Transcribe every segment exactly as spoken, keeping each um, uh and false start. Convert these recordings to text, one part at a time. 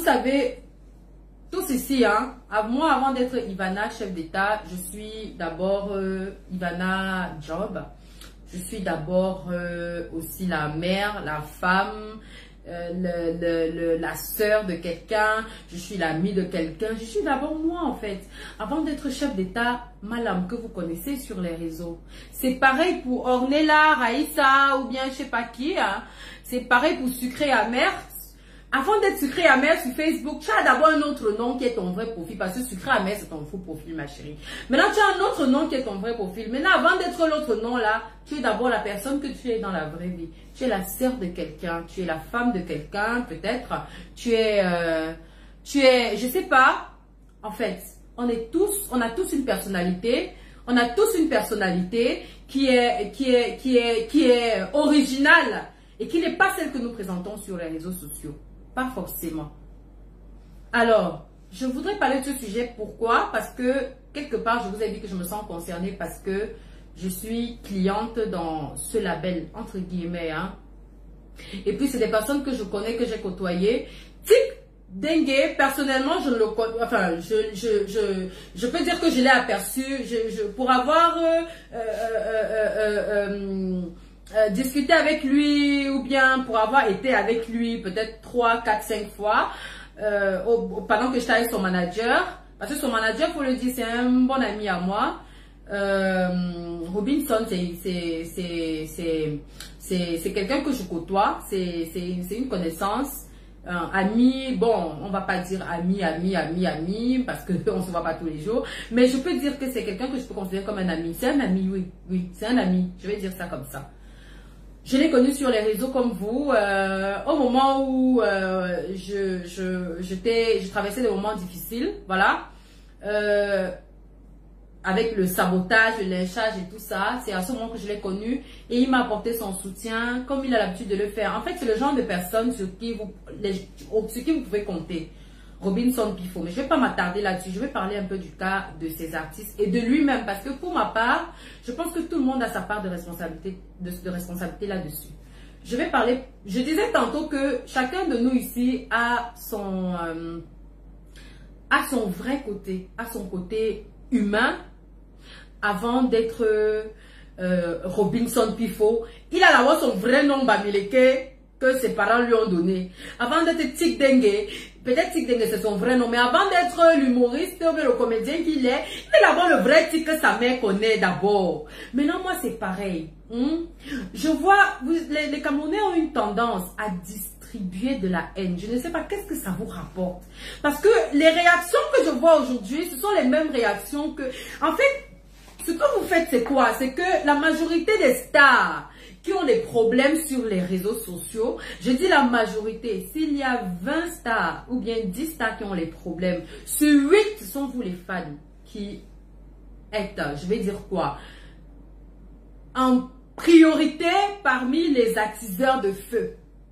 savez, tous ici, hein, moi, avant d'être Ivana, chef d'État, je suis d'abord euh, Ivana Job. Je suis d'abord euh, aussi la mère, la femme, euh, le, le, le, la sœur de quelqu'un. Je suis l'amie de quelqu'un. Je suis d'abord moi, en fait. Avant d'être chef d'État, Malam, que vous connaissez sur les réseaux. C'est pareil pour Ornella, Raïssa ou bien je sais pas qui. Hein. C'est pareil pour Sucré Amer. Avant d'être Sucré Amer sur Facebook, tu as d'abord un autre nom qui est ton vrai profil. Parce que Sucré Amer, c'est ton faux profil, ma chérie. Maintenant, tu as un autre nom qui est ton vrai profil. Maintenant, avant d'être l'autre nom là, tu es d'abord la personne que tu es dans la vraie vie. Tu es la sœur de quelqu'un. Tu es la femme de quelqu'un, peut-être. Tu es... Euh, tu es... Je sais pas. En fait, on est tous... On a tous une personnalité. On a tous une personnalité qui est, qui est, qui est, qui est originale. Et qui n'est pas celle que nous présentons sur les réseaux sociaux. Pas forcément. Alors, je voudrais parler de ce sujet. Pourquoi? Parce que, quelque part, je vous ai dit que je me sens concernée parce que je suis cliente dans ce label, entre guillemets. Hein. Et puis, c'est des personnes que je connais, que j'ai côtoyées. Tic Dengue, personnellement, je ne le connais. Enfin, je, je, je, je peux dire que je l'ai aperçu. Je, je, pour avoir... Euh, euh, euh, euh, euh, Euh, discuter avec lui ou bien pour avoir été avec lui peut-être trois, quatre, cinq fois euh, au, au, pendant que j'étais avec son manager. Parce que son manager, pour le dire, c'est un bon ami à moi. Euh, Robinson, c'est quelqu'un que je côtoie. C'est une connaissance. Euh, ami, bon, on va pas dire ami, ami, ami, ami, parce que on se voit pas tous les jours. Mais je peux dire que c'est quelqu'un que je peux considérer comme un ami. C'est un ami, oui, oui, c'est un ami. Je vais dire ça comme ça. Je l'ai connu sur les réseaux comme vous, euh, au moment où euh, je, je, j'étais, je traversais des moments difficiles, voilà, euh, avec le sabotage, le lynchage et tout ça. C'est à ce moment que je l'ai connu et il m'a apporté son soutien comme il a l'habitude de le faire. En fait, c'est le genre de personne sur qui vous, les, sur qui vous pouvez compter. Robinson Pifo, mais je ne vais pas m'attarder là-dessus, je vais parler un peu du cas de ces artistes et de lui-même, parce que pour ma part, je pense que tout le monde a sa part de responsabilité, de, de responsabilité là-dessus. Je vais parler, je disais tantôt que chacun de nous ici a son, euh, a son vrai côté, a son côté humain, avant d'être euh, Robinson Pifo. Il a d'abord son vrai nom Bamileke, que ses parents lui ont donné. Avant d'être Tic Dengue, peut-être Tic Dengue c'est son vrai nom, mais avant d'être l'humoriste ou le comédien qu'il est, il est d'abord le vrai Tic que sa mère connaît d'abord. Maintenant, moi c'est pareil. Hmm? Je vois, vous, les, les Camerounais ont une tendance à distribuer de la haine. Je ne sais pas qu'est-ce que ça vous rapporte. Parce que les réactions que je vois aujourd'hui, ce sont les mêmes réactions que... En fait, ce que vous faites c'est quoi? C'est que la majorité des stars qui ont des problèmes sur les réseaux sociaux, je dis la majorité, s'il y a vingt stars ou bien dix stars qui ont les problèmes, sur huit sont vous les fans qui êtes, je vais dire quoi, en priorité parmi les attiseurs de feu.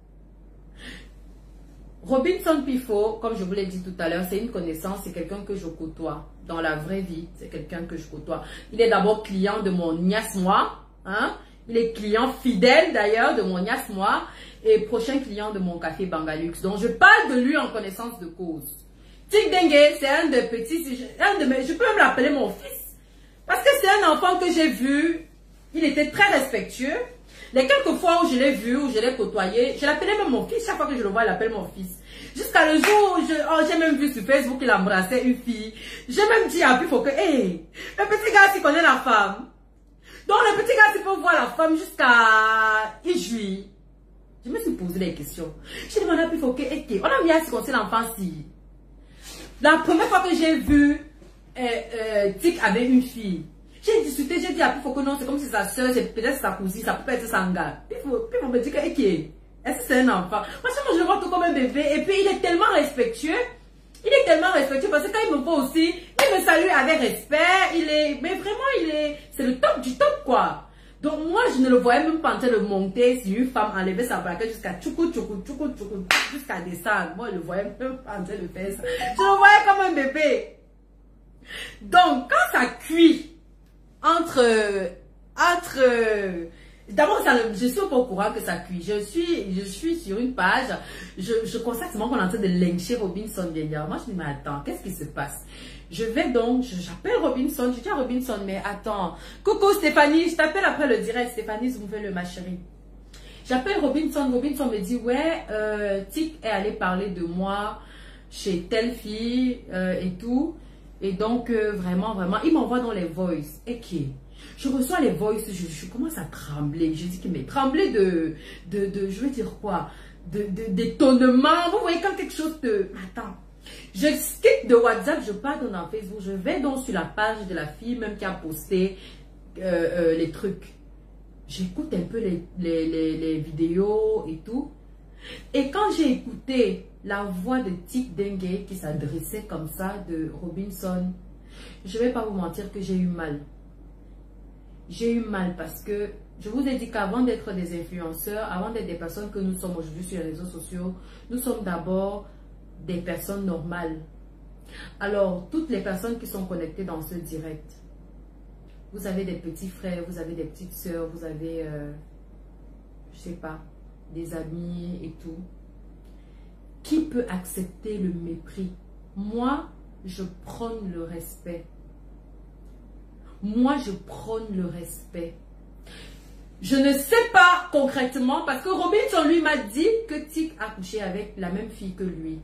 Robinson Pifo, comme je vous l'ai dit tout à l'heure, c'est une connaissance, c'est quelqu'un que je côtoie dans la vraie vie, c'est quelqu'un que je côtoie. Il est d'abord client de mon Niasmois, hein. Il est client fidèle d'ailleurs de mon Niasmois et prochain client de mon café Bangalux. Donc je parle de lui en connaissance de cause. Tic Dengue, c'est un de petits, un de mes, je peux même l'appeler mon fils. Parce que c'est un enfant que j'ai vu, il était très respectueux. Les quelques fois où je l'ai vu, où je l'ai côtoyé, je l'appelais même mon fils. Chaque fois que je le vois, il appelle mon fils. Jusqu'à le jour où j'ai oh, même vu sur Facebook qu'il embrassait une fille. J'ai même dit à Pifo que, hé, le petit gars, s'il connaît la femme. Donc le petit gars, s'il peut voir la femme jusqu'à il jouit. Je me suis posé des questions. J'ai demandé à Pifo que, hé, on a mis à se conseiller l'enfant-ci. La première fois que j'ai vu euh, euh, Tic avec une fille, j'ai discuté, j'ai dit à Pifo que non, c'est comme si sa soeur, c'est peut-être sa cousine, ça peut être sa gars. Pifo, Pifo me dit que, ok, est-ce que c'est un enfant? Moi, je le vois tout comme un bébé. Et puis, il est tellement respectueux. Il est tellement respectueux parce que quand il me voit aussi, il me salue avec respect. Il est, mais vraiment, il est, c'est le top du top, quoi. Donc, moi, je ne le voyais même pas en train de monter si une femme enlevait sa braquette jusqu'à tchoukou, tchoukou, tchoukou, tchoukou, jusqu'à descendre. Moi, je le voyais même pas en train de faire ça. Je le voyais comme un bébé. Donc, quand ça cuit, entre, entre D'abord, je suis pas au courant que ça cuit. Je suis, je suis sur une page, je, je constate seulement qu'on est en train de lyncher Robinson Vieillard. Moi, je me dis, mais attends, qu'est-ce qui se passe? Je vais donc, j'appelle Robinson, je dis à Robinson, mais attends, coucou Stéphanie, je t'appelle après le direct, Stéphanie, vous pouvez le ma chérie. J'appelle Robinson, Robinson me dit, ouais, euh, Tic est allé parler de moi chez telle fille euh, et tout. Et donc, euh, vraiment, vraiment, il m'envoie dans les voices. Et qui? Je reçois les voices, je, je commence à trembler. Je dis que, mais trembler de, de, de, je veux dire quoi? De, de, d'étonnement. Vous voyez, quand quelque chose te... Attends. Je quitte de WhatsApp, je pars dans Facebook. Je vais donc sur la page de la fille même qui a posté euh, euh, les trucs. J'écoute un peu les, les, les, les vidéos et tout. Et quand j'ai écouté la voix de Tic Dengue qui s'adressait comme ça de Robinson, je ne vais pas vous mentir que j'ai eu mal. J'ai eu mal parce que je vous ai dit qu'avant d'être des influenceurs, avant d'être des personnes que nous sommes aujourd'hui sur les réseaux sociaux, nous sommes d'abord des personnes normales. Alors, toutes les personnes qui sont connectées dans ce direct, vous avez des petits frères, vous avez des petites sœurs, vous avez, euh, je sais pas, des amis et tout. Qui peut accepter le mépris? Moi, je prône le respect. Moi, je prône le respect. Je ne sais pas concrètement, parce que Robinson lui m'a dit que Tic a couché avec la même fille que lui.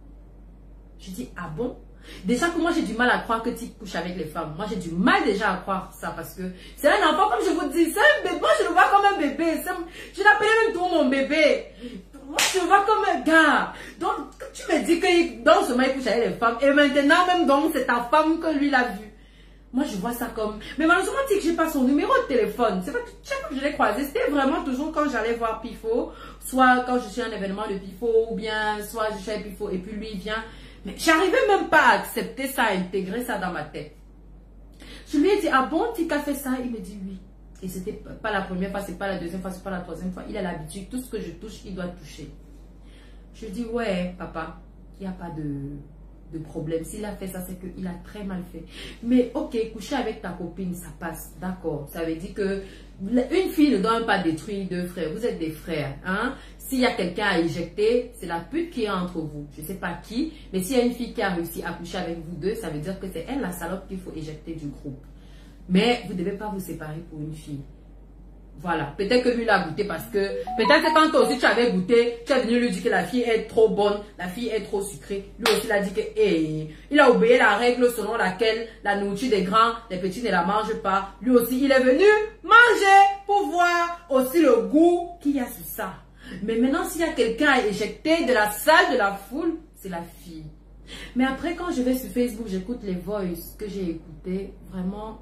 Je dis, ah bon? Déjà que moi j'ai du mal à croire que Tic couche avec les femmes. Moi j'ai du mal déjà à croire ça parce que c'est un enfant, comme je vous dis, c'est un bébé. Moi je le vois comme un bébé. Je l'appelais même tout mon bébé. Moi je le vois comme un gars. Donc tu me dis que dans ce moment il couche avec les femmes et maintenant même donc c'est ta femme que lui l'a vu. Moi je vois ça comme... Mais malheureusement Tic, j'ai pas son numéro de téléphone. C'est pas que chaque fois que je l'ai croisé, c'était vraiment toujours quand j'allais voir Pifo, soit quand je suis à un événement de Pifo ou bien soit je suis à Pifo et puis lui il vient. Mais j'arrivais même pas à accepter ça, à intégrer ça dans ma tête. Je lui ai dit, ah bon, Tic a fait ça? Il me dit oui. Et c'était pas la première fois, c'est pas la deuxième fois, c'est pas la troisième fois. Il a l'habitude, tout ce que je touche, il doit toucher. Je lui dis, ouais, papa, il n'y a pas de, de problème. S'il a fait ça, c'est qu'il a très mal fait. Mais ok, coucher avec ta copine, ça passe, d'accord. Ça veut dire que une fille ne doit pas détruire deux frères. Vous êtes des frères, hein? S'il y a quelqu'un à éjecter, c'est la pute qui est entre vous. Je ne sais pas qui, mais s'il y a une fille qui a réussi à coucher avec vous deux, ça veut dire que c'est elle la salope qu'il faut éjecter du groupe. Mais vous ne devez pas vous séparer pour une fille. Voilà. Peut-être que lui l'a goûté parce que, peut-être que quand toi aussi tu avais goûté, tu as venu lui dire que la fille est trop bonne, la fille est trop sucrée. Lui aussi il a dit que, hey, il a obéi la règle selon laquelle la nourriture des grands, les petits ne la mangent pas. Lui aussi il est venu manger pour voir aussi le goût qu'il y a sur ça. Mais maintenant, s'il y a quelqu'un à éjecter de la salle, de la foule, c'est la fille. Mais après, quand je vais sur Facebook, j'écoute les voices que j'ai écoutées. Vraiment,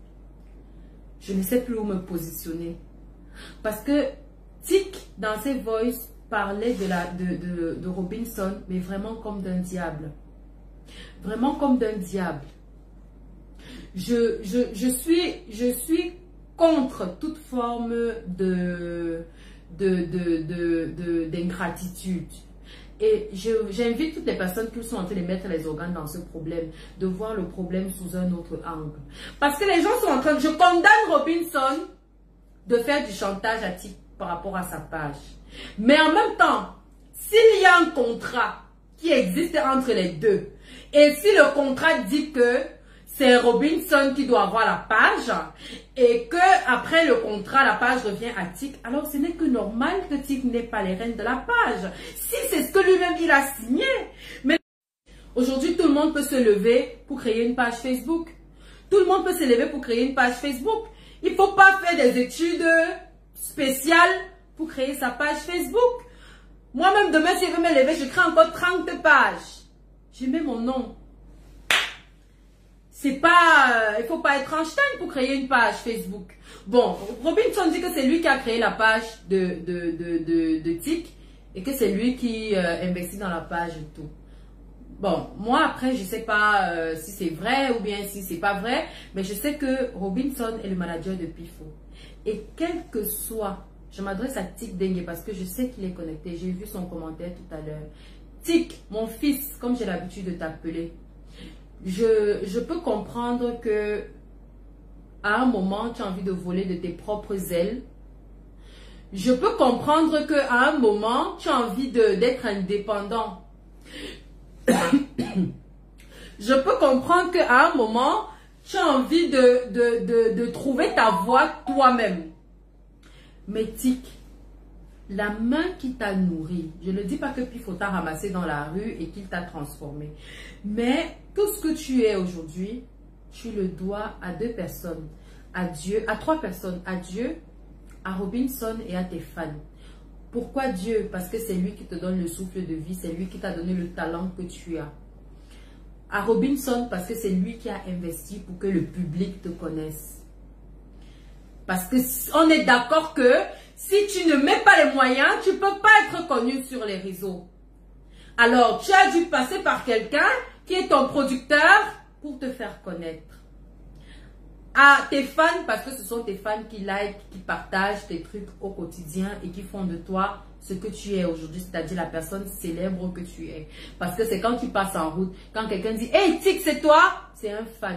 je ne sais plus où me positionner. Parce que Tic, dans ses voices, parlait de, la, de, de, de Robinson, mais vraiment comme d'un diable. Vraiment comme d'un diable. Je, je, je, suis, je suis contre toute forme de... de, de, de, de, d'ingratitude. Et j'invite toutes les personnes qui sont en train de mettre les organes dans ce problème, de voir le problème sous un autre angle. Parce que les gens sont en train... Je condamne Robinson de faire du chantage à Tic par rapport à sa page. Mais en même temps, s'il y a un contrat qui existe entre les deux, et si le contrat dit que c'est Robinson qui doit avoir la page et que après le contrat, la page revient à Tic, alors ce n'est que normal que Tic n'ait pas les rênes de la page. Si c'est ce que lui-même il a signé. Mais aujourd'hui, tout le monde peut se lever pour créer une page Facebook. Tout le monde peut se lever pour créer une page Facebook. Il ne faut pas faire des études spéciales pour créer sa page Facebook. Moi-même, demain, si je veux me lever, je crée encore trente pages. Je mets mon nom. C'est pas, il faut pas être Einstein pour créer une page Facebook. Bon, Robinson dit que c'est lui qui a créé la page de, de, de, de, de Tic et que c'est lui qui euh, investit dans la page et tout. Bon, moi après, je sais pas euh, si c'est vrai ou bien si c'est pas vrai, mais je sais que Robinson est le manager de Pifo. Et quel que soit, je m'adresse à Tic Dengue parce que je sais qu'il est connecté. J'ai vu son commentaire tout à l'heure. Tic, mon fils, comme j'ai l'habitude de t'appeler. Je, je peux comprendre que à un moment, tu as envie de voler de tes propres ailes Je peux comprendre qu'à un moment, tu as envie d'être indépendant. Je peux comprendre qu'à un moment, tu as envie de, de, de, de trouver ta voie toi-même. Mais tic, la main qui t'a nourri, je ne dis pas que Pifo t'a ramassé dans la rue et qu'il t'a transformé. Mais tout ce que tu es aujourd'hui, tu le dois à deux personnes. À Dieu, à trois personnes. À Dieu, à Robinson et à tes fans. Pourquoi Dieu? Parce que c'est lui qui te donne le souffle de vie, c'est lui qui t'a donné le talent que tu as. À Robinson, parce que c'est lui qui a investi pour que le public te connaisse. Parce que on est d'accord que si tu ne mets pas les moyens, tu ne peux pas être connu sur les réseaux. Alors, tu as dû passer par quelqu'un qui est ton producteur pour te faire connaître. À tes fans, parce que ce sont tes fans qui like, qui partagent tes trucs au quotidien et qui font de toi ce que tu es aujourd'hui, c'est-à-dire la personne célèbre que tu es. Parce que c'est quand tu passes en route, quand quelqu'un dit « Hey, Tic, c'est toi !» c'est un fan.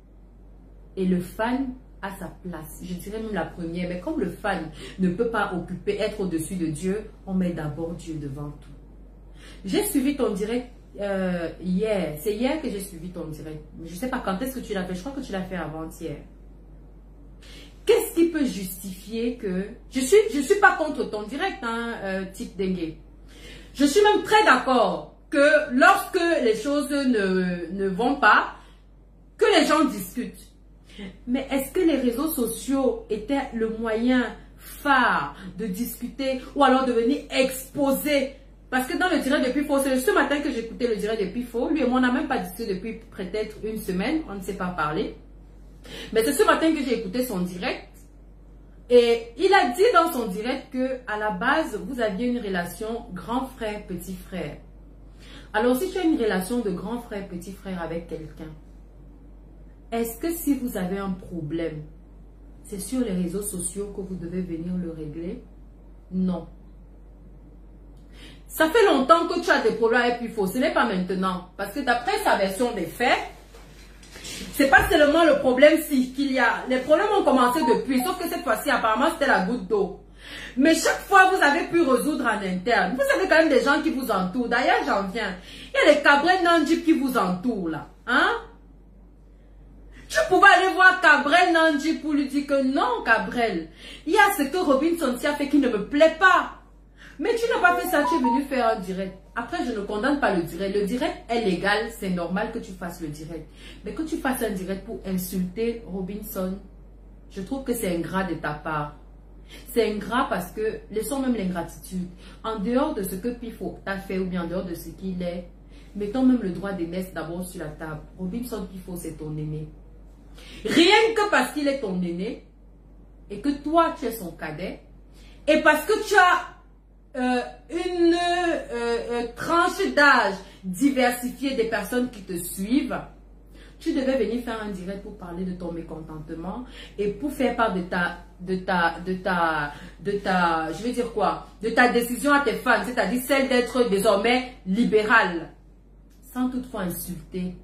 Et le fan a sa place. Je dirais même la première, mais comme le fan ne peut pas occuper, être au-dessus de Dieu, on met d'abord Dieu devant tout. J'ai suivi ton direct euh, hier. C'est hier que j'ai suivi ton direct. Je ne sais pas quand est-ce que tu l'as fait. Je crois que tu l'as fait avant-hier. Qu'est-ce qui peut justifier que... Je ne suis, je suis pas contre ton direct, hein, euh, Tic Dengue. Je suis même très d'accord que lorsque les choses ne, ne vont pas, que les gens discutent. Mais est-ce que les réseaux sociaux étaient le moyen phare de discuter ou alors de venir exposer? Parce que dans le direct de Pifo, c'est ce matin que j'écoutais le direct de Pifo. Lui et moi, on n'a même pas discuté depuis peut-être une semaine. On ne s'est pas parlé. Mais c'est ce matin que j'ai écouté son direct. Et il a dit dans son direct que à la base, vous aviez une relation grand frère, petit frère. Alors, si tu as une relation de grand frère, petit frère avec quelqu'un, est-ce que si vous avez un problème, c'est sur les réseaux sociaux que vous devez venir le régler? Non. Ça fait longtemps que tu as des problèmes avec Pifo. Ce n'est pas maintenant. Parce que d'après sa version des faits, c'est pas seulement le problème si qu'il y a. Les problèmes ont commencé depuis. Sauf que cette fois-ci, apparemment, c'était la goutte d'eau. Mais chaque fois, vous avez pu résoudre en interne. Vous avez quand même des gens qui vous entourent. D'ailleurs, j'en viens. Il y a les Cabrel Nandji qui vous entourent là. Hein? Tu pouvais aller voir Cabrel Nandji pour lui dire que non, Cabrel. Il y a ce que Robinson a fait qui ne me plaît pas. Mais tu n'as pas fait ça, tu es venu faire un direct. Après, je ne condamne pas le direct. Le direct est légal, c'est normal que tu fasses le direct. Mais que tu fasses un direct pour insulter Robinson, je trouve que c'est ingrat de ta part. C'est ingrat parce que, laissons même l'ingratitude. En dehors de ce que Pifo t'a fait ou bien en dehors de ce qu'il est, mettons même le droit d'aînesse d'abord sur la table. Robinson Pifo, c'est ton aîné. Rien que parce qu'il est ton aîné et que toi, tu es son cadet et parce que tu as Euh, une euh, euh, tranche d'âge diversifiée des personnes qui te suivent, tu devais venir faire un direct pour parler de ton mécontentement et pour faire part de ta, de ta, de ta, de ta, je vais dire quoi, de ta décision à tes fans, c'est-à-dire celle d'être désormais libérale, sans toutefois insulter.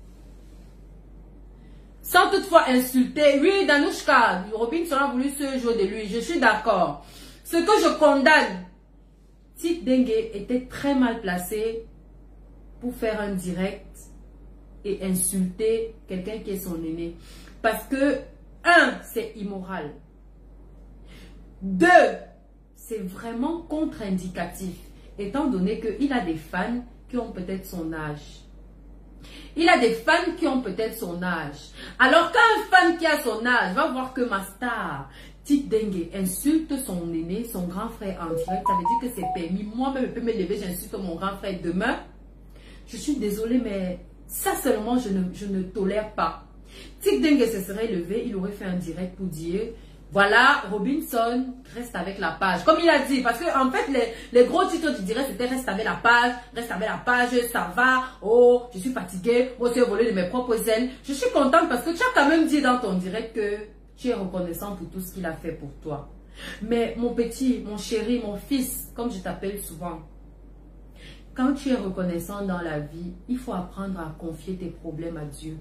Sans toutefois insulter. Oui, Danouchka, Robinson a voulu se jouer de lui, je suis d'accord. Ce que je condamne, Tic Dengue était très mal placé pour faire un direct et insulter quelqu'un qui est son aîné. Parce que, un, c'est immoral. Deux, c'est vraiment contre-indicatif, étant donné qu'il a des fans qui ont peut-être son âge. Il a des fans qui ont peut-être son âge. Alors qu'un fan qui a son âge va voir que ma star, Tic Dengue, insulte son aîné, son grand frère en direct, ça veut dire que c'est permis. Moi-même, je peux me lever, j'insulte mon grand frère demain. Je suis désolée, mais ça seulement, je ne, je ne tolère pas. Tic Dengue se serait levé, il aurait fait un direct pour dire, voilà, Robinson reste avec la page. Comme il a dit, parce que en fait, les, les gros titres du direct, c'était reste avec la page, reste avec la page, ça va, oh, je suis fatiguée, moi, tu as volé de mes propres ailes. Je suis contente parce que tu as quand même dit dans ton direct que tu es reconnaissant pour tout ce qu'il a fait pour toi. Mais mon petit, mon chéri, mon fils, comme je t'appelle souvent, quand tu es reconnaissant dans la vie, il faut apprendre à confier tes problèmes à Dieu.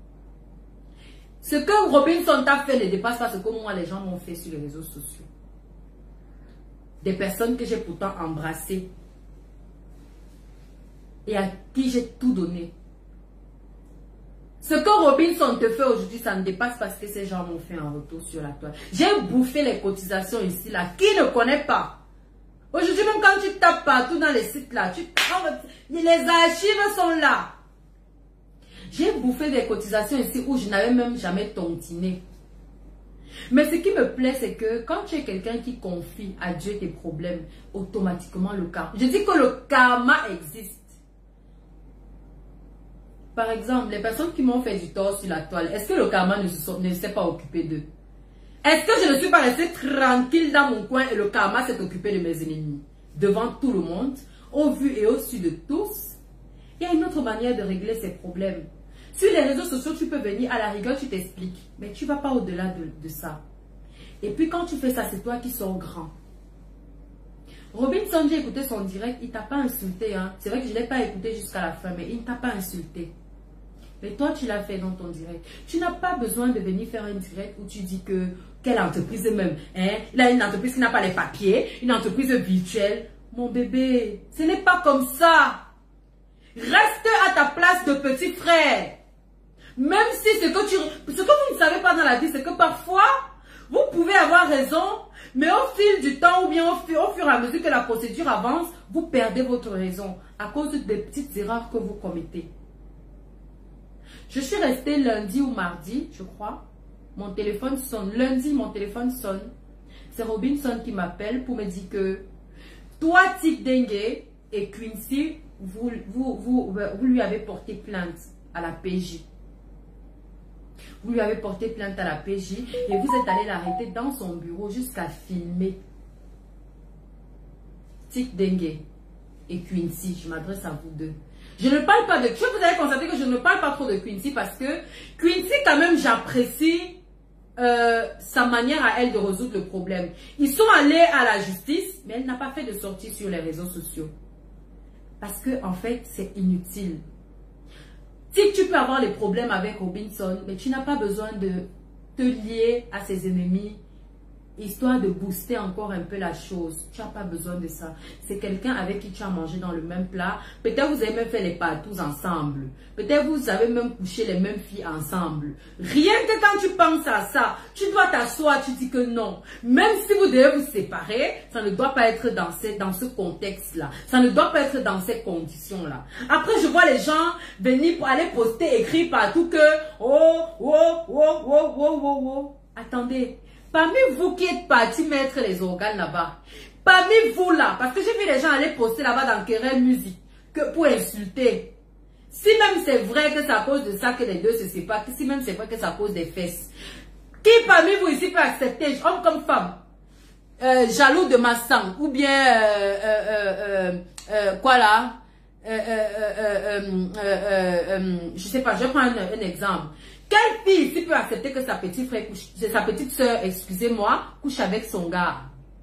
Ce que Robinson t'a fait ne dépasse pas ce que moi, les gens m'ont fait sur les réseaux sociaux. des personnes que j'ai pourtant embrassées et à qui j'ai tout donné. Ce que Robinson te fait aujourd'hui, ça ne dépasse pas ce que ces gens m'ont fait en retour sur la toile. J'ai bouffé les cotisations ici, là. Qui ne connaît pas? Aujourd'hui, même quand tu tapes partout dans les sites, là, tu les archives sont là. J'ai bouffé des cotisations ici où je n'avais même jamais tontiné. Mais ce qui me plaît, c'est que quand tu es quelqu'un qui confie à Dieu tes problèmes, automatiquement le karma. Je dis que le karma existe. Par exemple, les personnes qui m'ont fait du tort sur la toile, est-ce que le karma ne, se, ne s'est pas occupé d'eux? Est-ce que je ne suis pas restée tranquille dans mon coin et le karma s'est occupé de mes ennemis? Devant tout le monde, au vu et au su de tous, il y a une autre manière de régler ces problèmes. Sur les réseaux sociaux, tu peux venir, à la rigueur, tu t'expliques. Mais tu ne vas pas au-delà de, de ça. Et puis quand tu fais ça, c'est toi qui sors grand. Robinson, j'ai écouté son direct, il ne t'a pas insulté. Hein. C'est vrai que je ne l'ai pas écouté jusqu'à la fin, mais il ne t'a pas insulté. Mais toi, tu l'as fait dans ton direct. Tu n'as pas besoin de venir faire un direct où tu dis que quelle entreprise même. Hein? Il a une entreprise qui n'a pas les papiers, une entreprise virtuelle. Mon bébé, ce n'est pas comme ça. Reste à ta place de petit frère. Même si ce que, tu, ce que vous ne savez pas dans la vie, c'est que parfois, vous pouvez avoir raison, mais au fil du temps ou bien au fur, au fur et à mesure que la procédure avance, vous perdez votre raison à cause des petites erreurs que vous commettez. Je suis restée lundi ou mardi, je crois. Mon téléphone sonne. Lundi, mon téléphone sonne. C'est Robinson qui m'appelle pour me dire que toi, Tic Dengue et Quincy, vous, vous, vous, vous lui avez porté plainte à la P J. Vous lui avez porté plainte à la P J et vous êtes allé l'arrêter dans son bureau jusqu'à filmer. Tic Dengue et Quincy, je m'adresse à vous deux. Je ne parle pas de... Je vous avez constaté que je ne parle pas trop de Quincy parce que Quincy, quand même, j'apprécie euh, sa manière à elle de résoudre le problème. Ils sont allés à la justice, mais elle n'a pas fait de sortie sur les réseaux sociaux. Parce que, en fait, c'est inutile. Si tu peux avoir les problèmes avec Robinson, mais tu n'as pas besoin de te lier à ses ennemis, histoire de booster encore un peu la chose. Tu n'as pas besoin de ça. C'est quelqu'un avec qui tu as mangé dans le même plat. Peut-être vous avez même fait les partous ensemble. Peut-être vous avez même couché les mêmes filles ensemble. Rien que quand tu penses à ça, tu dois t'asseoir, tu dis que non. Même si vous devez vous séparer, ça ne doit pas être dans ce, dans ce contexte-là. Ça ne doit pas être dans ces conditions-là. Après, je vois les gens venir pour aller poster, écrire partout que oh, oh, oh, oh, oh, oh, oh. Attendez. Parmi vous qui êtes partis mettre les organes là-bas, parmi vous là, parce que j'ai vu les gens aller poster là-bas dans Querelle Musique, que pour insulter. Si même c'est vrai que c'est à cause de ça que les deux se séparent, si même c'est vrai que c'est à cause des fesses, qui parmi vous ici peut accepter, homme comme femme, euh, jaloux de ma sang, ou bien, euh, euh, euh, euh, quoi là, euh, euh, euh, euh, euh, euh, je sais pas, je vais prendre un, un exemple. Quelle fille ici peut accepter que sa petite frère couche, sa petite soeur, excusez-moi, couche avec son gars?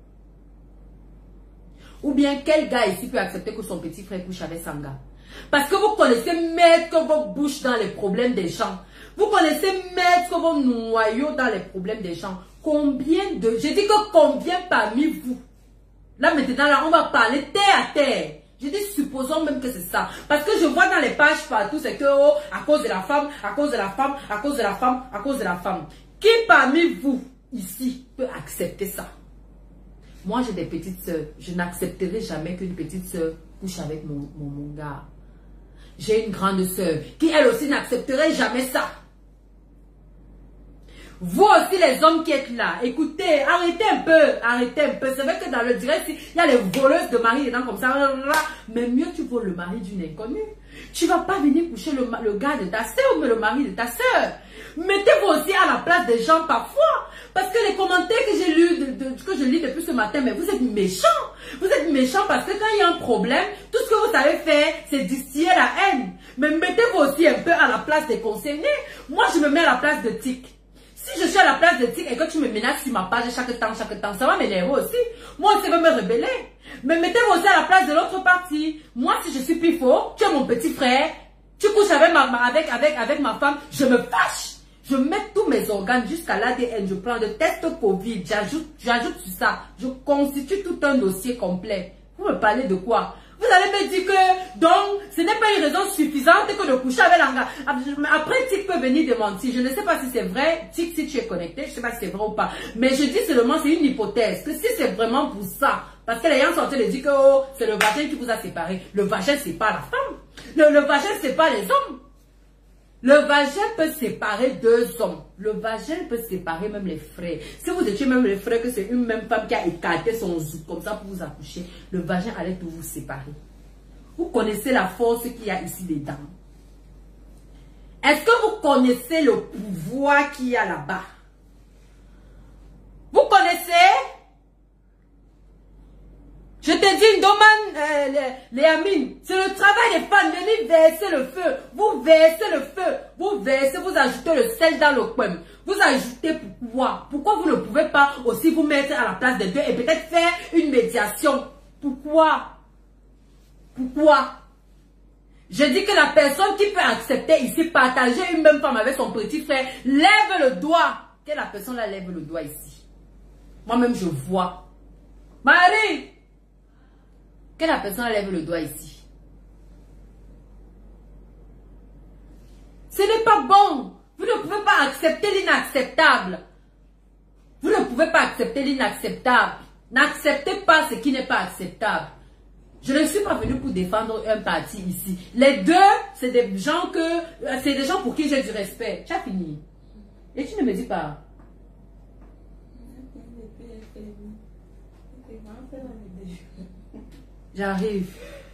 Ou bien quel gars ici peut accepter que son petit frère couche avec son gars? Parce que vous connaissez mettre vos bouches dans les problèmes des gens. Vous connaissez mettre vos noyaux dans les problèmes des gens. Combien de... Je dis que combien parmi vous? Là maintenant, là, on va parler terre à terre. Je dis, supposons même que c'est ça. Parce que je vois dans les pages partout, c'est que, oh, à cause de la femme, à cause de la femme, à cause de la femme, à cause de la femme. Qui parmi vous, ici, peut accepter ça? Moi, j'ai des petites soeurs. Je n'accepterai jamais qu'une petite soeur couche avec mon, mon, mon gars. J'ai une grande soeur qui, elle aussi, n'accepterait jamais ça. Vous aussi, les hommes qui êtes là, écoutez, arrêtez un peu, arrêtez un peu. C'est vrai que dans le direct, il y a les voleuses de mari dedans comme ça. Mais mieux tu voles le mari d'une inconnue. Tu ne vas pas venir coucher le, le gars de ta soeur ou le mari de ta soeur. Mettez-vous aussi à la place des gens parfois. Parce que les commentaires que j'ai lus, de, de, que je lis depuis ce matin, mais vous êtes méchants. Vous êtes méchants parce que quand il y a un problème, tout ce que vous savez faire, c'est distiller la haine. Mais mettez-vous aussi un peu à la place des concernés. Moi, je me mets à la place de Tic. Si je suis à la place de Tic et que tu me menaces sur ma page chaque temps, chaque temps, ça va m'énerver aussi. Moi aussi, je vais me rebeller. Mais mettez-vous aussi à la place de l'autre partie. Moi, si je suis Pifo, tu es mon petit frère, tu couches avec ma, avec, avec, avec ma femme, je me fâche. Je mets tous mes organes jusqu'à l'A D N, je prends le test Covid, j'ajoute j'ajoute sur ça, je constitue tout un dossier complet. Vous me parlez de quoi? Vous allez me dire que, donc, ce n'est pas une raison suffisante que de coucher avec l'anga. Après, Tic peut venir démentir. Je ne sais pas si c'est vrai. Tic, si tu es connecté, je ne sais pas si c'est vrai ou pas. Mais je dis seulement, c'est une hypothèse. Que si c'est vraiment pour ça, parce que les gens sont en train de dire que, oh, c'est le vagin qui vous a séparé. Le vagin, c'est pas la femme. Le, le vagin, c'est pas les hommes. Le vagin peut séparer deux hommes. Le vagin peut séparer même les frères. Si vous étiez même les frères, que c'est une même femme qui a écarté son zouk comme ça pour vous accoucher, le vagin allait tout vous séparer. Vous connaissez la force qu'il y a ici dedans. Est-ce que vous connaissez le pouvoir qu'il y a là-bas? Vous connaissez? Je te dis, Ndoman, euh, Léamine, c'est le travail des femmes. Venez verser le feu. Vous versez le feu. Vous versez, vous ajoutez le sel dans le coin. Vous ajoutez pourquoi? Pourquoi vous ne pouvez pas aussi vous mettre à la place des deux et peut-être faire une médiation? Pourquoi? Pourquoi? Je dis que la personne qui peut accepter ici, partager une même femme avec son petit frère, lève le doigt. Que la personne là lève le doigt ici. Moi-même, je vois. Marie! Que la personne lève le doigt ici. Ce n'est pas bon. Vous ne pouvez pas accepter l'inacceptable. Vous ne pouvez pas accepter l'inacceptable. N'acceptez pas ce qui n'est pas acceptable. Je ne suis pas venue pour défendre un parti ici. Les deux, c'est des gens que, c'est des gens pour qui j'ai du respect. Tu as fini. Et tu ne me dis pas. J'arrive.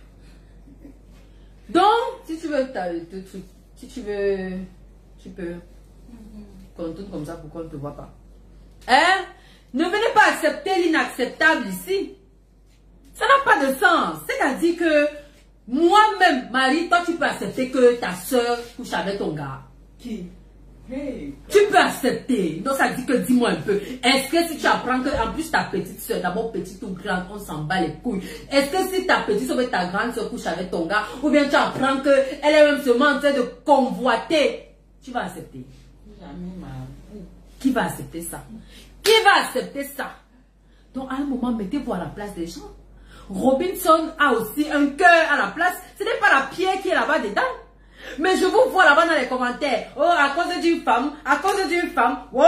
Donc, si tu veux, te, te, si tu veux, tu peux. Qu'on tourne comme ça pour qu'on ne te voit pas. Hein? Ne venez pas accepter l'inacceptable ici. Ça n'a pas de sens. C'est-à-dire que moi-même, Marie, toi, tu peux accepter que ta soeur couche avec ton gars. Qui? Hey, tu peux accepter. Donc ça dit que dis-moi un peu. Est-ce que si tu apprends que en plus ta petite soeur, d'abord petite ou grande, on s'en bat les couilles. Est-ce que si ta petite soeur ou ta grande soeur couche avec ton gars, ou bien tu apprends que elle est même seulement en train de convoiter, tu vas accepter? Jamais, ma... Qui va accepter ça? Qui va accepter ça? Donc à un moment, mettez-vous à la place des gens. Robinson a aussi un cœur à la place. Ce n'est pas la pierre qui est là-bas dedans. Mais je vous vois là-bas dans les commentaires. Oh, à cause d'une femme, à cause d'une femme. Oh,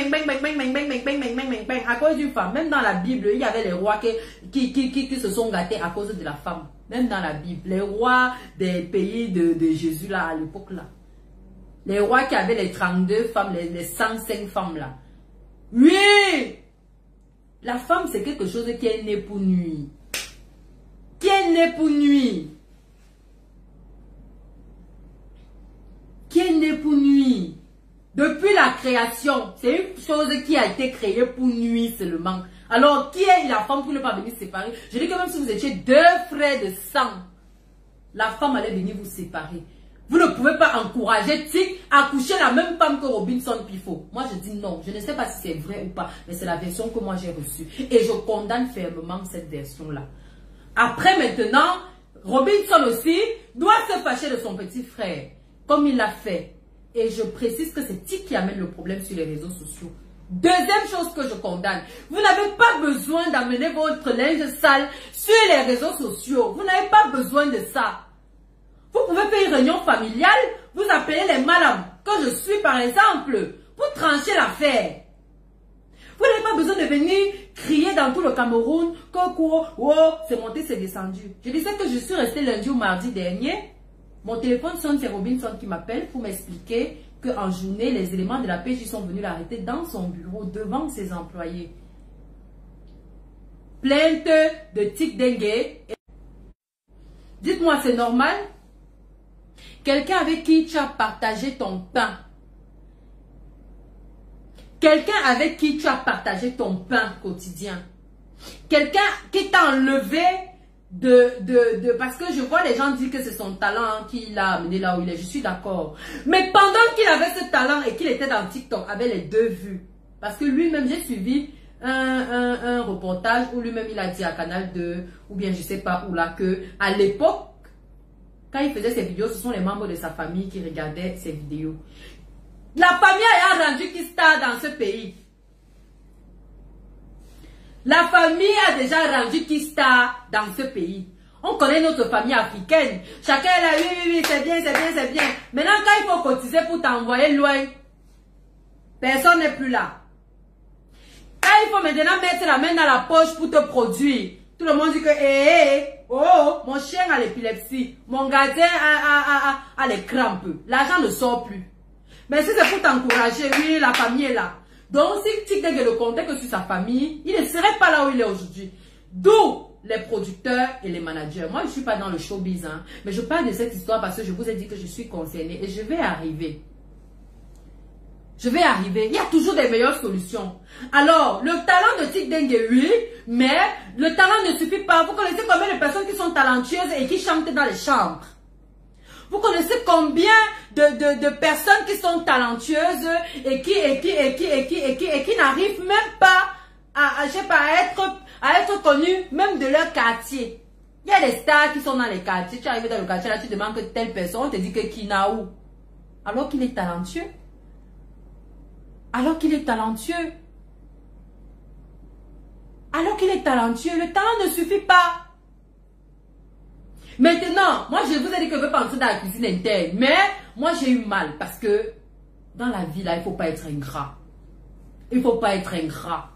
à cause d'une femme. Même dans la Bible, il y avait les rois qui, qui, qui, qui, qui se sont gâtés à cause de la femme. Même dans la Bible. Les rois des pays de, de Jésus là, à l'époque là. Les rois qui avaient les trente-deux femmes, les, les cent cinq femmes là. Oui! La femme, c'est quelque chose qui est né pour nuire. Qui est né pour nuire. Qui est né pour nuire. Depuis la création, c'est une chose qui a été créée pour nuire seulement. Alors, qui est la femme pour ne pas venir se séparer? Je dis que même si vous étiez deux frères de sang, la femme allait venir vous séparer. Vous ne pouvez pas encourager Tic à coucher la même femme que Robinson Pifo. Moi, je dis non. Je ne sais pas si c'est vrai ou pas, mais c'est la version que moi j'ai reçue. Et je condamne fermement cette version-là. Après, maintenant, Robinson aussi doit se fâcher de son petit frère, comme il l'a fait. Et je précise que c'est Tic qui amène le problème sur les réseaux sociaux. Deuxième chose que je condamne, vous n'avez pas besoin d'amener votre linge sale sur les réseaux sociaux. Vous n'avez pas besoin de ça. Vous pouvez faire une réunion familiale, vous appelez les madames, que je suis par exemple, pour trancher l'affaire. Vous n'avez pas besoin de venir crier dans tout le Cameroun, Coco, oh, c'est monté, c'est descendu. Je disais que je suis restée lundi ou mardi dernier. Mon téléphone sonne, c'est Robinson qui m'appelle pour m'expliquer qu'en journée, les éléments de la P J sont venus l'arrêter dans son bureau devant ses employés. Plainte de Tic Dengue. Dites-moi, c'est normal? Quelqu'un avec qui tu as partagé ton pain. Quelqu'un avec qui tu as partagé ton pain quotidien. Quelqu'un qui t'a enlevé de, de, de... Parce que je vois les gens dire que c'est son talent qui l'a amené là où il est. Je suis d'accord. Mais pendant qu'il avait ce talent et qu'il était dans TikTok avec les deux vues. Parce que lui-même, j'ai suivi un, un, un reportage où lui-même il a dit à Canal deux, ou bien je sais pas où là, que à l'époque, quand il faisait ses vidéos, ce sont les membres de sa famille qui regardaient ses vidéos. La famille a rendu Kista dans ce pays. La famille a déjà rendu Kista dans ce pays. On connaît notre famille africaine. Chacun est là, oui, oui, oui, c'est bien, c'est bien, c'est bien. Maintenant, quand il faut cotiser pour t'envoyer loin, personne n'est plus là. Quand il faut maintenant mettre la main dans la poche pour te produire, tout le monde dit que, hé, hé, oh, mon chien a l'épilepsie, mon gardien a, a, a, a, a les crampes. L'argent ne sort plus. Mais si c'est pour t'encourager, oui, la famille est là. Donc, si Tic Dengue ne comptait que sur sa famille, il ne serait pas là où il est aujourd'hui. D'où les producteurs et les managers. Moi, je ne suis pas dans le showbiz, hein, mais je parle de cette histoire parce que je vous ai dit que je suis concernée et je vais arriver. Je vais arriver. Il y a toujours des meilleures solutions. Alors, le talent de Tic Dengue, oui, mais le talent ne suffit pas. Vous connaissez combien de personnes qui sont talentueuses et qui chantent dans les chambres? Vous connaissez combien de, de, de personnes qui sont talentueuses et qui, et qui, et qui, et qui, et qui, et qui n'arrivent même pas à, à, je sais pas, à être, à être connues même de leur quartier. Il y a des stars qui sont dans les quartiers. Tu arrives dans le quartier, là, tu demandes que telle personne, on te dit que Kinaou. Alors qu'il est talentueux. Alors qu'il est talentueux. Alors qu'il est talentueux. Le talent ne suffit pas. Maintenant, moi je vous ai dit que je veux pas entrer dans la cuisine interne. Mais moi j'ai eu mal parce que dans la vie là, il ne faut pas être ingrat. Il ne faut pas être ingrat.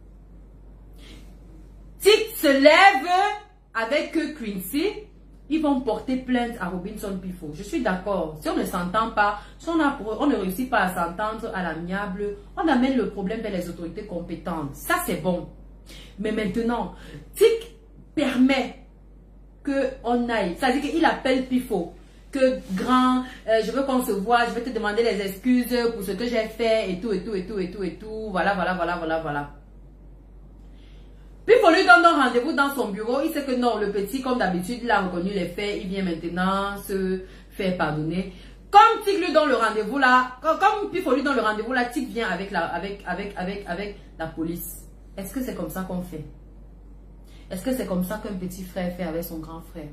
Tic se lève avec Quincy. Ils vont porter plainte à Robinson Pifo. Je suis d'accord. Si on ne s'entend pas, si on, a, on ne réussit pas à s'entendre à l'amiable, on amène le problème vers les autorités compétentes. Ça, c'est bon. Mais maintenant, Tic permet qu'on aille. Ça veut dire qu'il appelle Pifo. Que grand, euh, je veux qu'on se voit, je vais te demander les excuses pour ce que j'ai fait et tout, et tout, et tout, et tout, et tout. Voilà, voilà, voilà, voilà, voilà. Puis, il faut lui donner un rendez-vous dans son bureau. Il sait que non, le petit, comme d'habitude, il a reconnu les faits. Il vient maintenant se faire pardonner. Comme Tic lui donne le rendez-vous là, comme, comme puis il faut lui donner le rendez-vous là, Tic vient avec la, avec, avec, avec, avec la police. Est-ce que c'est comme ça qu'on fait? Est-ce que c'est comme ça qu'un petit frère fait avec son grand frère?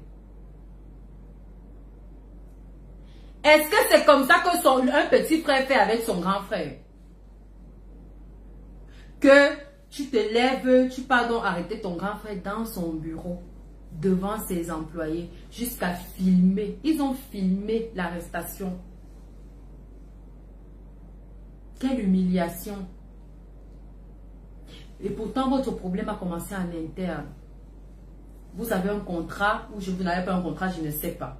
Est-ce que c'est comme ça que son, un petit frère fait avec son grand frère? Que tu te lèves, tu pars donc arrêter ton grand frère dans son bureau, devant ses employés, jusqu'à filmer. Ils ont filmé l'arrestation. Quelle humiliation. Et pourtant, votre problème a commencé en interne. Vous avez un contrat ou je vous n'avez pas un contrat, je ne sais pas.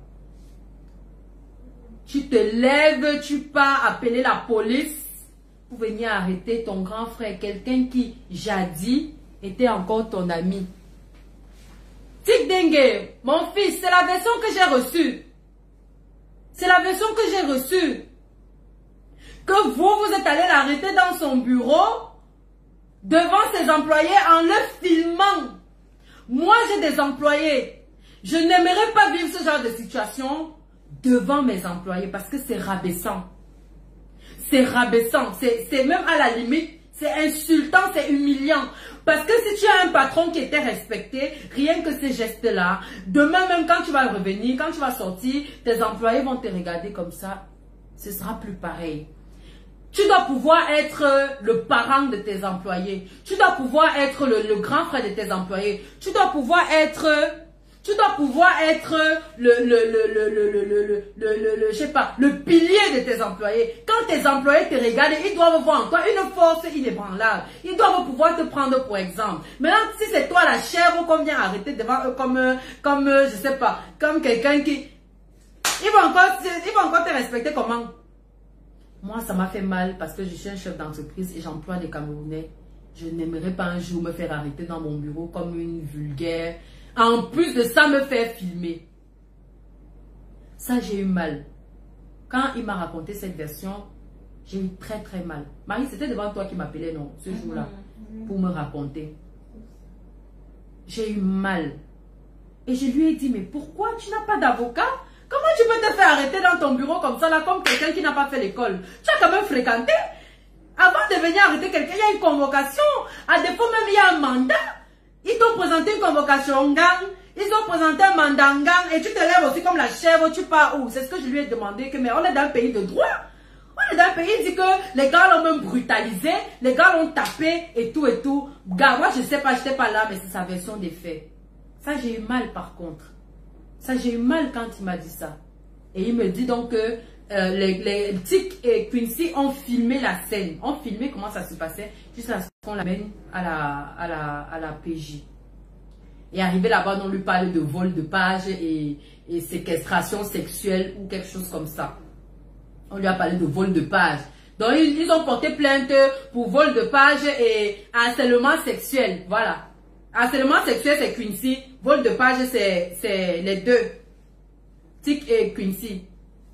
Tu te lèves, tu pars appeler la police pour venir arrêter ton grand frère, quelqu'un qui, jadis, était encore ton ami. Tic Dengue, mon fils, c'est la version que j'ai reçue. C'est la version que j'ai reçue. Que vous, vous êtes allé l'arrêter dans son bureau, devant ses employés, en le filmant. Moi, j'ai des employés. Je n'aimerais pas vivre ce genre de situation devant mes employés parce que c'est rabaissant. C'est rabaissant. C'est même à la limite, c'est insultant, c'est humiliant. Parce que si tu as un patron qui était respecté, rien que ces gestes-là, demain même quand tu vas revenir, quand tu vas sortir, tes employés vont te regarder comme ça. Ce sera plus pareil. Tu dois pouvoir être le parent de tes employés. Tu dois pouvoir être le, le grand frère de tes employés. Tu dois pouvoir être, tu dois pouvoir être le, le, le, le, le, le, le, le, le, le, je sais pas, le pilier de tes employés. Quand tes employés te regardent, ils doivent voir en toi une force inébranlable. Ils doivent pouvoir te prendre pour exemple. Maintenant, si c'est toi la chèvre qu'on vient arrêter devant eux comme, comme, je sais pas, comme quelqu'un qui, ils vont encore, ils vont encore te respecter comment? Moi, ça m'a fait mal parce que je suis un chef d'entreprise et j'emploie des Camerounais. Je n'aimerais pas un jour me faire arrêter dans mon bureau comme une vulgaire. En plus de ça, me faire filmer. Ça, j'ai eu mal. Quand il m'a raconté cette version, j'ai eu très très mal. Marie, c'était devant toi qui m'appelait, non, ce jour-là, pour me raconter. J'ai eu mal. Et je lui ai dit, mais pourquoi tu n'as pas d'avocat? Comment tu peux te faire arrêter dans ton bureau comme ça, là, comme quelqu'un qui n'a pas fait l'école? Tu as quand même fréquenté. Avant de venir arrêter quelqu'un, il y a une convocation. À défaut, même, il y a un mandat. Ils t'ont présenté une convocation en gang. Ils ont présenté un mandat en gang. Et tu te lèves aussi comme la chèvre. Tu pars où? C'est ce que je lui ai demandé. Que, mais on est dans un pays de droit. On dans le pays, il dit que les gars l'ont même brutalisé, les gars l'ont tapé et tout et tout. Gars, moi je sais pas, je n'étais pas là, mais c'est sa version des faits. Ça, j'ai eu mal par contre. Ça, j'ai eu mal quand il m'a dit ça. Et il me dit donc que euh, les, les Tic et Quincy ont filmé la scène, ont filmé comment ça se passait, jusqu'à ce qu'on l'amène à la, à, la, à la P J. Et arrivé là-bas, on lui parle de vol de page et, et séquestration sexuelle ou quelque chose comme ça. On lui a parlé de vol de page. Donc, ils, ils ont porté plainte pour vol de page et harcèlement sexuel. Voilà. Harcèlement sexuel, c'est Quincy. Vol de page, c'est les deux. Tic et Quincy.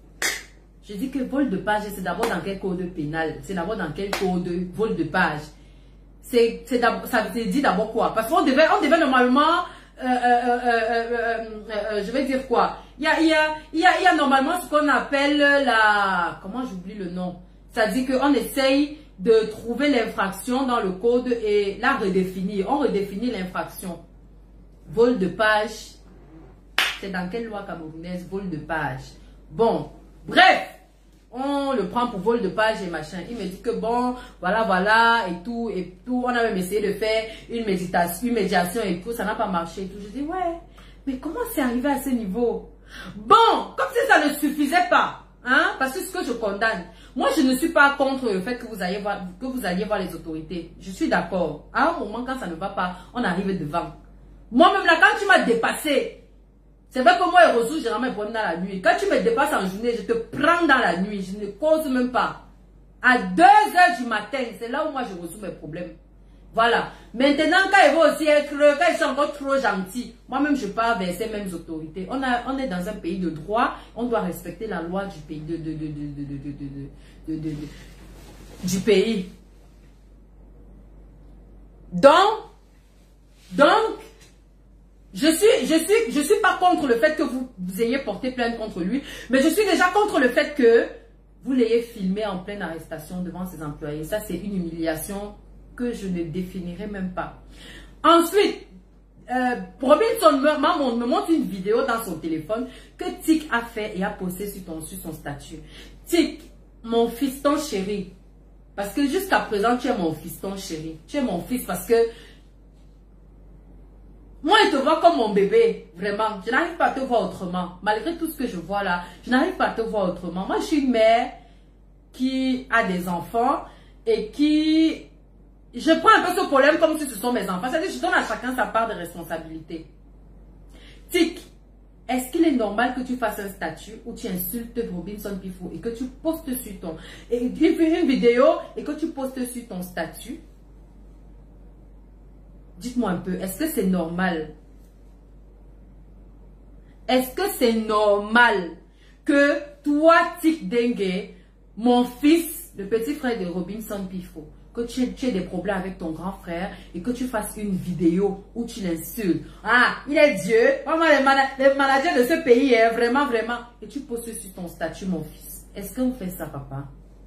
Je dis que vol de page, c'est d'abord dans quel code pénal? C'est d'abord dans quel code vol de page? C'est, ça dit d'abord quoi? Parce qu'on devait, on devait normalement, euh, euh, euh, euh, euh, je vais dire quoi? Il y a, il y a, il y a, il y a normalement ce qu'on appelle la, comment j'oublie le nom? Ça dit qu'on essaye de trouver l'infraction dans le code et la redéfinir. On redéfinit l'infraction. Vol de page, c'est dans quelle loi camerounaise? Vol de page. Bon, bref. On le prend pour vol de page et machin. Il me dit que bon, voilà, voilà, et tout, et tout. On a même essayé de faire une méditation, une médiation et tout. Ça n'a pas marché et tout. Je dis, ouais, mais comment c'est arrivé à ce niveau? Bon, comme si ça ne suffisait pas, hein, parce que ce que je condamne, moi, je ne suis pas contre le fait que vous alliez voir, que vous alliez voir les autorités. Je suis d'accord. À un moment, quand ça ne va pas, on arrive devant. Moi-même, là, quand tu m'as dépassé, c'est vrai que moi, je ressources généralement dans la nuit. Quand tu me dépasses en journée, je te prends dans la nuit. Je ne cause même pas. À deux heures du matin, c'est là où moi, je résous mes problèmes. Voilà. Maintenant, quand ils vont aussi être, quand ils sont encore trop gentils, moi-même, je pars vers ces mêmes autorités. On, a, on est dans un pays de droit. On doit respecter la loi du pays. De, de, de, de, de, de, de, de, de, de, du pays. Donc, donc, Je suis, je suis, je suis pas contre le fait que vous, vous ayez porté plainte contre lui, mais je suis déjà contre le fait que vous l'ayez filmé en pleine arrestation devant ses employés. Ça, c'est une humiliation que je ne définirai même pas. Ensuite, euh, Robinson me, me montre une vidéo dans son téléphone que Tic a fait et a posté sur, ton, sur son statut. Tic, mon fiston chéri, parce que jusqu'à présent, tu es mon fiston chéri. Tu es mon fils parce que moi, je te vois comme mon bébé, vraiment. Je n'arrive pas à te voir autrement. Malgré tout ce que je vois là, je n'arrive pas à te voir autrement. Moi, je suis une mère qui a des enfants et qui... Je prends un peu ce problème comme si ce sont mes enfants. C'est-à-dire que je donne à chacun sa part de responsabilité. Tic, est-ce qu'il est normal que tu fasses un statut où tu insultes Robinson Pifou et que tu postes sur ton... Et une vidéo et que tu postes sur ton statut? Dites-moi un peu, est-ce que c'est normal? Est-ce que c'est normal que toi, Tic Dengue, mon fils, le petit frère de Robinson Pifou, que tu, tu aies des problèmes avec ton grand frère et que tu fasses une vidéo où tu l'insultes? Ah, il est Dieu, vraiment les, man les managers de ce pays, hein, vraiment, vraiment. Et tu postes sur ton statut, mon fils. Est-ce qu'on fait ça, papa?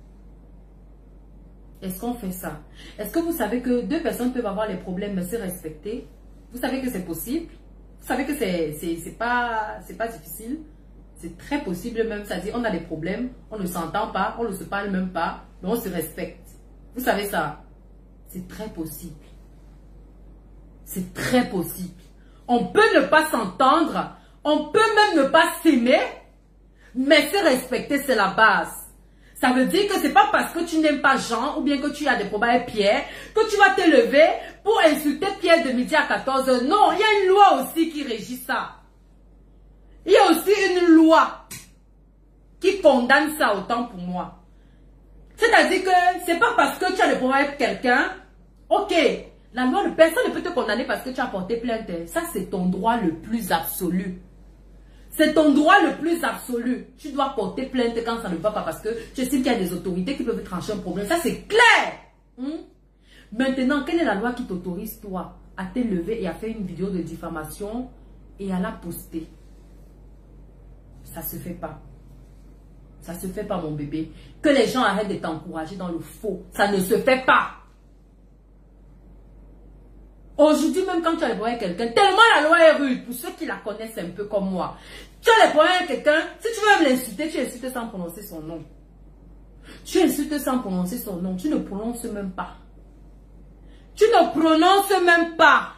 Est-ce qu'on fait ça? Est-ce que vous savez que deux personnes peuvent avoir les problèmes mais se respecter? Vous savez que c'est possible? Vous savez que c'est pas, c'est pas difficile? C'est très possible même, c'est-à-dire on a des problèmes, on ne s'entend pas, on ne se parle même pas, mais on se respecte. Vous savez ça? C'est très possible. C'est très possible. On peut ne pas s'entendre, on peut même ne pas s'aimer, mais se respecter, c'est la base. Ça veut dire que c'est pas parce que tu n'aimes pas Jean ou bien que tu as des problèmes avec Pierre que tu vas te lever pour insulter Pierre de midi à quatorze heures. Non, il y a une loi aussi qui régit ça. Il y a aussi une loi qui condamne ça autant pour moi. C'est-à-dire que c'est pas parce que tu as des problèmes avec quelqu'un, ok, la loi, personne ne peut te condamner parce que tu as porté plainte. Ça, c'est ton droit le plus absolu. C'est ton droit le plus absolu. Tu dois porter plainte quand ça ne va pas parce que tu estimes qu'il y a des autorités qui peuvent trancher un problème. Ça, c'est clair. Hmm? Maintenant, quelle est la loi qui t'autorise, toi, à te lever et à faire une vidéo de diffamation et à la poster? Ça se fait pas. Ça se fait pas, mon bébé. Que les gens arrêtent de t'encourager dans le faux. Ça ne se fait pas. Aujourd'hui, même quand tu as les problèmes avec quelqu'un, tellement la loi est rude, pour ceux qui la connaissent un peu comme moi, tu as les problèmes avec quelqu'un, si tu veux même l'insulter, tu insultes sans prononcer son nom. Tu insultes sans prononcer son nom. Tu ne prononces même pas. Tu ne prononces même pas.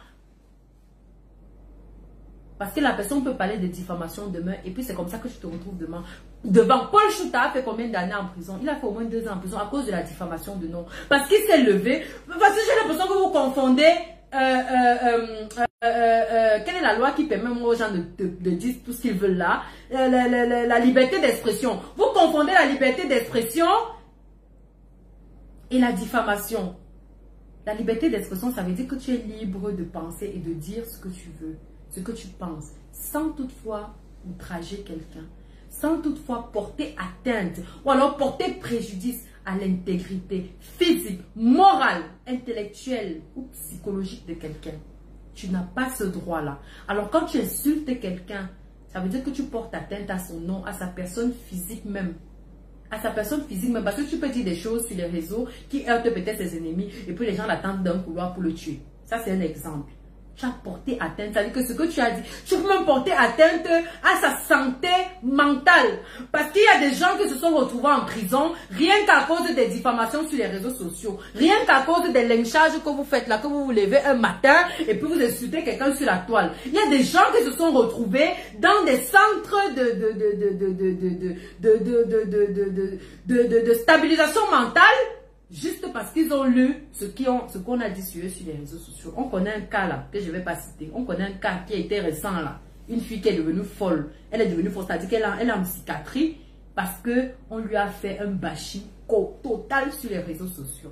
Parce que la personne peut parler de diffamation demain. Et puis c'est comme ça que tu te retrouves demain. Devant Paul Chouta a fait combien d'années en prison? Il a fait au moins deux ans en prison à cause de la diffamation de nom. Parce qu'il s'est levé. Parce que j'ai l'impression que vous confondez... Euh, euh, euh, euh, euh, quelle est la loi qui permet aux gens de, de, de dire tout ce qu'ils veulent là? euh, la, la, la, la liberté d'expression. Vous confondez la liberté d'expression et la diffamation. La liberté d'expression, ça veut dire que tu es libre de penser et de dire ce que tu veux, ce que tu penses, sans toutefois outrager quelqu'un, sans toutefois porter atteinte ou alors porter préjudice à l'intégrité physique, morale, intellectuelle ou psychologique de quelqu'un. Tu n'as pas ce droit-là. Alors quand tu insultes quelqu'un, ça veut dire que tu portes atteinte à son nom, à sa personne physique même. À sa personne physique même. Parce que tu peux dire des choses sur les réseaux qui heurtent peut-être ses ennemis et puis les gens l'attendent d'un couloir pour le tuer. Ça, c'est un exemple. Tu as porté atteinte, c'est-à-dire que ce que tu as dit, tu peux même porter atteinte à sa santé mentale. Parce qu'il y a des gens qui se sont retrouvés en prison rien qu'à cause des diffamations sur les réseaux sociaux. Rien qu'à cause des lynchages que vous faites là, que vous vous levez un matin et puis vous insultez quelqu'un sur la toile. Il y a des gens qui se sont retrouvés dans des centres de, de, de, de, de, de, de, de, de, de, de, de, de, de, de stabilisation mentale. Juste parce qu'ils ont lu ce qu'on a dit sur eux sur les réseaux sociaux. On connaît un cas là, que je ne vais pas citer. On connaît un cas qui a été récent là. Une fille qui est devenue folle. Elle est devenue folle, c'est-à-dire qu'elle a, elle a une psychiatrie parce qu'on lui a fait un bashing total sur les réseaux sociaux.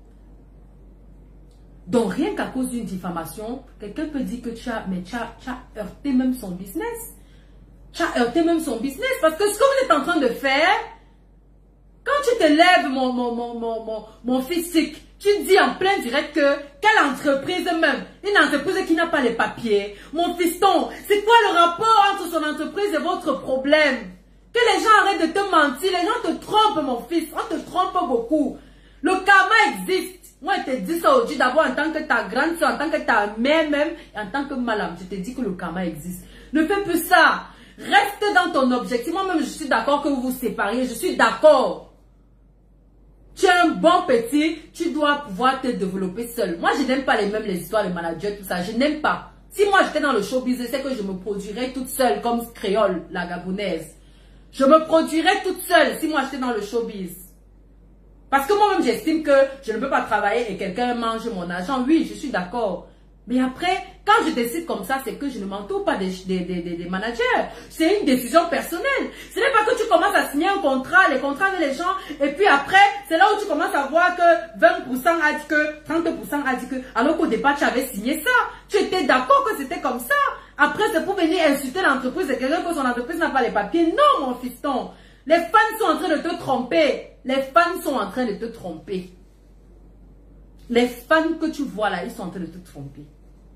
Donc rien qu'à cause d'une diffamation, quelqu'un peut dire que tu as, mais tu as, tu as heurté même son business. Tu as heurté même son business parce que ce que vous êtes en train de faire... Quand tu te lèves, mon, mon, mon, mon, mon, mon physique, tu dis en plein direct que quelle entreprise même, une entreprise qui n'a pas les papiers, mon fiston, c'est quoi le rapport entre son entreprise et votre problème? Que les gens arrêtent de te mentir, les gens te trompent mon fils, on te trompe beaucoup. Le karma existe. Moi je te dis ça aujourd'hui d'abord en tant que ta grande soeur, en tant que ta mère même, et en tant que madame, je te dis que le karma existe. Ne fais plus ça. Reste dans ton objectif. Moi-même je suis d'accord que vous vous sépariez, je suis d'accord. Tu es un bon petit, tu dois pouvoir te développer seul. Moi, je n'aime pas les mêmes les histoires de manager, tout ça. Je n'aime pas. Si moi, j'étais dans le showbiz, c'est que je me produirais toute seule comme créole, la gabonaise. Je me produirais toute seule si moi, j'étais dans le showbiz. Parce que moi-même, j'estime que je ne peux pas travailler et quelqu'un mange mon argent. Oui, je suis d'accord. Mais après, quand je décide comme ça, c'est que je ne m'entoure pas des, des, des, des managers. C'est une décision personnelle. Ce n'est pas que tu commences à signer un contrat, les contrats avec les gens, et puis après, c'est là où tu commences à voir que vingt pour cent a dit que, trente pour cent a dit que, alors qu'au départ, tu avais signé ça. Tu étais d'accord que c'était comme ça. Après, c'est pour venir insulter l'entreprise et quelqu'un que son entreprise n'a pas les papiers. Non, mon fiston. Les fans sont en train de te tromper. Les fans sont en train de te tromper. Les fans que tu vois là, ils sont en train de te tromper.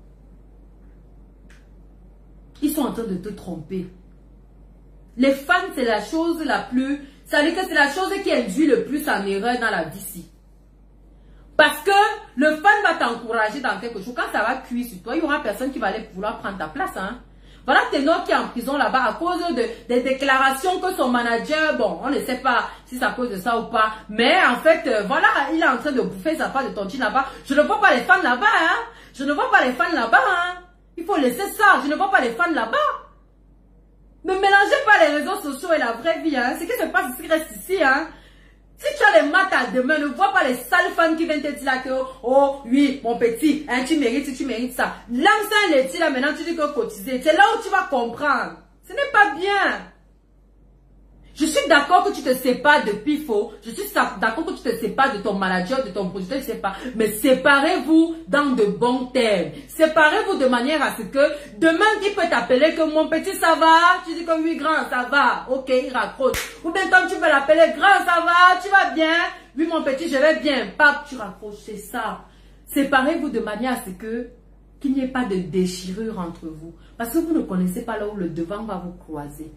Ils sont en train de te tromper. Les fans, c'est la chose la plus... Ça veut dire que c'est la chose qui induit le plus en erreur dans la vie ici. Parce que le fan va t'encourager dans quelque chose. Quand ça va cuire sur toi, il y aura personne qui va aller vouloir prendre ta place. Hein? Voilà Ténor qui est en prison là-bas à cause de, des déclarations que son manager, bon, on ne sait pas si c'est à cause de ça ou pas. Mais en fait, euh, voilà, il est en train de bouffer sa part de tontine là-bas. Je ne vois pas les fans là-bas. Hein? Je ne vois pas les fans là-bas. Hein? Il faut laisser ça. Je ne vois pas les fans là-bas. Ne mélangez pas les réseaux sociaux et la vraie vie. Hein? Ce qui se passe ici reste ici. Hein? Si tu as les maths à demain, ne vois pas les sales fans qui viennent te dire là que, oh oui, mon petit, hein, tu mérites, tu mérites ça. Lance un laitier là maintenant, tu dis que cotiser. C'est là où tu vas comprendre. Ce n'est pas bien. Je suis d'accord que tu te sépares de Pifo. Je suis d'accord que tu te sépares de ton manager, de ton producteur, je sais pas. Mais séparez-vous dans de bons termes. Séparez-vous de manière à ce que demain, il peut t'appeler que mon petit, ça va. Tu dis que oui, grand, ça va. Ok, il raccroche. Ou bien quand tu veux l'appeler, grand, ça va, tu vas bien. Oui, mon petit, je vais bien. Pape, tu raccroches, c'est ça. Séparez-vous de manière à ce que qu'il n'y ait pas de déchirure entre vous. Parce que vous ne connaissez pas là où le devant va vous croiser.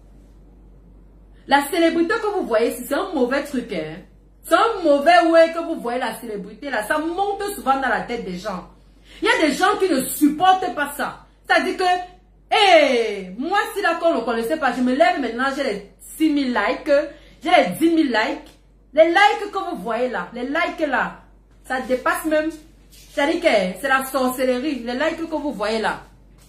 La célébrité que vous voyez, c'est un mauvais truc. Hein? C'est un mauvais way que vous voyez la célébrité là. Ça monte souvent dans la tête des gens. Il y a des gens qui ne supportent pas ça. C'est-à-dire que, hé, hey, moi si là qu'on ne connaissait pas, je me lève maintenant, j'ai les six mille likes, j'ai les dix mille likes. Les likes que vous voyez là, les likes là, ça dépasse même. C'est-à-dire que c'est la sorcellerie. Les likes que vous voyez là.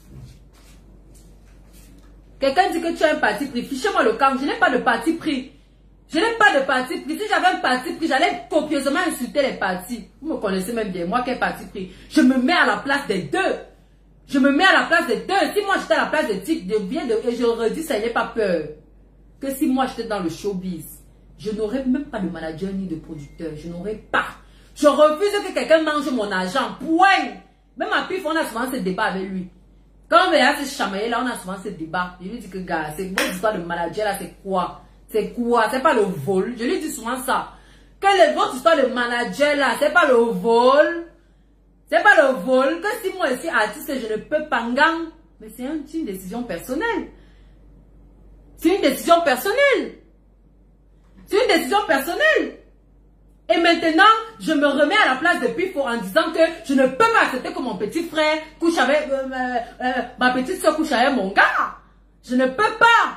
Quelqu'un dit que tu as un parti pris. Fichez-moi le camp. Je n'ai pas de parti pris. Je n'ai pas de parti pris. Si j'avais un parti pris, j'allais copieusement insulter les partis. Vous me connaissez même bien. Moi qui ai parti pris. Je me mets à la place des deux. Je me mets à la place des deux. Si moi j'étais à la place de Tic, je viens de, et je redis, ça n'ait pas peur. Que si moi j'étais dans le showbiz, je n'aurais même pas de manager ni de producteur. Je n'aurais pas. Je refuse que quelqu'un mange mon argent. Point. Même à Pif, on a souvent ce débat avec lui. Quand on veut se chamailler là, on a souvent ce débat. Je lui dis que, gars, c'est votre histoire de manager là, c'est quoi? C'est quoi? C'est pas le vol. Je lui dis souvent ça. Que le, votre histoire de manager là, c'est pas le vol. C'est pas le vol. Que si moi je suis artiste, je ne peux pas gang. Mais c'est une, une décision personnelle. C'est une décision personnelle. C'est une décision personnelle. Et maintenant, je me remets à la place de Pifo en disant que je ne peux pas accepter que mon petit frère couche avec... Euh, euh, euh, ma petite soeur couche avec mon gars. Je ne peux pas.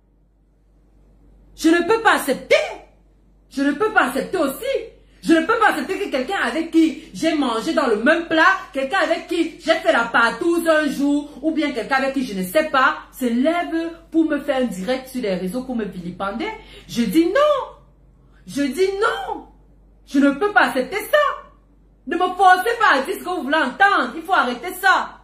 Je ne peux pas accepter. Je ne peux pas accepter aussi. Je ne peux pas accepter que quelqu'un avec qui j'ai mangé dans le même plat, quelqu'un avec qui j'ai fait la partouze un jour, ou bien quelqu'un avec qui je ne sais pas, se lève pour me faire un direct sur les réseaux pour me vilipender. Je dis non. Je dis non. Je ne peux pas accepter ça. Ne me forcez pas à dire ce que vous voulez entendre. Il faut arrêter ça.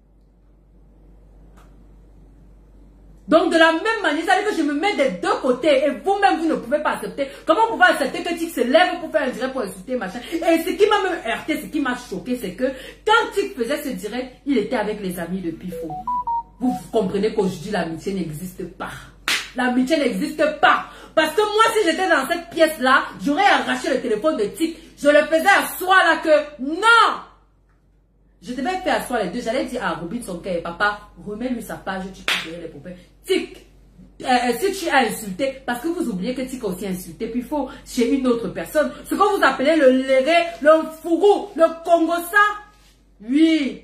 Donc, de la même manière, ça veut dire que je me mets des deux côtés. Et vous-même, vous ne pouvez pas accepter. Comment vous pouvez accepter que Tic se lève pour faire un direct pour insulter, machin. Et ce qui m'a même heurté, ce qui m'a choqué, c'est que quand Tic faisait ce direct, il était avec les amis de Pifo. Vous comprenez qu'aujourd'hui, l'amitié n'existe pas. L'amitié n'existe pas. Parce que moi, si j'étais dans cette pièce-là, j'aurais arraché le téléphone de Tic. Je le faisais asseoir là que non. Je devais faire asseoir les deux. J'allais dire à Robinson que papa, remets-lui sa page, tu peux gérer les poupées. Tic, euh, si tu as insulté, parce que vous oubliez que Tic a aussi insulté, puis il faut chez une autre personne. Ce que vous appelez le léré, le fourou, le congossa. Oui.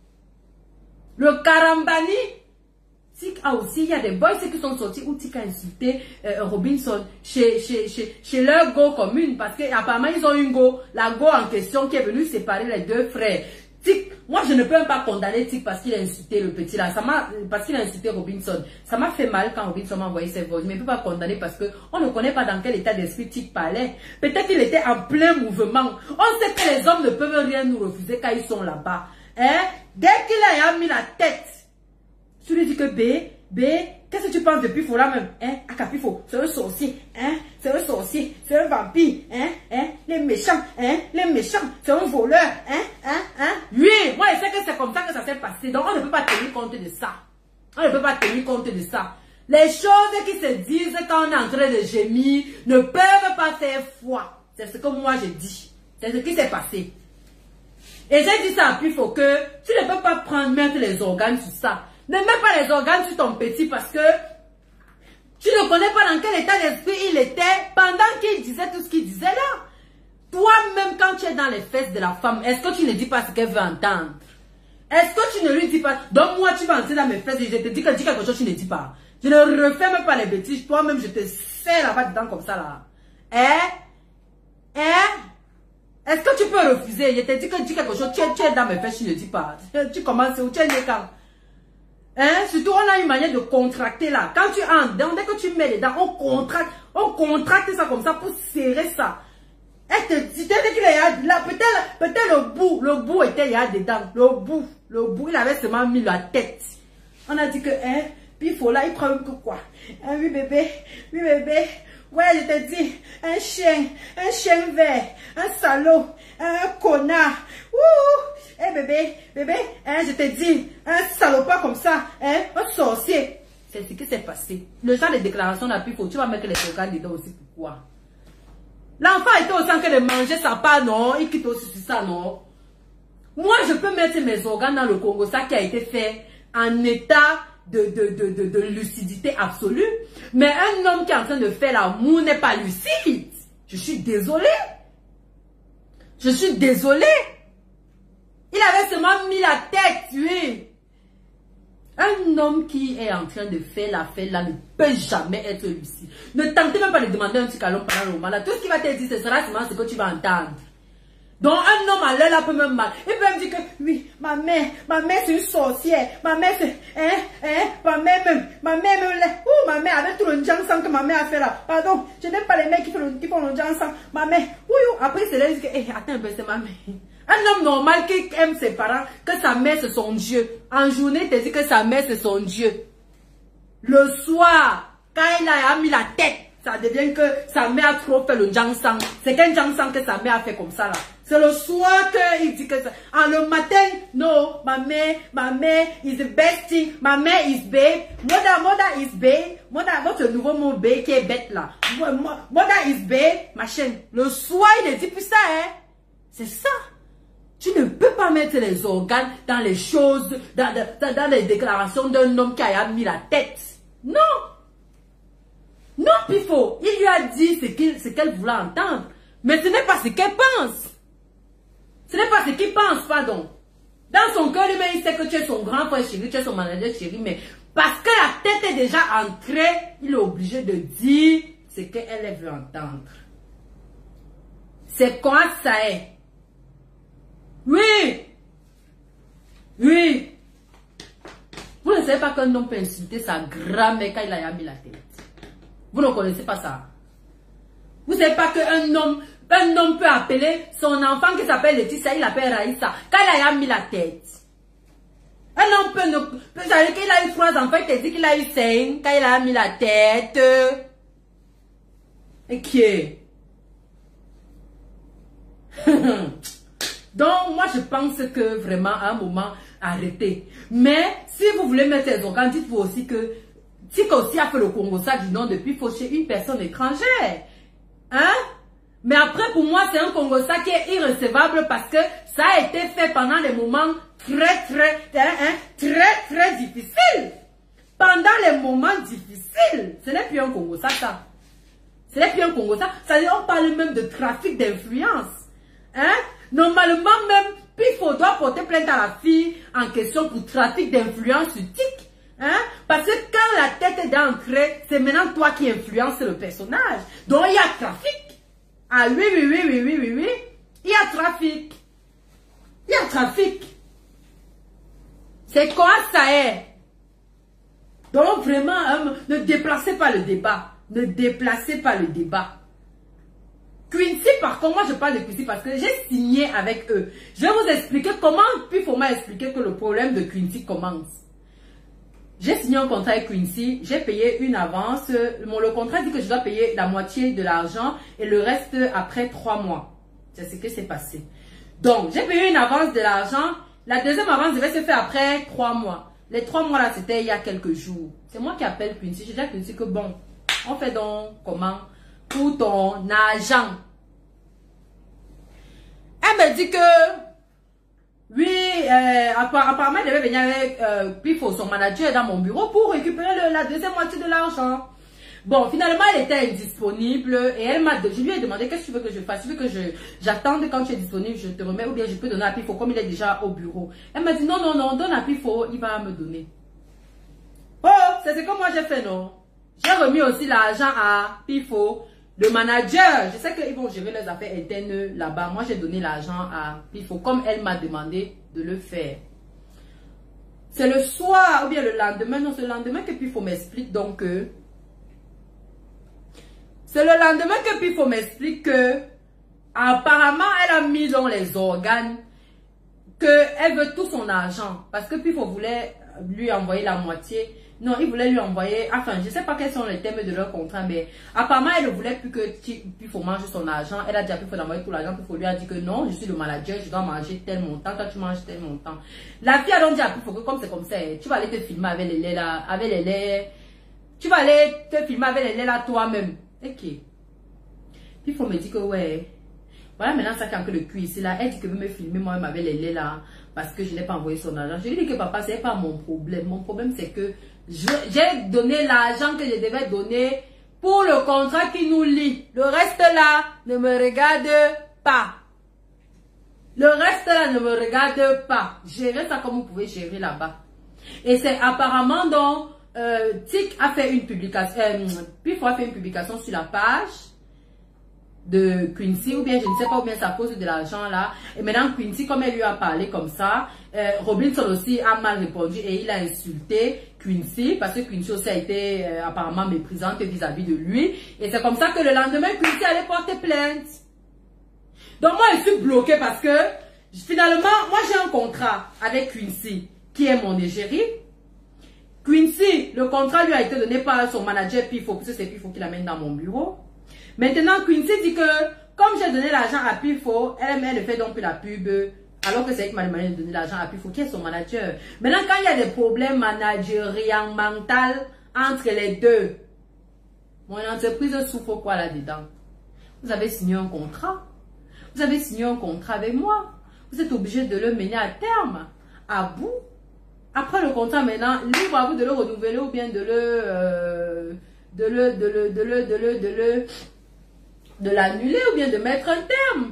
Le karambani. Tic a aussi, il y a des boys qui sont sortis où Tic a insulté euh, Robinson chez, chez, chez, chez leur go commune. Parce qu'apparemment, ils ont une go, la go en question qui est venue séparer les deux frères. Tic, moi je ne peux même pas condamner Tic parce qu'il a insulté le petit là. Ça m'a, parce qu'il a insulté Robinson. Ça m'a fait mal quand Robinson m'a envoyé ses voix. Je ne peux pas condamner parce que on ne connaît pas dans quel état d'esprit Tic parlait. Peut-être qu'il était en plein mouvement. On sait que les hommes ne peuvent rien nous refuser quand ils sont là-bas. Hein? Dès qu'il a mis la tête, tu lui dis que B, B, qu'est-ce que tu penses de Pifo là même? Hein? Akapifo, c'est un sorcier, hein? C'est un sorcier, c'est un vampire, hein? Hein? Les méchants, hein? Les méchants, c'est un voleur, hein? Hein? Hein? Oui, moi je sais que c'est comme ça que ça s'est passé. Donc on ne peut pas tenir compte de ça. On ne peut pas tenir compte de ça. Les choses qui se disent quand on est en train de gémir ne peuvent pas faire foi. C'est ce que moi j'ai dit. C'est ce qui s'est passé. Et j'ai dit ça à Pifo que tu ne peux pas prendre, mettre les organes sur ça. Ne mets pas les organes sur ton petit parce que tu ne connais pas dans quel état d'esprit il était pendant qu'il disait tout ce qu'il disait là. Toi-même, quand tu es dans les fesses de la femme, est-ce que tu ne dis pas ce qu'elle veut entendre? Est-ce que tu ne lui dis pas? Donc moi, tu vas entrer dans mes fesses et je te dis que dis quelque chose, tu ne dis pas. Je ne refais même pas les bêtises. Toi-même, je te serre là-bas dedans comme ça là. Hein? Hein? Est-ce que tu peux refuser? Je te dis que dis quelque chose, tu es, tu es dans mes fesses, tu ne dis pas. Tu commences où? Tu es né quand? Hein? Surtout, on a une manière de contracter là. Quand tu entres, dès que tu mets les dents, on contracte, on contracte ça comme ça pour serrer ça. Elle te dit qu'il y là, peut-être peut le bout, le bout était il y a dedans. Le bout, le bout, il avait seulement mis la tête. On a dit que, hein, puis il faut là, il prend que quoi? Hein, oui bébé, oui bébé. Ouais, je te dis, un chien, un chien vert, un salaud, un connard. Ouh! Eh hey, bébé, bébé, hein, je te dis, un salopard comme ça, hein, un sorcier. C'est ce qui s'est passé. Le genre de déclaration n'a plus, faut, tu vas mettre les organes dedans aussi, pourquoi? L'enfant était aussi en train de manger sa part, non? Il quitte aussi sur ça, non? Moi, je peux mettre mes organes dans le Congo, ça qui a été fait en état de, de, de, de, de lucidité absolue. Mais un homme qui est en train de faire l'amour n'est pas lucide. Je suis désolée. Je suis désolée. Il avait seulement mis la tête, oui. Un homme qui est en train de faire la fête là ne peut jamais être lucide. Ne tentez même pas de demander un petit câlin pendant le moment là. Tout ce qu'il va te dire, ce sera seulement ce que tu vas entendre. Donc un homme à l'air là peut même mal. Il peut me dire que oui, ma mère, ma mère c'est une sorcière. Ma mère c'est, hein, hein, ma mère même, ma mère même, ouh, ma mère avec tout le jansang que ma mère a fait là. Pardon, je n'aime pas les mecs qui font le, qui font le jansang. Ma mère, ouh, après c'est là, il dit que, eh, attends un peu, c'est ma mère. Un homme normal qui aime ses parents, que sa mère c'est son Dieu. En journée, il te dit que sa mère c'est son Dieu. Le soir, quand il a mis la tête, ça devient que sa mère a trop fait le jansang. C'est qu'un jansang que sa mère a fait comme ça là. C'est le soir qu'il dit que ça. Ah, le matin, non, ma mère, ma mère is the best thing. Ma mère is babe. Mother, mother is babe. Mother, votre nouveau mot babe qui est bête là. Mother is babe, ma chaîne. Le soir, il dit plus ça, hein. C'est ça. Tu ne peux pas mettre les organes dans les choses, dans, dans, dans les déclarations d'un homme qui a mis la tête. Non. Non, Pifo. Il lui a dit ce qu'il, ce qu'elle voulait entendre. Mais ce n'est pas ce qu'elle pense. Ce n'est pas ce qu'il pense, pardon. Dans son cœur, lui-même, il sait que tu es son grand frère chéri, tu es son manager chéri, mais parce que la tête est déjà entrée, il est obligé de dire ce qu'elle veut entendre. C'est quoi ça est? Oui. Oui. Vous ne savez pas qu'un homme peut insulter sa grand-mère quand il a mis la tête. Vous ne connaissez pas ça. Vous ne savez pas qu'un homme, un homme peut appeler son enfant qui s'appelle Laetitia, il l'appelle Raïssa, quand il a mis la tête. Un homme peut, ne, peut savoir qu'il a eu trois enfants, il te dit qu'il a eu cinq, quand il a mis la tête. Et qui est? Donc, moi, je pense que vraiment, à un moment, arrêtez. Mais, si vous voulez mettre les organes, dites-vous aussi que Tiko aussi a fait le Congo, ça du nom depuis faucher une personne étrangère. Hein? Mais après, pour moi, c'est un Congo ça qui est irrecevable parce que ça a été fait pendant des moments très, très, hein, hein, très, très difficiles. Pendant les moments difficiles. Ce n'est plus un Congo ça, ça. Ce n'est plus un Congo ça. Ça veut dire, on parle même de trafic d'influence. Hein? Normalement, même, Pifo doit porter plainte à la fille en question pour trafic d'influence sur Tik. Hein? Parce que quand la tête est d'entrée, c'est maintenant toi qui influences le personnage. Donc il y a trafic. Ah oui, oui, oui, oui, oui, oui, oui. Il y a trafic. Il y a trafic. C'est quoi ça est? Donc vraiment, hein, ne déplacez pas le débat. Ne déplacez pas le débat. Quincy, par contre, moi je parle de Quincy parce que j'ai signé avec eux. Je vais vous expliquer comment, puis il faut m'expliquer que le problème de Quincy commence. J'ai signé un contrat avec Quincy, j'ai payé une avance. Mon, le contrat dit que je dois payer la moitié de l'argent et le reste après trois mois. C'est ce qui s'est passé. Donc, j'ai payé une avance de l'argent. La deuxième avance devait se faire après trois mois. Les trois mois là, c'était il y a quelques jours. C'est moi qui appelle Quincy. Je dis à Quincy que bon, on fait donc comment pour ton argent. Elle me dit que oui, euh, apparemment, elle devait venir avec euh, Pifo, son manager, dans mon bureau pour récupérer le, la deuxième moitié de l'argent. Bon, finalement, elle était indisponible et elle m'a, je lui ai demandé qu'est-ce que tu veux que je fasse. Tu veux que je j'attende quand tu es disponible, je te remets ou bien je peux donner à Pifo comme il est déjà au bureau. Elle m'a dit non, non, non, donne à Pifo, il va me donner. Oh, c'est ce que moi j'ai fait, non? J'ai remis aussi l'argent à Pifo. Le manager, je sais qu'ils vont gérer les affaires internes là-bas. Moi, j'ai donné l'argent à Pifo comme elle m'a demandé de le faire. C'est le soir ou bien le lendemain. Non, c'est le lendemain que Pifo m'explique donc que... C'est le lendemain que Pifo m'explique que apparemment, elle a mis dans les organes qu'elle veut tout son argent. Parce que Pifo voulait lui envoyer la moitié. Non, il voulait lui envoyer, enfin, je ne sais pas quels sont les termes de leur contrat, mais apparemment, elle ne voulait plus que Pifo mange son argent. Elle a dit à Pifo d'envoyer tout l'argent. Pifo lui a dit que non, je suis le manager, je dois manger tel montant, toi tu manges tel montant. La fille a donc dit à Pifo que comme c'est comme ça, tu vas aller te filmer avec les laits là, avec les laits. Tu vas aller te filmer avec les laits là toi-même. Ok. Pifo me dit que ouais. Voilà maintenant ça qui a que le cul ici là. Elle dit que veut me filmer moi-même avec les laits là. Parce que je n'ai pas envoyé son argent. Je lui dis que papa, ce n'est pas mon problème. Mon problème c'est que j'ai donné l'argent que je devais donner pour le contrat qui nous lie. Le reste là ne me regarde pas. Le reste là ne me regarde pas. Gérez ça comme vous pouvez gérer là-bas. Et c'est apparemment donc, euh, Tic a fait une publication, euh, Pifo a fait une publication sur la page de Quincy, ou bien je ne sais pas, ou bien ça cause de l'argent là. Et maintenant Quincy, comme elle lui a parlé comme ça, euh, Robinson aussi a mal répondu et il a insulté Quincy parce que Quincy aussi a été euh, apparemment méprisante vis-à-vis de lui. Et c'est comme ça que le lendemain, Quincy allait porter plainte. Donc moi, je suis bloquée parce que finalement, moi j'ai un contrat avec Quincy qui est mon égérie. Quincy, le contrat lui a été donné par son manager Pifo, parce que c'est Pifo qui l'amène dans mon bureau. Maintenant, Quincy dit que comme j'ai donné l'argent à Pifo, elle, elle ne fait donc plus la pub, alors que c'est elle qui m'a demandé de donner l'argent à Pifo, qui est son manager. Maintenant, quand il y a des problèmes managériels, mentaux entre les deux, mon entreprise souffre quoi là-dedans? Vous avez signé un contrat. Vous avez signé un contrat avec moi. Vous êtes obligé de le mener à terme, à bout. Après le contrat, maintenant, libre à vous de le renouveler ou bien de le, euh, de le, de le, de le, de le, de le, de l'annuler ou bien de mettre un terme.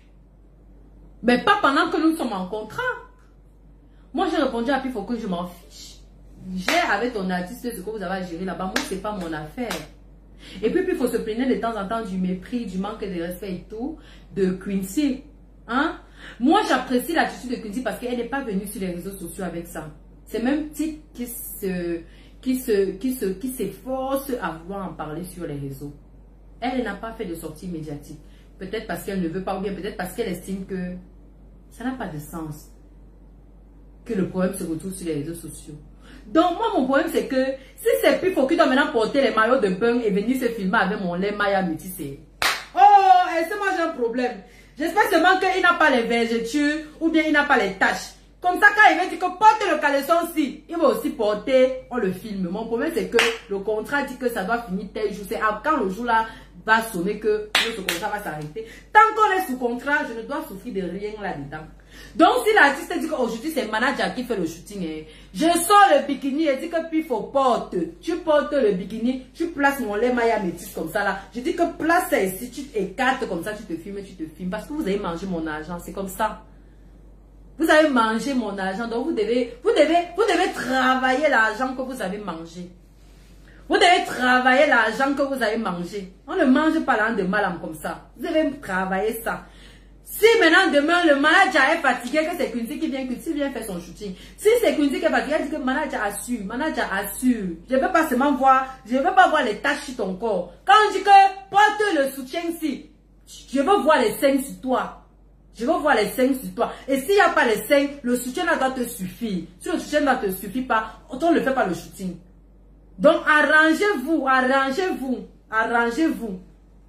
Mais pas pendant que nous sommes en contrat. Moi, j'ai répondu à Pifo que je m'en fiche. J'ai avec ton artiste ce que vous avez à gérer là-bas. Moi, c'est pas mon affaire. Et puis, il faut se plaindre de temps en temps du mépris, du manque de respect et tout de Quincy. Hein? Moi, j'apprécie l'attitude de Quincy parce qu'elle n'est pas venue sur les réseaux sociaux avec ça. C'est même Tic qui se, qui se, qui se, qui s'efforce à vouloir en parler sur les réseaux. Elle n'a pas fait de sortie médiatique. Peut-être parce qu'elle ne veut pas ou bien peut-être parce qu'elle estime que ça n'a pas de sens. Que le problème se retrouve sur les réseaux sociaux. Donc, moi, mon problème, c'est que si c'est Pifo qui doit maintenant porter les maillots de bain et venir se filmer avec mon lait Maya métissé. Oh, et c'est moi, j'ai un problème. J'espère seulement qu'il n'a pas les vergetures ou bien il n'a pas les taches. Comme ça, quand il va dire que porte le caleçon-ci, il va aussi porter, on le filme. Mon problème, c'est que le contrat dit que ça doit finir tel jour. C'est quand le jour-là va sonner que notre contrat va s'arrêter. Tant qu'on est sous contrat, je ne dois souffrir de rien là-dedans. Donc, si l'artiste dit qu'aujourd'hui, c'est le manager qui fait le shooting, hein, je sors le bikini et dis que Pifo porte. Tu portes le bikini, tu places mon lait Maya métis comme ça là. Je dis que place ça ici, tu écartes comme ça, tu te filmes, tu te filmes. Parce que vous avez mangé mon argent, c'est comme ça. Vous avez mangé mon argent, donc vous devez, vous devez, vous devez travailler l'argent que vous avez mangé. Vous devez travailler l'argent que vous avez mangé. On ne mange pas l'an de mal comme ça. Vous devez travailler ça. Si maintenant demain le manager est fatigué, que c'est Quincy qui vient, Quincy vient faire son shooting. Si c'est Quincy qui est fatigué, il dit que manager assure, manager assure. Je ne veux pas seulement voir, je ne veux pas voir les taches sur ton corps. Quand on dit que porte le soutien-ci, je veux voir les seins sur toi. Je veux voir les seins sur toi. Et s'il n'y a pas les seins, le soutien là doit te suffire. Si le soutien ne te suffit pas, on ne fait pas le shooting. Donc arrangez-vous, arrangez-vous, arrangez-vous.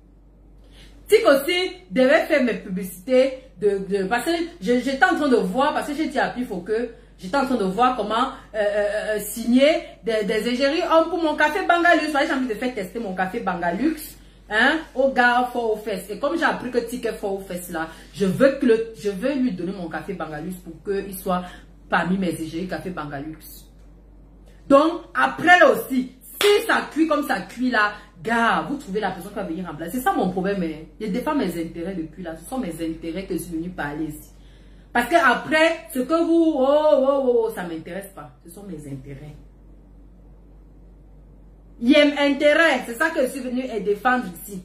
Tic aussi devait faire mes publicités de, de parce que j'étais en train de voir, parce que j'ai dit à Pifo que j'étais en train de voir comment euh, euh, signer des, des égéries hommes pour mon café Bangalux. J'ai envie de faire tester mon café Bangalux, hein, au gars fort aux fesses. Et comme j'ai appris que Tic est fort aux fesses là, je veux que le, je veux lui donner mon café Bangalux pour qu'il soit parmi mes égéries café Bangalux. Donc après là aussi, si ça cuit comme ça cuit là, gars, vous trouvez la personne qui va venir remplacer. C'est ça mon problème. Hein. Je défends mes intérêts depuis là. Ce sont mes intérêts que je suis venue parler ici. Parce que après, ce que vous... Oh, oh, oh, ça ne m'intéresse pas. Ce sont mes intérêts. Il y a un intérêt. C'est ça que je suis venue défendre ici.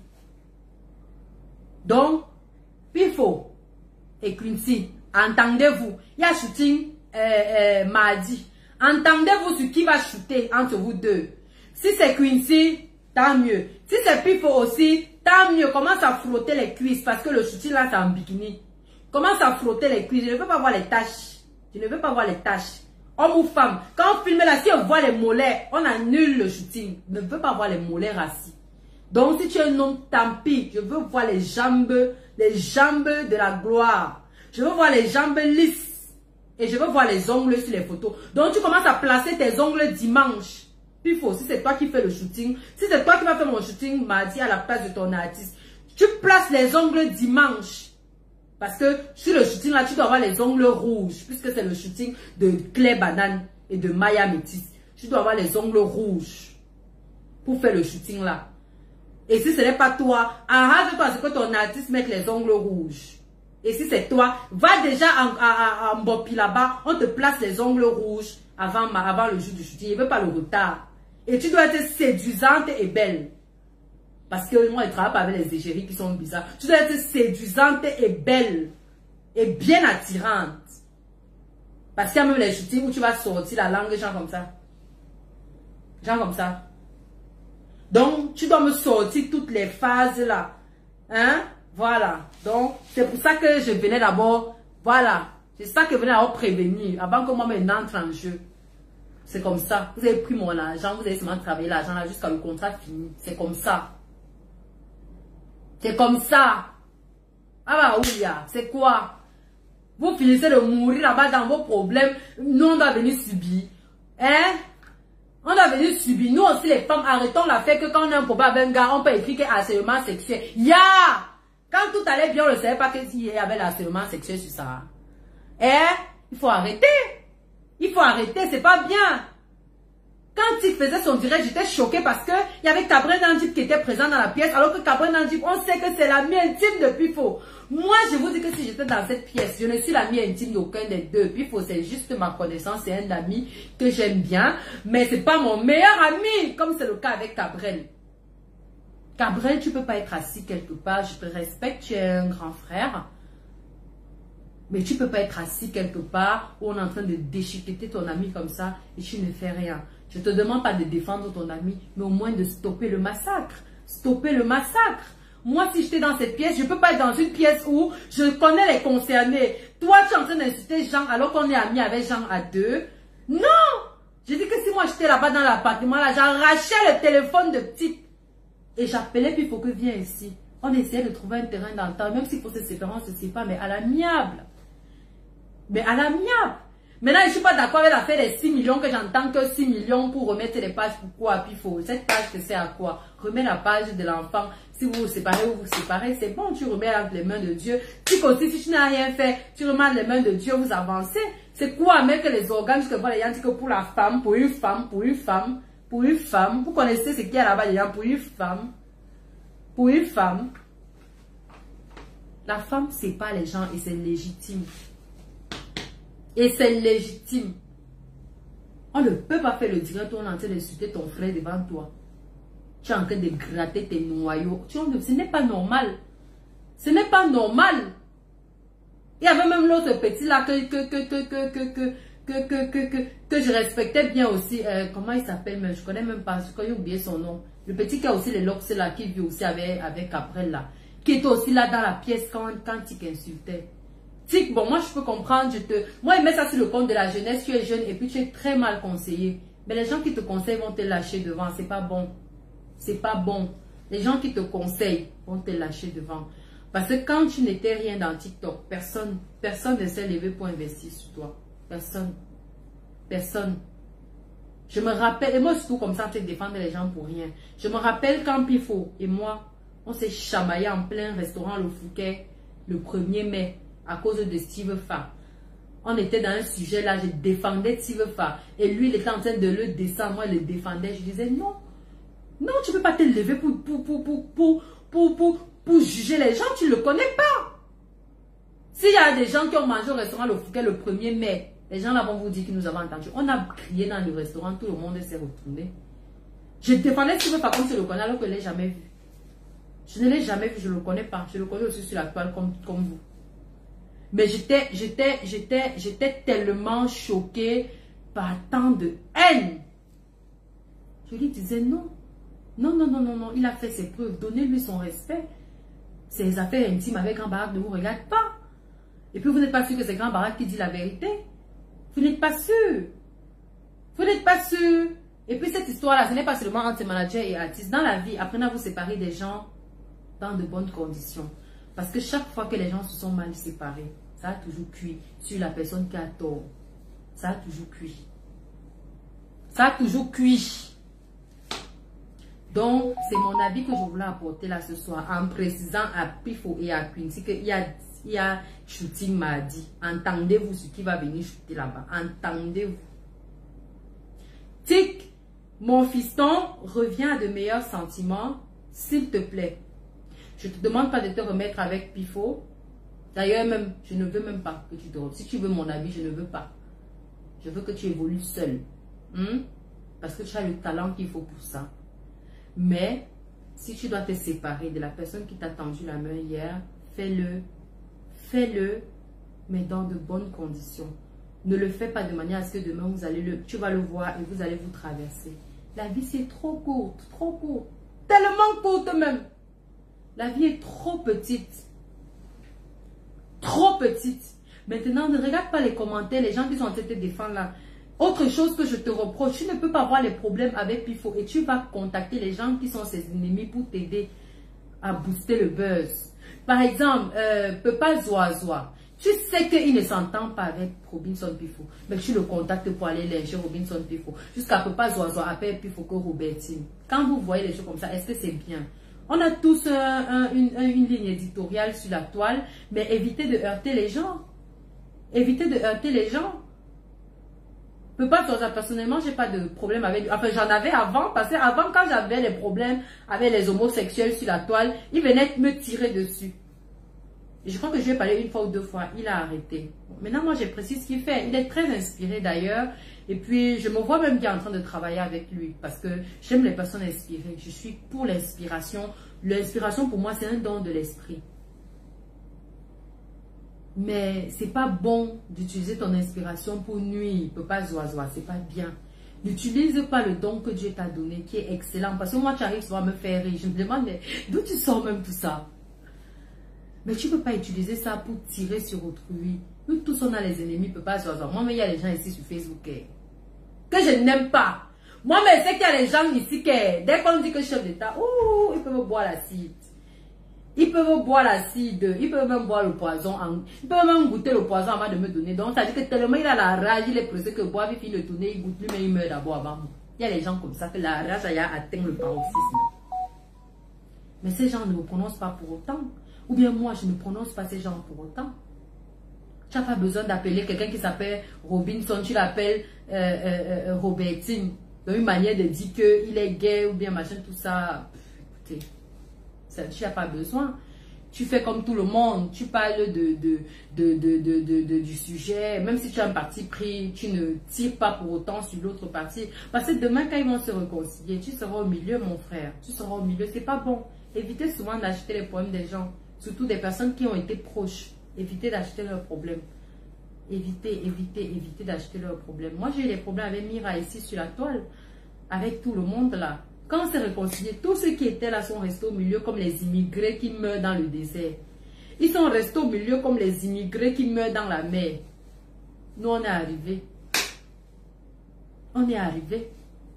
Donc, Pifo et Quincy, entendez-vous. Il y a shooting euh, euh, mardi. Entendez-vous sur qui va shooter entre vous deux. Si c'est Quincy, tant mieux. Si c'est Pifo aussi, tant mieux. Commence à frotter les cuisses parce que le shooting là, c'est en bikini. Commence à frotter les cuisses. Je ne veux pas voir les taches. Je ne veux pas voir les taches. Homme ou femme. Quand on filme là, si on voit les mollets, on annule le shooting. Je ne veux pas voir les mollets rassis. Donc, si tu es un homme, tant pis. Je veux voir les jambes, les jambes de la gloire. Je veux voir les jambes lisses. Et je veux voir les ongles sur les photos. Donc, tu commences à placer tes ongles dimanche. Pifo, si c'est toi qui fais le shooting, si c'est toi qui vas faire mon shooting mardi à la place de ton artiste, tu places les ongles dimanche. Parce que sur le shooting là, tu dois avoir les ongles rouges. Puisque c'est le shooting de Claire Banane et de Maya Métis. Tu dois avoir les ongles rouges pour faire le shooting là. Et si ce n'est pas toi, arrange-toi à ce que ton artiste mette les ongles rouges. Et si c'est toi, va déjà en, en, en Bopi là-bas, on te place les ongles rouges avant, ma, avant le jour du shooting. Il ne veut pas le retard. Et tu dois être séduisante et belle. Parce que moi, je travaille pas avec les égéries qui sont bizarres. Tu dois être séduisante et belle. Et bien attirante. Parce qu'il y a même les shootings où tu vas sortir la langue, genre comme ça. Genre comme ça. Donc, tu dois me sortir toutes les phases là. Hein? Voilà. Donc, c'est pour ça que je venais d'abord. Voilà. C'est ça que je venais d'abord prévenir. Avant que moi, je n'entre en jeu. C'est comme ça. Vous avez pris mon argent. Vous avez seulement travaillé l'argent là jusqu'à le contrat fini. C'est comme ça. C'est comme ça. Ah bah oui, c'est quoi? Vous finissez de mourir là-bas dans vos problèmes. Nous, on doit venir subir. Hein? On doit venir subir. Nous aussi, les femmes, arrêtons la fait que quand on a un problème avec un gars, on peut écrire qu'il y a harcèlement sexuel. Ya! Yeah! Quand tout allait bien, on ne savait pas qu'il y avait l'harcèlement sexuel sur ça. Eh? Il faut arrêter. Il faut arrêter, c'est pas bien. Quand il faisait son direct, j'étais choquée parce que il y avait Cabrel Nandip qui était présent dans la pièce, alors que Cabrel Nandip, on sait que c'est l'ami intime de Pifo. Moi, je vous dis que si j'étais dans cette pièce, je ne suis l'ami intime d'aucun des deux. Pifo, c'est juste ma connaissance, c'est un ami que j'aime bien, mais c'est pas mon meilleur ami, comme c'est le cas avec Cabrel. Cabrel, tu peux pas être assis quelque part, je te respecte, tu es un grand frère. Mais tu peux pas être assis quelque part où on est en train de déchiqueter ton ami comme ça et tu ne fais rien. Je te demande pas de défendre ton ami, mais au moins de stopper le massacre. Stopper le massacre. Moi, si j'étais dans cette pièce, je peux pas être dans une pièce où je connais les concernés. Toi, tu es en train d'insulter Jean alors qu'on est amis avec Jean à deux. Non! J'ai dit que si moi j'étais là-bas dans l'appartement, là, j'arrachais le téléphone de petite. Et j'appelais, puis il faut que vienne ici. On essayait de trouver un terrain d'entente, même s'il faut se séparer, on ne se sépare, mais à l'amiable. Mais à l'amiable. Maintenant, je ne suis pas d'accord avec l'affaire des six millions que j'entends que six millions pour remettre les pages. Pourquoi? Puis il faut. Cette page, c'est à quoi? Remets la page de l'enfant. Si vous vous séparez ou vous vous séparez, c'est bon, tu remets entre les mains de Dieu. Si aussi, si tu n'as rien fait, tu remets entre les mains de Dieu, vous avancez. C'est quoi, mettre les organes que voilà, il y a dit que pour la femme, pour une femme, pour une femme, pour une femme. Vous connaissez ce qu'il y a là-bas, il y a pour une femme. Pour une femme. La femme sépare les gens et c'est légitime. Et c'est légitime. On ne peut pas faire le direct où on est en train d'insulter ton frère devant toi. Tu es en train de gratter tes noyaux. Tu, ce n'est pas normal. Ce n'est pas normal. Il y avait même l'autre petit là que, que, que, que, que, que, que, que, que, que, que, que je respectais bien aussi. Euh, comment il s'appelle? Je ne connais même pas. Je crois que j'ai oublié son nom. Le petit qui a aussi les locks là, qui vit aussi avec, avec Cabrel là. Qui était aussi là dans la pièce quand, quand il insultait. Tic, bon, moi je peux comprendre, je te... Moi, je mets ça sur le compte de la jeunesse, tu es jeune et puis tu es très mal conseillé. Mais les gens qui te conseillent vont te lâcher devant, c'est pas bon. C'est pas bon. Les gens qui te conseillent vont te lâcher devant. Parce que quand tu n'étais rien dans TikTok, personne, personne ne s'est levé pour investir sur toi. Personne. Personne. Je me rappelle, et moi surtout comme ça, tu défendre les gens pour rien. Je me rappelle quand Pifo et moi, on s'est chamaillé en plein restaurant Le Fouquet le premier mai. À cause de Steve Fa. On était dans un sujet là, je défendais Steve Fa. Et lui, il était en train de le descendre. Moi, je le défendais. Je disais non. Non, tu ne peux pas te lever pour, pour, pour, pour, pour, pour, pour, pour juger les gens. Tu ne le connais pas. S'il y a des gens qui ont mangé au restaurant Le Fouquet le premier mai, les gens là vont vous dire qu'ils nous avons entendu. On a crié dans le restaurant, tout le monde s'est retourné. Je défendais Steve Fa comme je le connais alors que je ne l'ai jamais vu. Je ne l'ai jamais vu, je ne le connais pas. Je le connais aussi sur la toile comme, comme vous. Mais j'étais, j'étais, j'étais, j'étais tellement choquée par tant de haine. Je lui disais non. Non, non, non, non, non. Il a fait ses preuves. Donnez-lui son respect. Ses affaires intimes avec Grand Barack ne vous regardent pas. Et puis vous n'êtes pas sûr que c'est Grand Barack qui dit la vérité. Vous n'êtes pas sûr. Vous n'êtes pas sûr. Et puis cette histoire-là, ce n'est pas seulement entre managers et artistes. Dans la vie, apprenez à vous séparer des gens dans de bonnes conditions. Parce que chaque fois que les gens se sont mal séparés, ça a toujours cuit sur la personne qui a tort. Ça a toujours cuit. Ça a toujours cuit. Donc, c'est mon avis que je voulais apporter là ce soir en précisant à Pifo et à Quincy qu'il y a, il y a shooting mardi. Entendez-vous ce qui va venir shooter là-bas. Entendez-vous. Tic, mon fiston, reviens à de meilleurs sentiments, s'il te plaît. Je ne te demande pas de te remettre avec Pifo. D'ailleurs, même, je ne veux même pas que tu te remettes. Si tu veux mon avis, je ne veux pas. Je veux que tu évolues seul. Hmm? Parce que tu as le talent qu'il faut pour ça. Mais, si tu dois te séparer de la personne qui t'a tendu la main hier, fais-le. Fais-le, mais dans de bonnes conditions. Ne le fais pas de manière à ce que demain, vous allez le, tu vas le voir et vous allez vous traverser. La vie, c'est trop courte, trop courte. Tellement courte même. La vie est trop petite. Trop petite. Maintenant, ne regarde pas les commentaires, les gens qui sont en train de te défendre là. Autre chose que je te reproche, tu ne peux pas avoir les problèmes avec Pifo et tu vas contacter les gens qui sont ses ennemis pour t'aider à booster le buzz. Par exemple, euh, Pepa Zoazoa. Tu sais qu'il ne s'entend pas avec Robinson Pifo, mais tu le contactes pour aller lyncher Robinson Pifo. Jusqu'à Pepa Zoazoa appelle Pifo que Robertine. Quand vous voyez les choses comme ça, est-ce que c'est bien? On a tous un, un, une, une ligne éditoriale sur la toile, mais évitez de heurter les gens. Évitez de heurter les gens. Pepa Zoazoa, personnellement, j'ai pas de problème avec lui. Enfin, j'en avais avant, parce que avant, quand j'avais les problèmes avec les homosexuels sur la toile, ils venaient me tirer dessus. Je crois que je lui ai parlé une fois ou deux fois. Il a arrêté. Maintenant, moi, j'apprécie ce qu'il fait. Il est très inspiré d'ailleurs. Et puis, je me vois même bien en train de travailler avec lui. Parce que j'aime les personnes inspirées. Je suis pour l'inspiration. L'inspiration, pour moi, c'est un don de l'esprit. Mais c'est pas bon d'utiliser ton inspiration pour nuire. Pepa Zoazoa, c'est pas bien. N'utilise pas le don que Dieu t'a donné, qui est excellent. Parce que moi, tu arrives souvent à me faire rire. Je me demande d'où tu sors même tout ça. Mais tu ne peux pas utiliser ça pour tirer sur autrui. Nous tous, on a les ennemis, Pepa Zoazoa. Moi, mais il y a les gens ici sur Facebook que je n'aime pas. Moi, mais c'est qu'il y a les gens ici que dès qu'on dit que chef d'État, ouh, ils peuvent boire l'acide. Ils peuvent boire l'acide. Ils peuvent même boire le poison. Ils peuvent même goûter le poison avant de me donner. Donc, ça dit que tellement il a la rage, il est pressé que boire, il finit de tourner, il goûte lui, mais il meurt d'abord avant moi. Il y a les gens comme ça que la rage a atteint le paroxysme. Mais ces gens ne me prononcent pas pour autant. Ou bien moi, je ne prononce pas ces gens pour autant. Tu n'as pas besoin d'appeler quelqu'un qui s'appelle Robinson, tu l'appelles euh, euh, euh, Robertine. Donc une manière de dire qu'il est gay ou bien machin, tout ça. Écoutez, ça, tu n'as pas besoin. Tu fais comme tout le monde, tu parles de, de, de, de, de, de, de, du sujet. Même si tu as un parti pris, tu ne tires pas pour autant sur l'autre parti. Parce que demain, quand ils vont se réconcilier, tu seras au milieu, mon frère. Tu seras au milieu, c'est pas bon. Évitez souvent d'acheter les problèmes des gens. Surtout des personnes qui ont été proches. Évitez d'acheter leurs problèmes. Évitez, évitez, évitez d'acheter leurs problèmes. Moi, j'ai eu des problèmes avec Mira ici sur la toile. Avec tout le monde là. Quand on s'est réconcilié, tous ceux qui étaient là sont restés au milieu comme les immigrés qui meurent dans le désert. Ils sont restés au milieu comme les immigrés qui meurent dans la mer. Nous, on est arrivés. On est arrivés.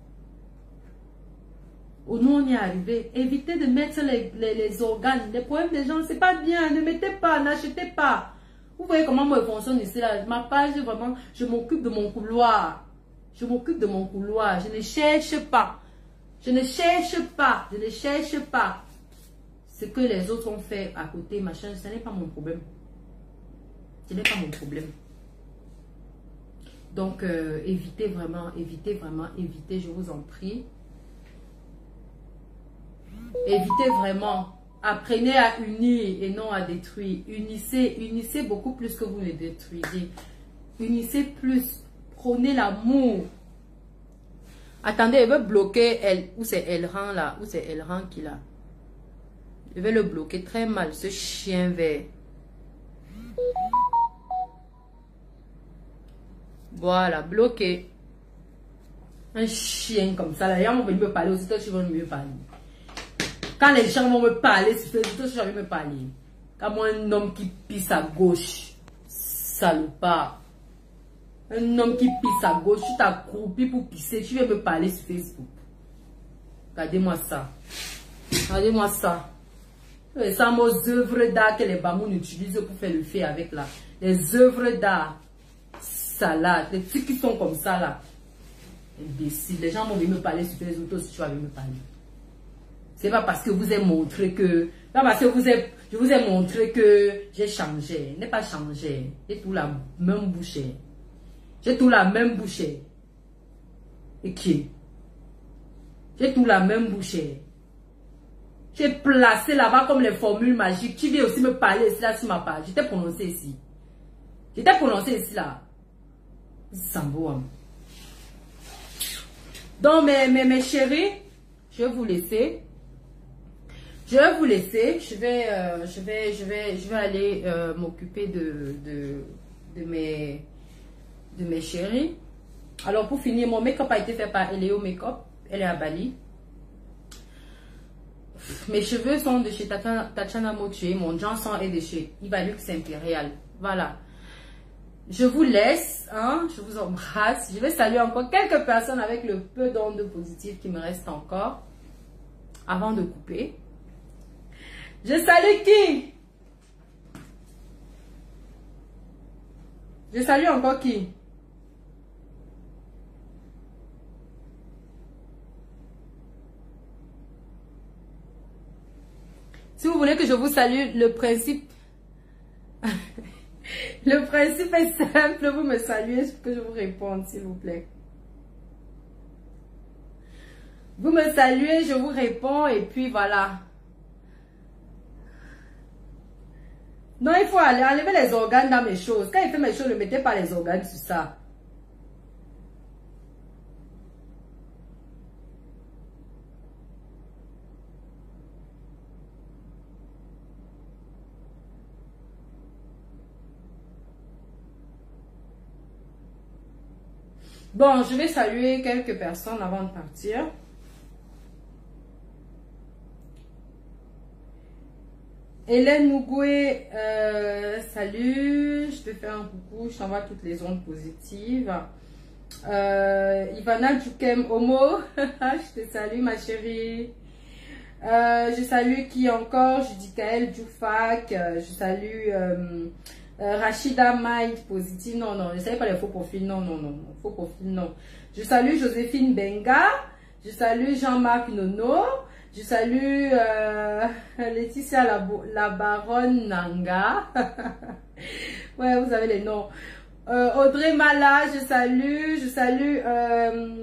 Où nous on y est arrivé. Évitez de mettre les, les, les organes, les problèmes des gens, c'est pas bien. Ne mettez pas, n'achetez pas. Vous voyez comment moi je fonctionne ici là. Ma page, vraiment, je m'occupe de mon couloir. Je m'occupe de mon couloir. Je ne cherche pas. Je ne cherche pas. Je ne cherche pas. Ce que les autres ont fait à côté, machin, ce n'est pas mon problème. Ce n'est pas mon problème. Donc, euh, évitez vraiment, évitez vraiment, évitez, je vous en prie. Évitez vraiment. Apprenez à unir et non à détruire. Unissez, unissez beaucoup plus que vous ne détruisez. Unissez plus. Prenez l'amour. Attendez, je veux bloquer elle. Où c'est Elran là? Où c'est Elran qui l'a? Je vais le bloquer très mal, ce chien vert. Voilà, bloqué. Un chien comme ça. Là, les gens vont venir me parler aussi. Toi, tu vas me parler. Quand les gens vont me parler, c'est toi, tu vas me parler. Quand moi, un homme qui pisse à gauche, salopard. Un homme qui pisse à gauche, tu t'accroupis pour pisser, tu viens me parler sur Facebook. Regardez-moi ça. Regardez-moi ça. Les œuvres d'art que les Bamoun utilisent pour faire le feu avec là. Les œuvres d'art. Salade. Les trucs qui sont comme ça là. Imbécile. Les gens vont venir me parler sur Facebook, toi aussi tu vas venir me parler. C'est pas parce que vous avez montré que... Pas parce que vous avez, je vous ai montré que j'ai changé. Je n'ai pas changé. J'ai tout la même bouchée. J'ai tout la même bouchée. Et qui? J'ai tout la même bouchée. J'ai placé là-bas comme les formules magiques. Tu viens aussi me parler ici là sur ma page. J'étais prononcé ici. J'étais prononcé ici là. Sambo. Donc, mes, mes, mes chéris, je vais vous laisser. Je vais vous laisser. Je vais, euh, je vais, je vais, je vais aller euh, m'occuper de, de, de, mes, de mes chéris. Alors, pour finir, mon make-up a été fait par Eléo Make-up. Elle est à Bali. Mes cheveux sont de chez Tatiana Moche. Mon Johnson est de chez Ivalux Impérial. Voilà. Je vous laisse. Hein, je vous embrasse. Je vais saluer encore quelques personnes avec le peu d'ondes positives qui me reste encore. Avant de couper. Je salue qui? Je salue encore qui? Si vous voulez que je vous salue, le principe... le principe est simple. Vous me saluez, que je vous réponde, s'il vous plaît. Vous me saluez, je vous réponds et puis voilà. Non, il faut aller enlever les organes dans mes choses. Quand il fait mes choses, ne mettez pas les organes sur ça. Bon, je vais saluer quelques personnes avant de partir. Hélène Mougoué, euh, salut, je te fais un coucou, je t'envoie toutes les ondes positives. Euh, Ivana Djukem Homo, je te salue ma chérie. Euh, je salue qui encore, je dis Kael Djoufak, je salue euh, euh, Rachida Mind Positive, non, non, je ne savais pas les faux profils, non, non, non, faux profils, non. Je salue Joséphine Benga, je salue Jean-Marc Nono. Je salue euh, Laetitia la, la baronne Nanga. Ouais, vous avez les noms. Euh, Audrey Mala, je salue. Je salue euh,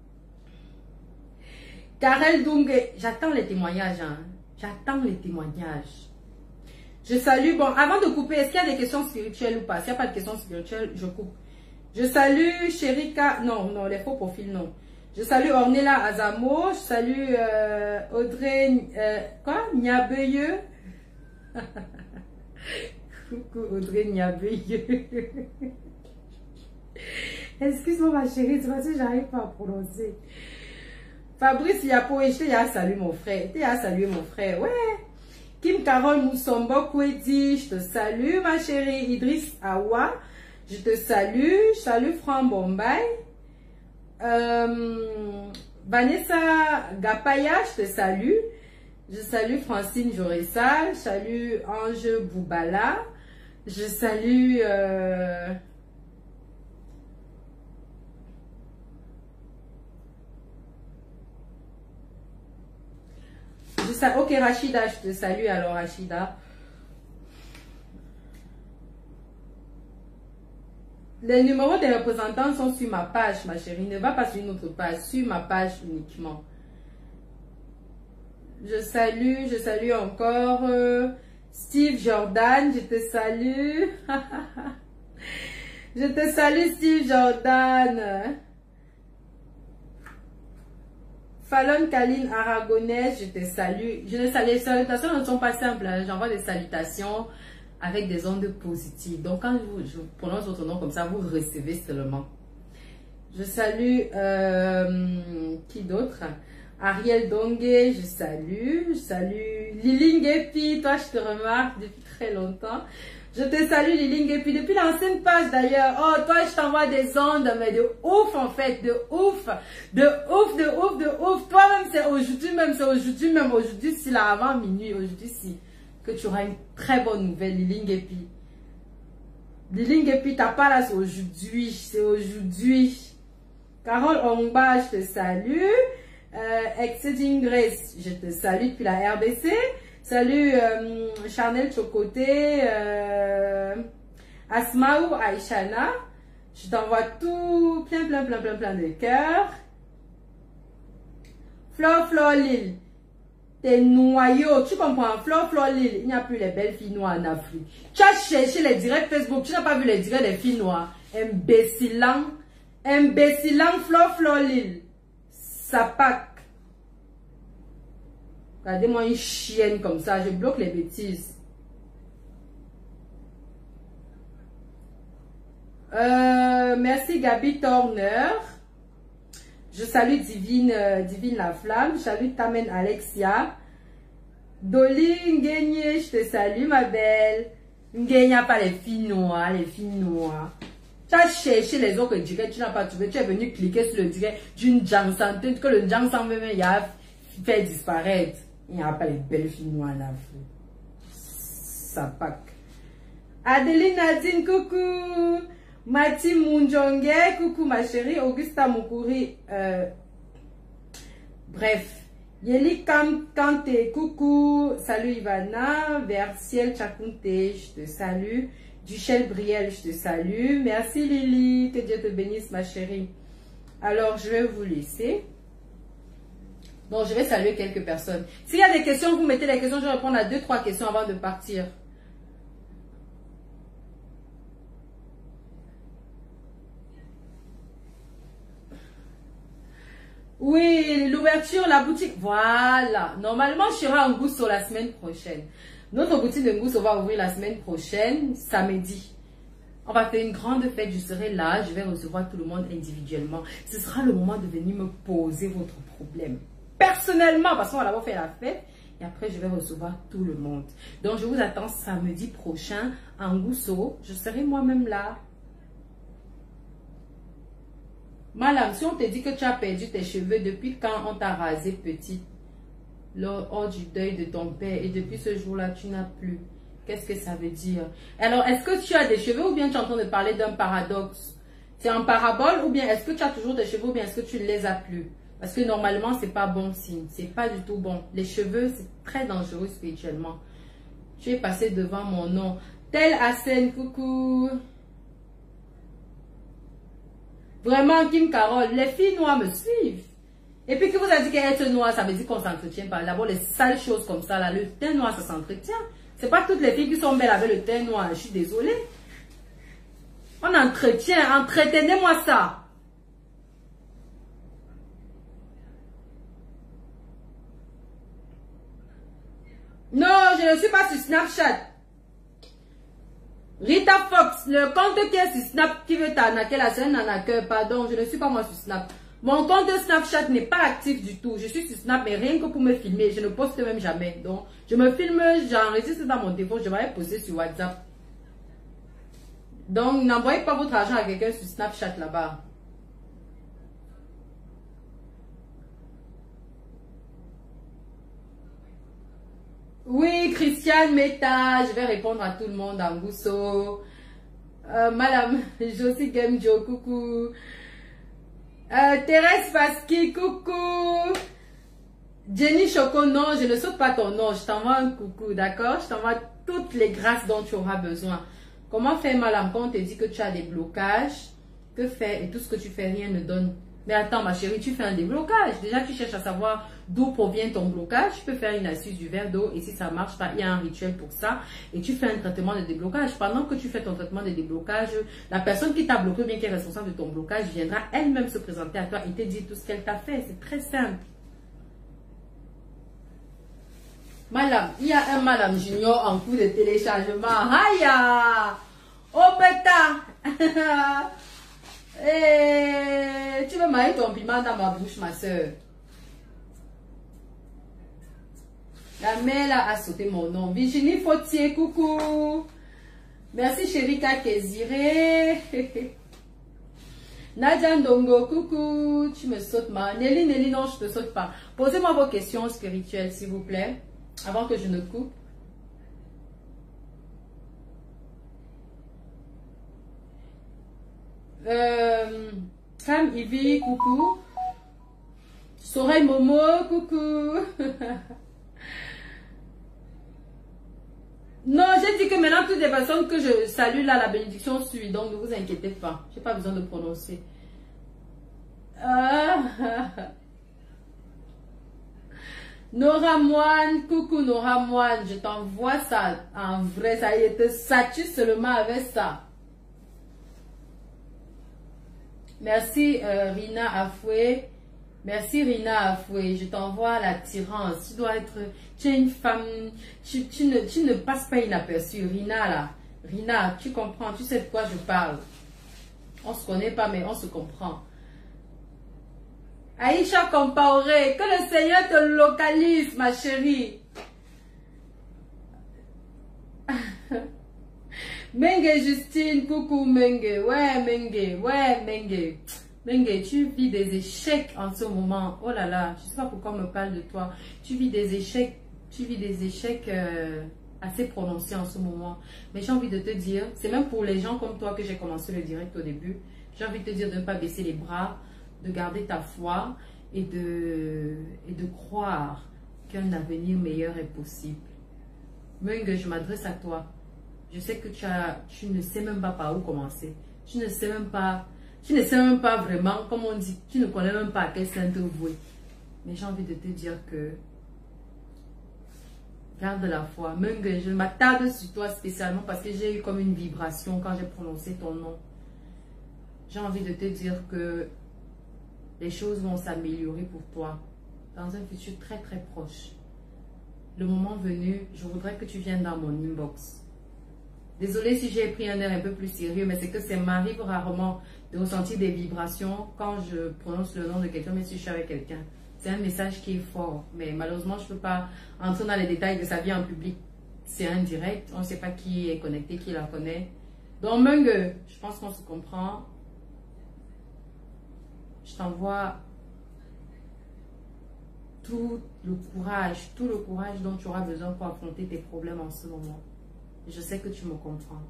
Karel Dungue. J'attends les témoignages. Hein. J'attends les témoignages. Je salue. Bon, avant de couper, est-ce qu'il y a des questions spirituelles ou pas? S'il n'y a pas de questions spirituelles, je coupe. Je salue Sherika. Non, non, les faux profils, non. Je salue Ornella Azamo, je salue euh, Audrey, euh, quoi, Niabeyeux. Coucou Audrey Niabeyeux. Excuse-moi ma chérie, c'est parce que j'arrive pas à prononcer. Fabrice Yapo, je t'ai à saluer mon frère, je t'ai à saluer mon frère, ouais. Kim Carole Moussombo Kwedi, je te salue ma chérie. Idriss Awa, je te salue, je salue Franck Bombay. Euh, Vanessa Gapaya, je te salue. Je salue Francine Joressa. Je salue Ange Boubala. Je salue... Euh, je salue, ok, Rachida, je te salue alors, Rachida. Les numéros des représentants sont sur ma page, ma chérie. Ne va pas sur une autre page, sur ma page uniquement. Je salue, je salue encore euh, Steve Jordan, je te salue. Je te salue Steve Jordan. Fallon Kaline Aragonès, je te salue. Je ne salue, les salutations ne sont pas simples, hein. J'envoie des salutations avec des ondes positives. Donc, quand je, je prononce votre nom comme ça, vous recevez seulement. Je salue, euh, qui d'autre? Ariel Dongue, je salue. Je salue Liling Epi, toi, je te remarque depuis très longtemps. Je te salue, Liling Epi, depuis l'ancienne page d'ailleurs. Oh, toi, je t'envoie des ondes, mais de ouf, en fait, de ouf. De ouf, de ouf, de ouf. Toi-même, c'est aujourd'hui même, c'est aujourd'hui même, aujourd'hui, si là, avant minuit, aujourd'hui, si. Que tu auras une très bonne nouvelle, Liling Epi. Liling Epi, t'as pas là, c'est aujourd'hui, c'est aujourd'hui. Carole Ongba, je te salue. Euh, Exceeding Grace, je te salue depuis la R B C. Salut euh, Chanel Chocoté, euh, Asmaou Aïchana. Je t'envoie tout, plein, plein, plein, plein, plein de cœurs. Flore, Flore Lille. Tes noyaux, tu comprends, Flore, Flore Lille, il n'y a plus les belles filles noires en Afrique. Tu as cherché les directs Facebook, tu n'as pas vu les directs des filles noires. Imbécilant. Imbécilant flo flo lil. Sapac. Regardez-moi une chienne comme ça. Je bloque les bêtises. Euh, merci Gabi Turner. Je salue Divine, euh, Divine la Flamme. Je salue Tamen Alexia. Dolly Nguenye, je te salue ma belle. Nguenya pas les filles noires, les filles noires. Tu as cherché les autres directs, tu n'as pas trouvé. Tu es venu cliquer sur le direct d'une Jansan, que le Jansan même il a fait disparaître. Il n'y a pas les belles filles noires là. Ça pack. Adeline Nadine, coucou. Mati Munjonge, coucou ma chérie. Augusta Mukuri. Euh, bref. Yeli Kante, coucou. Salut Ivana. Versiel Chakunte, je te salue. Duchel Briel, je te salue. Merci Lily. Que Dieu te bénisse ma chérie. Alors je vais vous laisser. Donc je vais saluer quelques personnes. S'il y a des questions, vous mettez les questions. Je vais répondre à deux, trois questions avant de partir. Oui, l'ouverture, la boutique. Voilà. Normalement, je serai en Ngousso la semaine prochaine. Notre boutique de Ngousso va ouvrir la semaine prochaine, samedi. On va faire une grande fête. Je serai là. Je vais recevoir tout le monde individuellement. Ce sera le moment de venir me poser votre problème. Personnellement, parce qu'on va d'abord faire la fête. Et après, je vais recevoir tout le monde. Donc, je vous attends samedi prochain en Ngousso. Je serai moi-même là. Madame, si on te dit que tu as perdu tes cheveux depuis quand on t'a rasé petite, lors du deuil de ton père, et depuis ce jour-là, tu n'as plus. Qu'est-ce que ça veut dire? Alors, est-ce que tu as des cheveux ou bien tu es en train de parler d'un paradoxe? C'est un parabole ou bien est-ce que tu as toujours des cheveux ou bien est-ce que tu ne les as plus? Parce que normalement, c'est pas bon signe. C'est pas du tout bon. Les cheveux, c'est très dangereux spirituellement. Tu es passé devant mon nom. Tel Hassan, coucou. Vraiment, Kim Carole, les filles noires me suivent. Et puis que vous avez dit qu'être noire, ça veut dire qu'on s'entretient pas. D'abord, les sales choses comme ça, là, le teint noir, ça s'entretient. C'est pas toutes les filles qui sont belles avec le teint noir. Je suis désolée. On entretient, entretenez-moi ça. Non, je ne suis pas sur Snapchat. Rita Fox, le compte qui est sur Snap qui veut t'arnaquer la scène n'arnaqueur, pardon, je ne suis pas moi sur Snap. Mon compte Snapchat n'est pas actif du tout. Je suis sur Snap, mais rien que pour me filmer. Je ne poste même jamais. Donc, je me filme, j'enregistre dans mon téléphone, je vais poster sur WhatsApp. Donc, n'envoyez pas votre argent à quelqu'un sur Snapchat là-bas. Oui, Christiane Meta, je vais répondre à tout le monde en Ngousso. Euh, Madame Josie Gemjo, coucou. Euh, Thérèse Faski, coucou. Jenny Choco, non, je ne saute pas ton nom. Je t'envoie un coucou, d'accord? Je t'envoie toutes les grâces dont tu auras besoin. Comment faire, Madame, quand on te dit que tu as des blocages? Que faire? Et tout ce que tu fais, rien ne donne. Mais attends, ma chérie, tu fais un déblocage. Déjà, tu cherches à savoir d'où provient ton blocage. Tu peux faire une assise du verre d'eau. Et si ça marche pas, il y a un rituel pour ça. Et tu fais un traitement de déblocage. Pendant que tu fais ton traitement de déblocage, la personne qui t'a bloqué, bien qui est responsable de ton blocage, viendra elle-même se présenter à toi et te dire tout ce qu'elle t'a fait. C'est très simple. Madame, il y a un Madame Junior en cours de téléchargement. Aïe! Oh, bêta! Et tu veux mailler ton piment dans ma bouche, ma soeur. La mère là a sauté mon nom. Virginie Fautier, coucou. Merci Chérika Kéziré. Nadia Ndongo, coucou. Tu me sautes mal. Nelly, Nelly, non, je ne te saute pas. Posez-moi vos questions spirituelles, s'il vous plaît, avant que je ne coupe. Euh, Cam Ivy, coucou. Soreille Momo, coucou. Non, j'ai dit que maintenant toutes les personnes que je salue là, la bénédiction suit. Donc ne vous inquiétez pas. J'ai pas besoin de prononcer. Ah. Nora Moine, coucou Nora Moine. Je t'envoie ça en vrai. Ça y est, te satue seulement avec ça. Merci euh, Rina Afoué. Merci Rina Afoué. Je t'envoie l'attirance. Tu dois être... Tu es une femme... Tu, tu, ne, tu ne passes pas inaperçue. Rina là. Rina, tu comprends. Tu sais de quoi je parle. On se connaît pas mais on se comprend. Aïcha Compaoré. Que le Seigneur te localise ma chérie. Mengue Justine, coucou Mengue, ouais Mengue, ouais Mengue, Mengue, tu vis des échecs en ce moment, oh là là, je sais pas pourquoi on me parle de toi, tu vis des échecs, tu vis des échecs euh, assez prononcés en ce moment, mais j'ai envie de te dire, c'est même pour les gens comme toi que j'ai commencé le direct au début, j'ai envie de te dire de ne pas baisser les bras, de garder ta foi et de, et de croire qu'un avenir meilleur est possible. Mengue, je m'adresse à toi. Je sais que tu, as, tu ne sais même pas par où commencer. Tu ne sais même pas, tu ne sais même pas vraiment, comme on dit, tu ne connais même pas à quel saint te vouer. Mais j'ai envie de te dire que garde la foi. Même que je m'attarde sur toi spécialement parce que j'ai eu comme une vibration quand j'ai prononcé ton nom. J'ai envie de te dire que les choses vont s'améliorer pour toi dans un futur très très proche. Le moment venu, je voudrais que tu viennes dans mon inbox. Désolée si j'ai pris un air un peu plus sérieux, mais c'est que ça m'arrive rarement de ressentir des vibrations quand je prononce le nom de quelqu'un, mais si je suis avec quelqu'un. C'est un message qui est fort, mais malheureusement, je ne peux pas entrer dans les détails de sa vie en public. C'est un direct, on ne sait pas qui est connecté, qui la connaît. Donc, Mengue, je pense qu'on se comprend. Je t'envoie tout le courage, tout le courage dont tu auras besoin pour affronter tes problèmes en ce moment. Je sais que tu me comprends.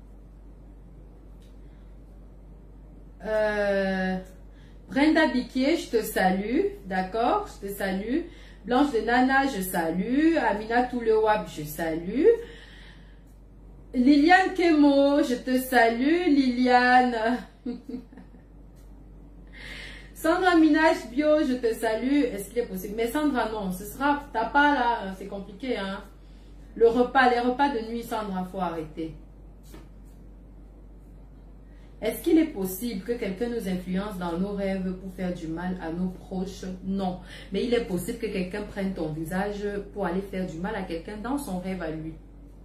Euh, Brenda Biquier, je te salue. D'accord? Je te salue. Blanche de Nana, je salue. Amina Toulewab, je salue. Liliane Kemo, je te salue. Liliane. Sandra Minage Bio, je te salue. Est-ce qu'il est possible? Mais Sandra, non. Ce sera... T'as pas là. C'est compliqué, hein? Le repas, les repas de nuit, Sandra, il faut arrêter. Est-ce qu'il est possible que quelqu'un nous influence dans nos rêves pour faire du mal à nos proches? Non. Mais il est possible que quelqu'un prenne ton visage pour aller faire du mal à quelqu'un dans son rêve à lui.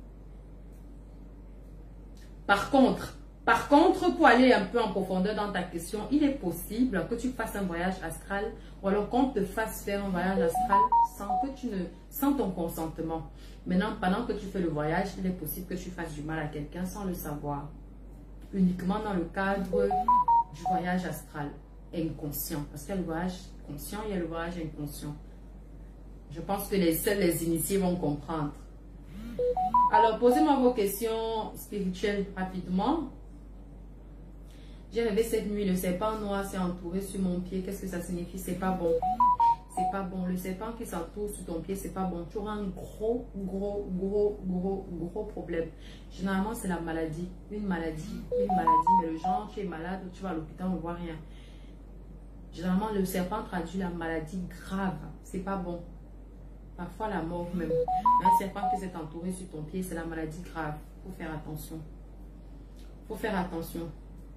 Par contre, par contre, pour aller un peu en profondeur dans ta question, il est possible que tu fasses un voyage astral ou alors qu'on te fasse faire un voyage astral sans que tu ne, sans ton consentement. Maintenant, pendant que tu fais le voyage, il est possible que tu fasses du mal à quelqu'un sans le savoir. Uniquement dans le cadre du voyage astral inconscient. Parce qu'il y a le voyage conscient, il y a le voyage inconscient. Je pense que les seuls les initiés vont comprendre. Alors, posez-moi vos questions spirituelles rapidement. J'ai rêvé cette nuit, le serpent noir s'est entouré sur mon pied. Qu'est-ce que ça signifie? C'est pas bon. C'est pas bon. Le serpent qui s'entoure sur ton pied, c'est pas bon. Tu auras un gros, gros, gros, gros, gros problème. Généralement, c'est la maladie. Une maladie, une maladie. Mais le genre, tu es malade, tu vas à l'hôpital, on ne voit rien. Généralement, le serpent traduit la maladie grave. C'est pas bon. Parfois, la mort même. Mais un serpent qui s'est entouré sur ton pied, c'est la maladie grave. Il faut faire attention. Il faut faire attention.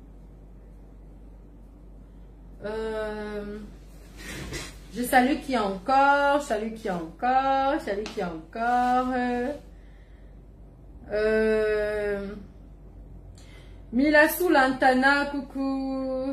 Euh... Je salue qui encore, je salue qui encore, je salue qui encore. Euh... Milasou Lantana, coucou.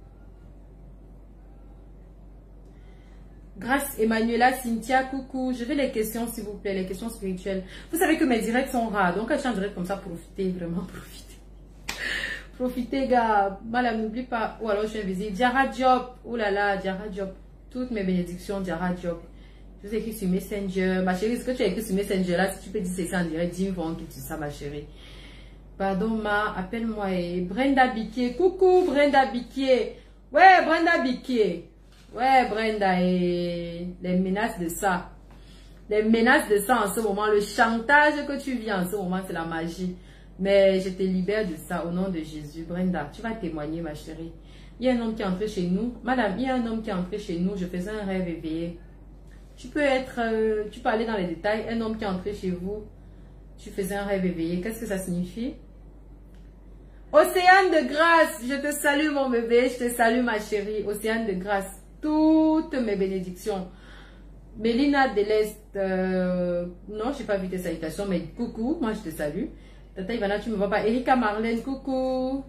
Grâce Emmanuela, Cynthia, coucou. Je veux les questions, s'il vous plaît, les questions spirituelles. Vous savez que mes directs sont rares, donc quand je suis en direct comme ça, profitez, vraiment profitez. Profitez, gars. Madame, n'oublie pas. Ou alors, je vais visiter. Diara Diop. Oh là là, Diara Diop. Toutes mes bénédictions, Diara Diop. Je vous ai écrit sur Messenger. Ma chérie, ce que tu as écrit sur Messenger, là, si tu peux dire c'est ça en direct, dis moi qui tu ça, ma chérie. Pardon, ma, appelle-moi. Et Brenda Biquier. Coucou, Brenda Biquier. Ouais, Brenda Biquier. Ouais, Brenda. Et les menaces de ça. Les menaces de ça en ce moment. Le chantage que tu vis en ce moment, c'est la magie. Mais je te libère de ça au nom de Jésus. Brenda, tu vas témoigner, ma chérie. Il y a un homme qui est entré chez nous. Madame, il y a un homme qui est entré chez nous. Je faisais un rêve éveillé. Tu peux être, euh, tu peux aller dans les détails. Un homme qui est entré chez vous. Tu faisais un rêve éveillé. Qu'est-ce que ça signifie? Océane de grâce, je te salue mon bébé, je te salue ma chérie. Océane de grâce, toutes mes bénédictions. Mélina de l'Est, euh, non, je n'ai pas vu tes salutations, mais coucou, moi je te salue. Tata Ivana, tu ne me vois pas. Erika Marlène, coucou.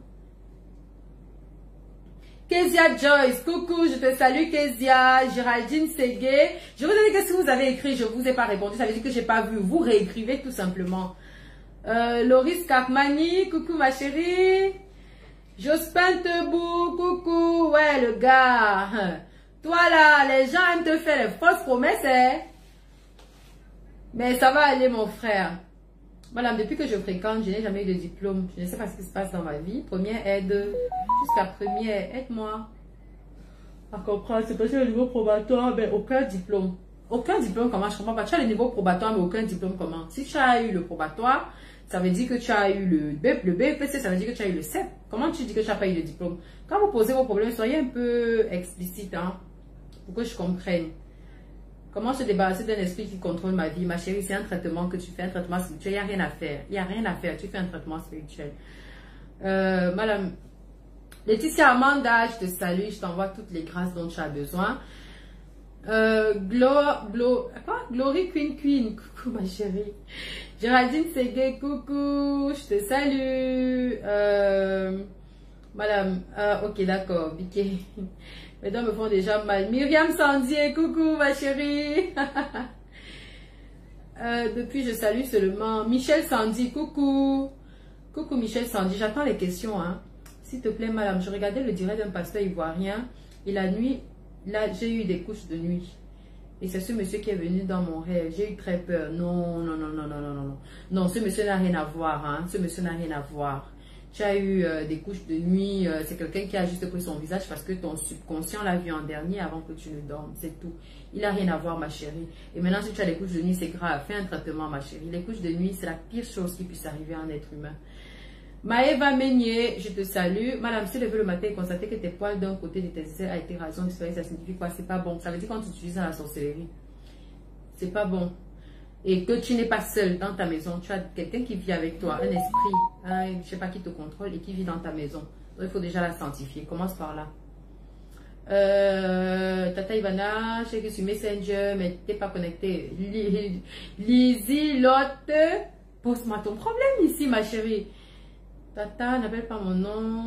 Kezia Joyce, coucou, je te salue Kezia. Géraldine Ségué, je vous ai dit qu'est-ce que vous avez écrit, je ne vous ai pas répondu, ça veut dire que je n'ai pas vu. Vous réécrivez tout simplement. Euh, Loris Kakmani, coucou ma chérie. Jospin Tebou, coucou, ouais le gars. Toi là, les gens aiment te faire les fausses promesses, hein? Mais ça va aller mon frère. Voilà, depuis que je fréquente, je n'ai jamais eu de diplôme. Je ne sais pas ce qui se passe dans ma vie. Première aide, jusqu'à première, aide-moi à comprendre. C'est parce que le niveau probatoire, mais aucun diplôme. Aucun diplôme, comment? Je comprends pas. Tu as le niveau probatoire, mais aucun diplôme, comment? Si tu as eu le probatoire, ça veut dire que tu as eu le B P C, ça veut dire que tu as eu le C E P. Comment tu dis que tu n'as pas eu le diplôme? Quand vous posez vos problèmes, soyez un peu explicite, hein, pour que je comprenne. Comment se débarrasser d'un esprit qui contrôle ma vie? Ma chérie, c'est un traitement que tu fais, un traitement spirituel. Il n'y a rien à faire. Il n'y a rien à faire. Tu fais un traitement spirituel. Euh, Madame Laetitia Amanda, je te salue. Je t'envoie toutes les grâces dont tu as besoin. Euh, Glo, Glo, quoi? Glory Queen Queen. Coucou, ma chérie. Géraldine Ségué, coucou. Je te salue. Euh, Madame, euh, ok, d'accord. Biké. Mes dents me font déjà mal. Myriam Sandier, coucou ma chérie. euh, depuis, je salue seulement. Michel Sandy, coucou. Coucou Michel Sandy, j'attends les questions. Hein. S'il te plaît, madame, je regardais le direct d'un pasteur ivoirien. Et la nuit, là, j'ai eu des couches de nuit. Et c'est ce monsieur qui est venu dans mon rêve. J'ai eu très peur. Non, non, non, non, non, non, non. Non, ce monsieur n'a rien à voir. Hein. Ce monsieur n'a rien à voir. Tu as eu euh, des couches de nuit, euh, c'est quelqu'un qui a juste pris son visage parce que ton subconscient l'a vu en dernier avant que tu ne dormes, c'est tout. Il n'a rien à voir ma chérie. Et maintenant si tu as des couches de nuit, c'est grave, fais un traitement ma chérie. Les couches de nuit, c'est la pire chose qui puisse arriver à un être humain. Maëva Meunier, je te salue. Madame, si levé le matin et constater que tes poils d'un côté de tes aisselles a été rasé, ça signifie quoi? C'est pas bon. Ça veut dire quand tu utilises dans la sorcellerie. C'est pas bon. Et que tu n'es pas seul dans ta maison, tu as quelqu'un qui vit avec toi, un esprit, hein, je ne sais pas qui te contrôle et qui vit dans ta maison. Donc il faut déjà la sanctifier. Commence par là. Euh, Tata Ivana, je sais que sur Messenger, mais tu n'es pas connecté. Lizzie Lotte, pose-moi ton problème ici, ma chérie. Tata, n'appelle pas mon nom.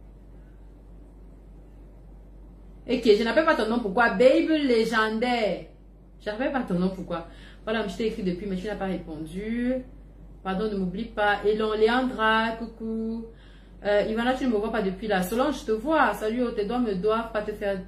Ok, je n'appelle pas ton nom, pourquoi? Baby légendaire. Je n'appelle pas ton nom, pourquoi? Voilà, je t'ai écrit depuis, mais tu n'as pas répondu. Pardon, ne m'oublie pas. Elon, Léandra, coucou. Euh, Ivana, tu ne me vois pas depuis là. Solange, je te vois. Salut, oh, tes doigts ne doivent pas te faire...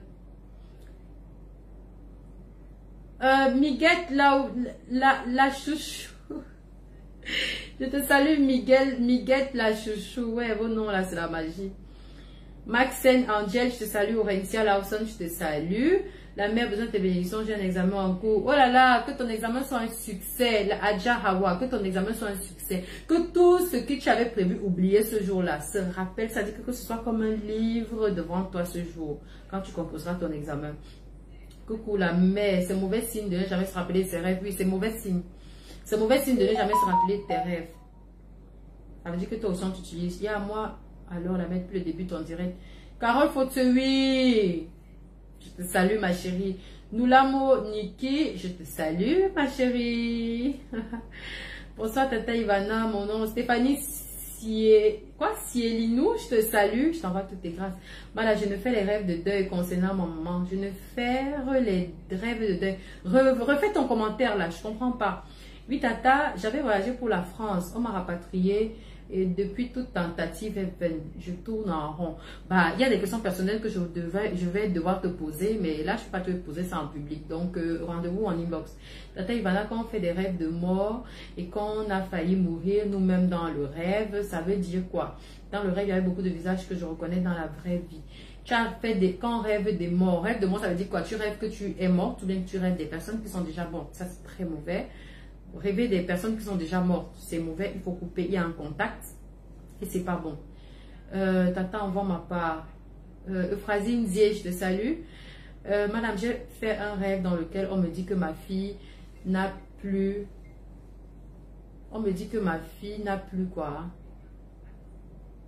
Euh, Miguel, la, la, la chouchou. Je te salue, Miguel, Miguel, la chouchou. Ouais, vos noms là, c'est la magie. Maxen, Angel, je te salue. Aurencia Lawson, je te salue. La mère a besoin de tes bénédictions, j'ai un examen en cours. Oh là là, que ton examen soit un succès. La Adja Hawa, que ton examen soit un succès. Que tout ce que tu avais prévu oublier ce jour-là se rappelle. Ça dit que, que ce soit comme un livre devant toi ce jour, quand tu composeras ton examen. Coucou la mère, c'est mauvais signe de ne jamais se rappeler de ses rêves. Oui, c'est mauvais signe. C'est mauvais signe de ne jamais se rappeler de tes rêves. Ça veut dire que toi aussi tu utilises. Il y a moi, alors la mettre plus le début de ton direct. Carole Fauteui. Je te salue ma chérie. Noulamo Niki, je te salue ma chérie. Bonsoir Tata Ivana, mon nom Stéphanie Sie... Quoi? Sielinou, je te salue. Je t'envoie toutes tes grâces. Voilà, je ne fais les rêves de deuil concernant mon maman. Je ne fais les rêves de deuil. Re, refais ton commentaire là, je comprends pas. Oui Tata, j'avais voyagé pour la France. On m'a rapatrié. Et depuis toute tentative, je tourne en rond. Bah, il y a des questions personnelles que je, devais, je vais devoir te poser, mais là, je ne peux pas te poser ça en public. Donc, euh, rendez-vous en inbox. Tata Ivana, quand on fait des rêves de mort et qu'on a failli mourir nous-mêmes dans le rêve, ça veut dire quoi? Dans le rêve, il y avait beaucoup de visages que je reconnais dans la vraie vie. Tu as fait des... Quand on rêve des morts, rêve de mort, ça veut dire quoi? Tu rêves que tu es mort, ou bien que tu rêves des personnes qui sont déjà mortes. Ça, c'est très mauvais. Rêver des personnes qui sont déjà mortes, c'est mauvais, il faut couper, il y a un contact et c'est pas bon. Euh, Tata, envoie ma part. Euh, Euphrasine Zier, je te salue. Euh, Madame, j'ai fait un rêve dans lequel on me dit que ma fille n'a plus... On me dit que ma fille n'a plus quoi?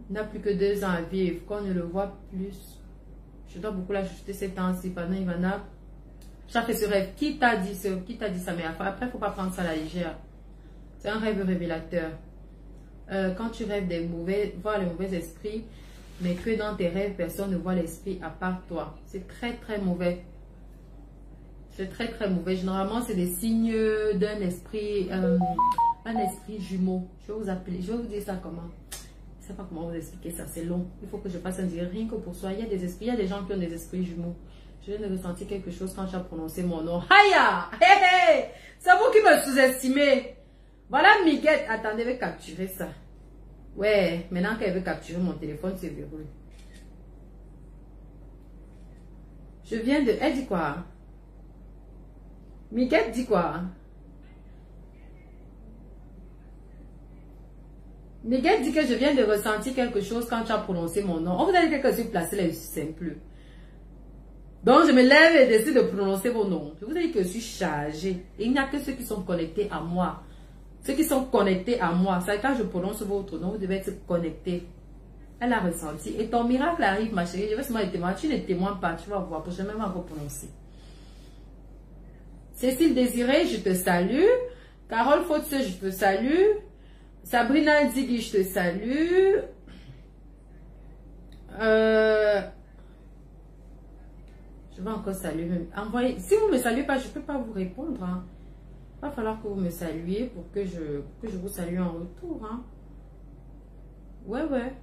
Il n'a plus que deux ans à vivre, qu'on ne le voit plus. Je dois beaucoup l'ajouter ces temps-ci, pendant Ivana. J'ai fait ce rêve. Qui t'a dit ça? Qui t'a dit ça? Mais après, il ne faut pas prendre ça à la légère. C'est un rêve révélateur. Euh, quand tu rêves des mauvais, voir les mauvais esprits, mais que dans tes rêves, personne ne voit l'esprit à part toi. C'est très, très mauvais. C'est très, très mauvais. Généralement, c'est des signes d'un esprit, euh, un esprit jumeau. Je vais vous appeler, je vais vous dire ça comment. Je ne sais pas comment vous expliquer ça, c'est long. Il faut que je fasse un dire rien que pour soi. Il y a des esprits, il y a des gens qui ont des esprits jumeaux. Je viens de ressentir quelque chose quand j'ai prononcé mon nom. Haya! Hé hé! C'est vous qui me sous-estimez. Voilà Miguel. Attendez, je vais capturer ça. Ouais, maintenant qu'elle veut capturer mon téléphone, c'est verrouillé. Je viens de... Elle dit quoi? Miguel dit quoi? Miguel dit que je viens de ressentir quelque chose quand tu as prononcé mon nom. On vous a dit que je suis placée là, c'est simple. Donc, je me lève et décide de prononcer vos noms. Je vous ai dit que je suis chargée. Et il n'y a que ceux qui sont connectés à moi. Ceux qui sont connectés à moi. C'est quand je prononce votre nom, vous devez être connectés. Elle a ressenti. Et ton miracle arrive, ma chérie. Je vais seulement être témoin. Tu ne témoignes pas, tu vas voir. Parce que je vais même encore prononcer. Cécile Désirée, je te salue. Carole Fautze, je te salue. Sabrina Ziggy, je te salue. Euh... Je vais encore saluer. Envoyez. Si vous ne me saluez pas, je ne peux pas vous répondre. Hein. Il va falloir que vous me saluiez pour que je, que je vous salue en retour. Hein. Ouais, ouais.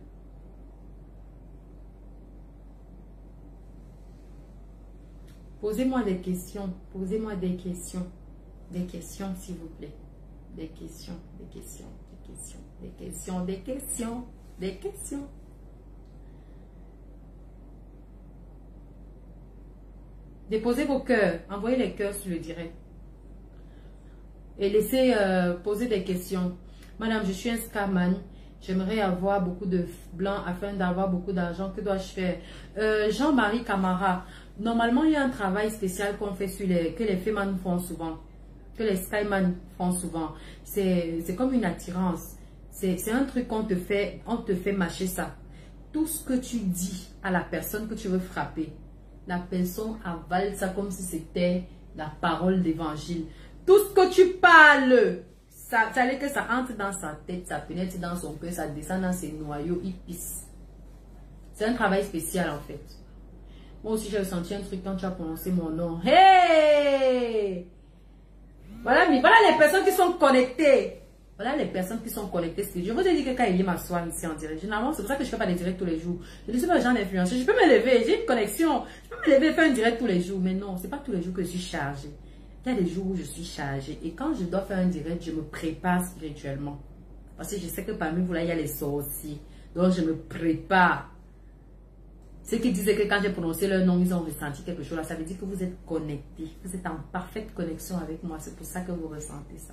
Posez-moi des questions. Posez-moi des questions. Des questions, s'il vous plaît. Des questions, des questions, des questions, des questions, des questions, des questions. Déposez vos cœurs. Envoyez les cœurs sur le direct. Et laissez euh, poser des questions. Madame, je suis un scamman. J'aimerais avoir beaucoup de blancs afin d'avoir beaucoup d'argent. Que dois-je faire? euh, Jean-Marie Camara. Normalement, il y a un travail spécial qu'on fait sur les... que les femmes font souvent. Que les skyman font souvent. C'est comme une attirance. C'est un truc qu'on te fait. On te fait mâcher ça. Tout ce que tu dis à la personne que tu veux frapper, la personne avale ça comme si c'était la parole d'évangile. Tout ce que tu parles, ça, ça allait que ça entre dans sa tête, ça pénètre dans son cœur, ça descend dans ses noyaux, il pisse. C'est un travail spécial en fait. Moi aussi j'ai ressenti un truc quand tu as prononcé mon nom. Hey! Voilà, mais voilà les personnes qui sont connectées. Voilà les personnes qui sont connectées. Je vous ai dit que quand il m'asseoir ici en direct, généralement c'est pour ça que je ne fais pas des directs tous les jours. Je ne suis pas un genre d'influenceur. Je peux me lever, j'ai une connexion. Je peux me lever et faire un direct tous les jours. Mais non, ce n'est pas tous les jours que je suis chargée. Il y a des jours où je suis chargée. Et quand je dois faire un direct, je me prépare spirituellement. Parce que je sais que parmi vous là, il y a les sorciers. Donc je me prépare. Ceux qui disaient que quand j'ai prononcé leur nom, ils ont ressenti quelque chose là. Ça veut dire que vous êtes connectés. Vous êtes en parfaite connexion avec moi. C'est pour ça que vous ressentez ça.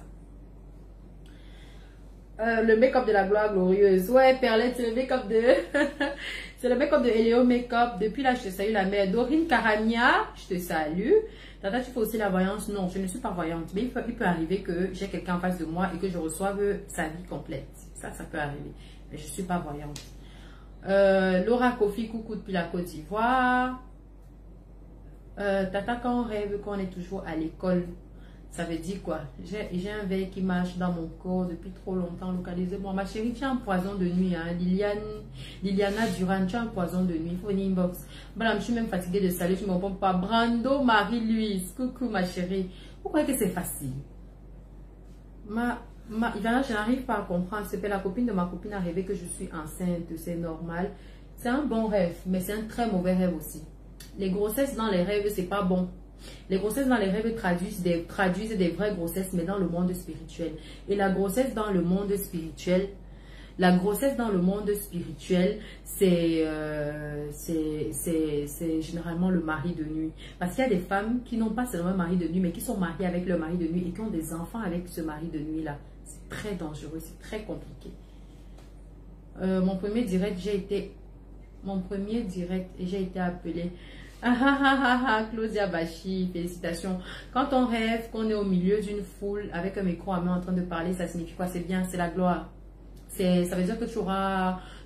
Euh, le make-up de la gloire glorieuse. Ouais, Perlette, c'est le make-up de... c'est le make-up de Elio Make-up. Depuis là, je te salue la mère. Dorine Carania, je te salue. Tata, tu fais aussi la voyance? Non, je ne suis pas voyante. Mais il peut, il peut arriver que j'ai quelqu'un en face de moi et que je reçoive sa vie complète. Ça, ça peut arriver. Mais je ne suis pas voyante. Euh, Laura Kofi, coucou depuis la Côte d'Ivoire. Euh, Tata, quand on rêve qu'on est toujours à l'école, ça veut dire quoi? J'ai un veille qui marche dans mon corps depuis trop longtemps. Localisez-moi. Ma chérie, tu as un poison de nuit. Hein? Liliane, Liliana Duran, tu as un poison de nuit. Il faut une inbox. Madame, je suis même fatiguée de saluer. Tu ne me réponds pas. Brando Marie-Louise. Coucou, ma chérie. Vous croyez que c'est facile? Ma, ma, je n'arrive pas à comprendre. C'est que la copine de ma copine a rêvé que je suis enceinte. C'est normal. C'est un bon rêve, mais c'est un très mauvais rêve aussi. Les grossesses dans les rêves, c'est pas bon. Les grossesses dans les rêves traduisent des, traduisent des vraies grossesses, mais dans le monde spirituel. Et la grossesse dans le monde spirituel, la grossesse dans le monde spirituel, c'est euh, c'est généralement le mari de nuit. Parce qu'il y a des femmes qui n'ont pas seulement un mari de nuit, mais qui sont mariées avec leur mari de nuit et qui ont des enfants avec ce mari de nuit-là. C'est très dangereux, c'est très compliqué. Euh, mon premier direct, j'ai été... Mon premier direct, et j'ai été appelée... Ah ah ah ah ah, Claudia Bachi, félicitations. Quand on rêve qu'on est au milieu d'une foule avec un micro à main en train de parler, ça signifie quoi? C'est bien, c'est la gloire. Ça veut dire que tu auras,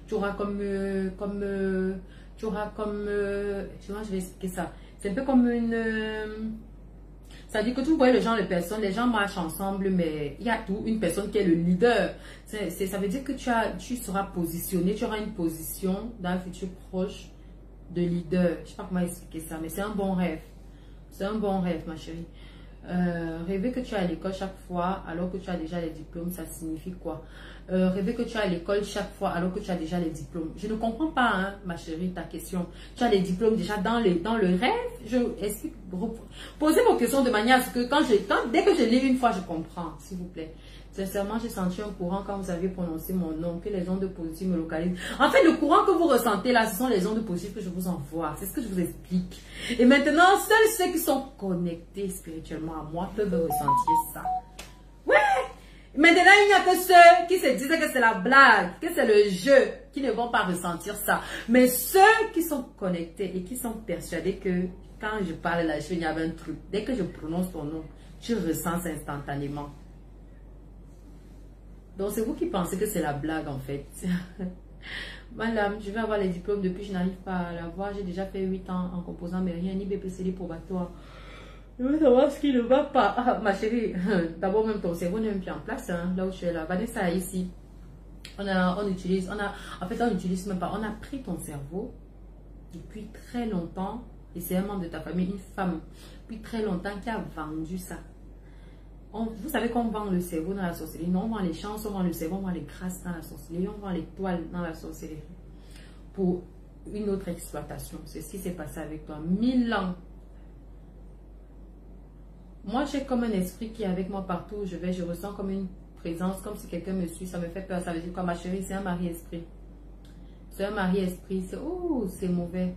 tu auras comme, euh, comme, euh, tu auras comme, euh, tu vois, je vais expliquer ça. C'est un peu comme une, euh, ça dit que tu vois le genre de personnes, les gens marchent ensemble, mais il y a tout, une personne qui est le leader. C'est, c'est, ça veut dire que tu, as, tu seras positionné, tu auras une position dans un futur proche de leader. Je ne sais pas comment expliquer ça, mais c'est un bon rêve. C'est un bon rêve, ma chérie. Euh, rêver que tu es à l'école chaque fois alors que tu as déjà les diplômes, ça signifie quoi? euh, Rêver que tu es à l'école chaque fois alors que tu as déjà les diplômes. Je ne comprends pas, hein, ma chérie, ta question. Tu as les diplômes déjà dans, les, dans le rêve. Je explique. Posez vos questions de manière à ce que quand je, quand, dès que je lis une fois, je comprends, s'il vous plaît. Sincèrement, j'ai senti un courant quand vous avez prononcé mon nom, que les ondes positives me localisent. En fait, le courant que vous ressentez là, ce sont les ondes positives que je vous envoie. C'est ce que je vous explique. Et maintenant, seuls ceux qui sont connectés spirituellement à moi peuvent ressentir ça. Ouais! Maintenant, il n'y a que ceux qui se disent que c'est la blague, que c'est le jeu, qui ne vont pas ressentir ça. Mais ceux qui sont connectés et qui sont persuadés que quand je parle là, il y avait un truc. Dès que je prononce ton nom, tu ressens instantanément. Donc, c'est vous qui pensez que c'est la blague, en fait. Madame, je vais avoir les diplômes depuis, je n'arrive pas à l'avoir. J'ai déjà fait huit ans en composant, mais rien, ni B P C D probatoire. Je veux savoir ce qui ne va pas. Ah, ma chérie, d'abord, même ton cerveau n'est même plus en place, hein, là où tu es là. Vanessa, ici, on, a, on utilise, on a, en fait, on n'utilise même pas. On a pris ton cerveau depuis très longtemps, et c'est un membre de ta famille, une femme, depuis très longtemps, qui a vendu ça. On, vous savez qu'on vend le cerveau dans la sorcellerie. Non, on vend les chances, on vend le cerveau, on vend les grâces dans la sorcellerie, on vend les toiles dans la sorcellerie. Pour une autre exploitation. C'est ce qui s'est passé avec toi. Mille ans. Moi, j'ai comme un esprit qui est avec moi partout où je vais. Je ressens comme une présence, comme si quelqu'un me suit. Ça me fait peur. Ça veut dire quoi, ma chérie? C'est un mari-esprit. C'est un mari-esprit. C'est oh, c'est mauvais.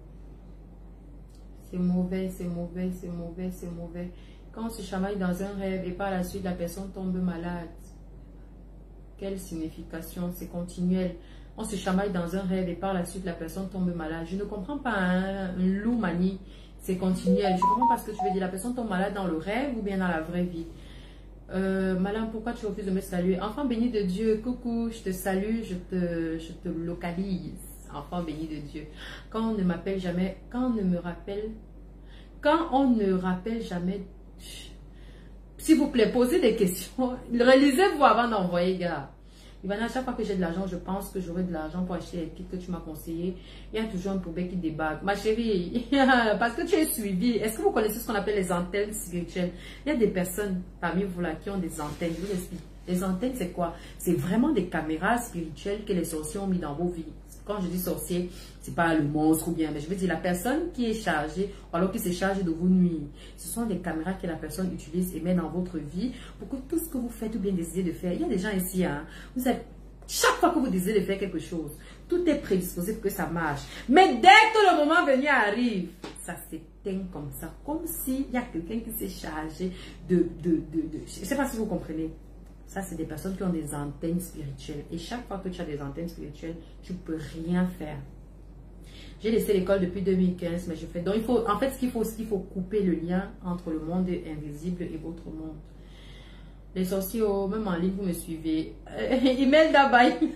C'est mauvais, c'est mauvais, c'est mauvais, c'est mauvais. Quand on se chamaille dans un rêve et par la suite la personne tombe malade, quelle signification? C'est continuel. On se chamaille dans un rêve et par la suite la personne tombe malade. Je ne comprends pas, hein? Un loup manie, c'est continuel. Je ne comprends pas ce que tu veux dire. La personne tombe malade dans le rêve ou bien dans la vraie vie. Euh, Madame, pourquoi tu refuses de me saluer? Enfant béni de Dieu, coucou, je te salue, je te, je te localise. Enfant béni de Dieu. Quand on ne m'appelle jamais, quand on ne me rappelle, quand on ne rappelle jamais, s'il vous plaît, posez des questions. Relisez-vous avant d'envoyer, gars. Ivana, à chaque fois que j'ai de l'argent, je pense que j'aurai de l'argent pour acheter les kits que tu m'as conseillé. Il y a toujours un poubelle qui débarque. Ma chérie, parce que tu es suivi. Est-ce que vous connaissez ce qu'on appelle les antennes spirituelles? Il y a des personnes parmi vous là qui ont des antennes. Je vous explique. Les antennes, c'est quoi? C'est vraiment des caméras spirituelles que les sorciers ont mis dans vos vies. Quand je dis sorcier, c'est pas le monstre ou bien, mais je veux dire la personne qui est chargée, ou alors qui se charge de vous nuire. Ce sont des caméras que la personne utilise et met dans votre vie pour que tout ce que vous faites ou bien décidez de faire. Il y a des gens ici, hein, vous êtes, chaque fois que vous décidez de faire quelque chose, tout est prédisposé pour que ça marche. Mais dès que le moment venu arrive, ça s'éteint comme ça, comme s'il y a quelqu'un qui s'est chargé de, de, de, de, je ne sais pas si vous comprenez. Ça, c'est des personnes qui ont des antennes spirituelles. Et chaque fois que tu as des antennes spirituelles, tu ne peux rien faire. J'ai laissé l'école depuis deux mille quinze, mais je fais... Donc, il faut, en fait, ce qu'il faut, ce qu'il faut couper le lien entre le monde invisible et votre monde. Les sorciers, oh, même en ligne, vous me suivez. Euh, Imelda Baïm.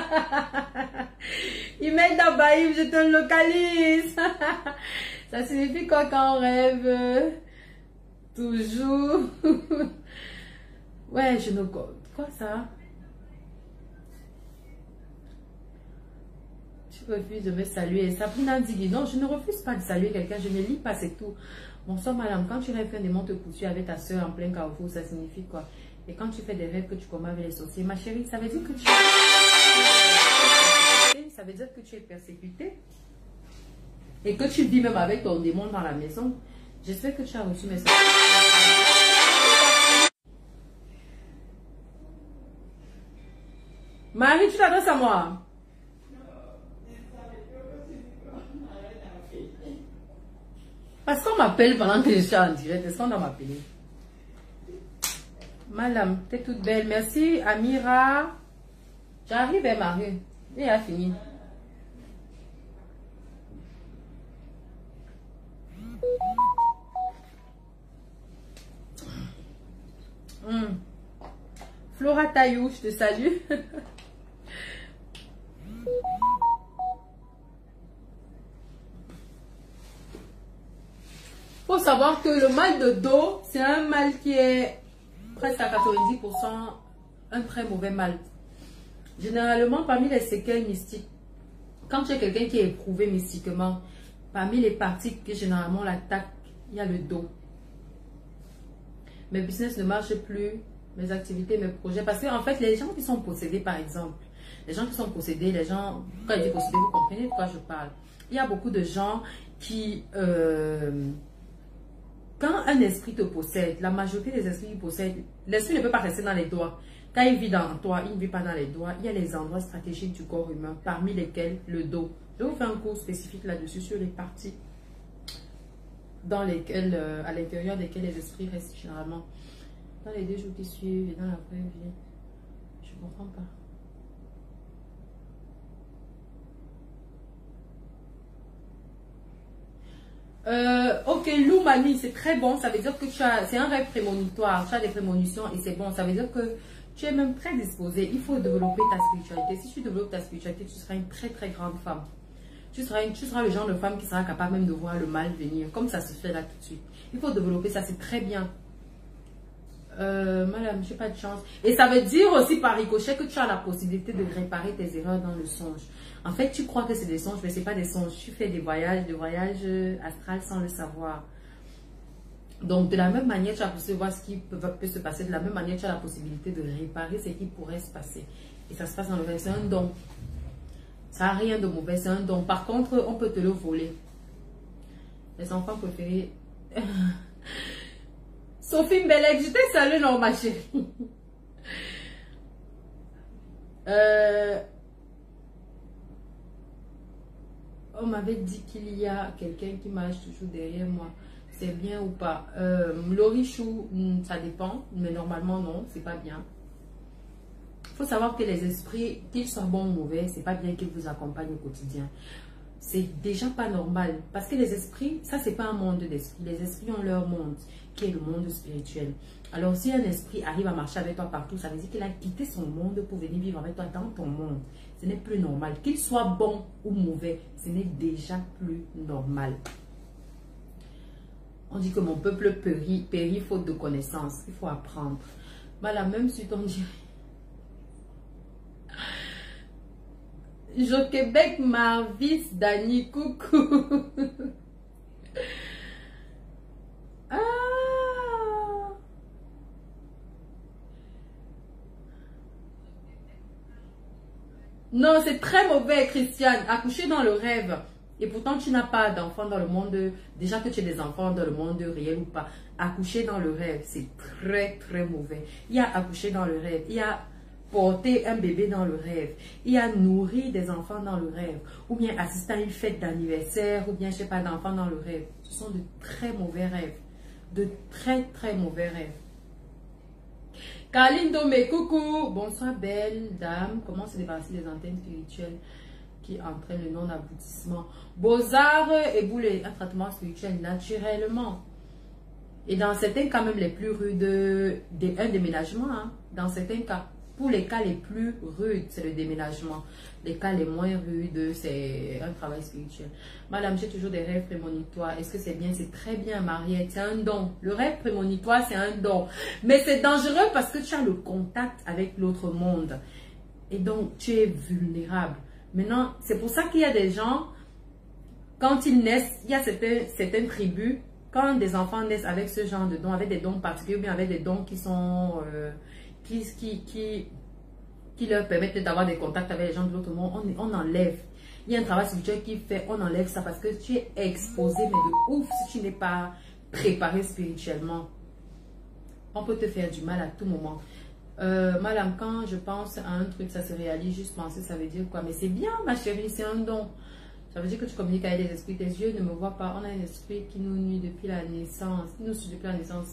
Imelda Baïm, je te localise. Ça signifie quoi quand on rêve? Toujours. Ouais, je ne... Quoi ça? Tu refuses de me saluer. Sabrina dit, non, je ne refuse pas de saluer quelqu'un. Je ne lis pas, c'est tout. Bonsoir, madame. Quand tu rêves qu'un démon te poursuit avec ta soeur en plein carrefour, ça signifie quoi? Et quand tu fais des rêves que tu combats avec les sorciers, ma chérie, ça veut dire que tu... Ça veut dire que tu es persécuté. Et que tu vis même avec ton démon dans la maison. J'espère que tu as reçu mes... Marie, tu t'adresses à moi. Parce qu'on m'appelle pendant que je suis en direct. Est-ce qu'on doit m'appeler? Madame, t'es toute belle. Merci, Amira. J'arrive, Marie. Et elle a fini. Hum. Flora Taillou, je te salue. Faut savoir que le mal de dos, c'est un mal qui est presque à quatre-vingt-dix pour cent un très mauvais mal. Généralement, parmi les séquelles mystiques, quand tu es quelqu'un qui est éprouvé mystiquement, parmi les parties qui généralement l'attaquent, il y a le dos. Mes business ne marchent plus, mes activités, mes projets. Parce que en fait, les gens qui sont possédés, par exemple, les gens qui sont possédés, les gens, quand je dis possédés, vous comprenez de quoi je parle. Il y a beaucoup de gens qui, euh, quand un esprit te possède, la majorité des esprits qui possèdent, l'esprit ne peut pas rester dans les doigts. Quand il vit dans toi, il ne vit pas dans les doigts. Il y a les endroits stratégiques du corps humain, parmi lesquels le dos. Je vais vous faire un cours spécifique là-dessus sur les parties dans lesquelles, euh, à l'intérieur desquelles les esprits restent généralement. Dans les deux jours qui suivent et dans la vraie vie. Je ne comprends pas. Euh, ok, Loumani, c'est très bon. Ça veut dire que tu as, c'est un rêve prémonitoire. Tu as des prémonitions et c'est bon. Ça veut dire que tu es même très disposé. Il faut développer ta spiritualité. Si tu développes ta spiritualité, tu seras une très très grande femme. Tu seras, une, tu seras le genre de femme qui sera capable même de voir le mal venir. Comme ça se fait là tout de suite. Il faut développer ça, c'est très bien. Euh, madame, je n'ai pas de chance. Et ça veut dire aussi par ricochet que tu as la possibilité de réparer tes erreurs dans le songe. En fait, tu crois que c'est des songes, mais ce n'est pas des songes. Tu fais des voyages, des voyages astrales sans le savoir. Donc, de la même manière, tu as pu voir ce qui peut, peut se passer. De la même manière, tu as la possibilité de réparer ce qui pourrait se passer. Et ça se passe dans le rêve. C'est un don. Ça n'a rien de mauvais, c'est un don. Par contre, on peut te le voler. Les enfants préférés. Sophie Mbelek, je t'ai salué, non, ma chérie. euh, on m'avait dit qu'il y a quelqu'un qui marche toujours derrière moi. C'est bien ou pas? euh, Lorichou, ça dépend, mais normalement non, c'est pas bien. Il faut savoir que les esprits, qu'ils soient bons ou mauvais, c'est pas bien qu'ils vous accompagnent au quotidien. C'est déjà pas normal. Parce que les esprits, ça c'est pas un monde d'esprit. Les esprits ont leur monde, qui est le monde spirituel. Alors si un esprit arrive à marcher avec toi partout, ça veut dire qu'il a quitté son monde pour venir vivre avec toi dans ton monde. Ce n'est plus normal. Qu'il soit bon ou mauvais, ce n'est déjà plus normal. On dit que mon peuple périt, périt faute de connaissances. Il faut apprendre. Voilà, même si on dit... Jo Québec, Marvis, Dani, coucou. Ah. Non, c'est très mauvais, Christiane. Accoucher dans le rêve. Et pourtant, tu n'as pas d'enfants dans le monde. Déjà que tu as des enfants dans le monde réel ou pas. Accoucher dans le rêve, c'est très, très mauvais. Il y a accoucher dans le rêve. Il y a porter un bébé dans le rêve. Il y a nourrir des enfants dans le rêve. Ou bien assister à une fête d'anniversaire. Ou bien, je sais pas, d'enfants dans le rêve. Ce sont de très mauvais rêves. De très, très mauvais rêves. Carline Domé, coucou. Bonsoir, belle dame. Comment se débarrasser des antennes spirituelles qui entraînent le non-aboutissement? Beaux-Arts et Boulet, un traitement spirituel naturellement. Et dans certains cas, même les plus rudes, de, un déménagement, hein, dans certains cas. Pour les cas les plus rudes, c'est le déménagement. Les cas les moins rudes, c'est un travail spirituel. Madame, j'ai toujours des rêves prémonitoires. Est-ce que c'est bien? C'est très bien, Mariette. C'est un don. Le rêve prémonitoire, c'est un don. Mais c'est dangereux parce que tu as le contact avec l'autre monde. Et donc, tu es vulnérable. Maintenant, c'est pour ça qu'il y a des gens, quand ils naissent, il y a certaines, certaines tribus, quand des enfants naissent avec ce genre de dons, avec des dons particuliers, ou bien avec des dons qui sont... Euh, Qui, qui, qui, qui leur permettent d'avoir des contacts avec les gens de l'autre monde, on, on enlève. Il y a un travail spirituel qui fait, on enlève ça parce que tu es exposé, mais de ouf si tu n'es pas préparé spirituellement. On peut te faire du mal à tout moment. Euh, madame, quand je pense à un truc, ça se réalise, juste penser, ça veut dire quoi? Mais c'est bien, ma chérie, c'est un don. Ça veut dire que tu communiques avec des esprits, tes yeux ne me voient pas. On a un esprit qui nous nuit depuis la naissance, qui nous suit depuis la naissance.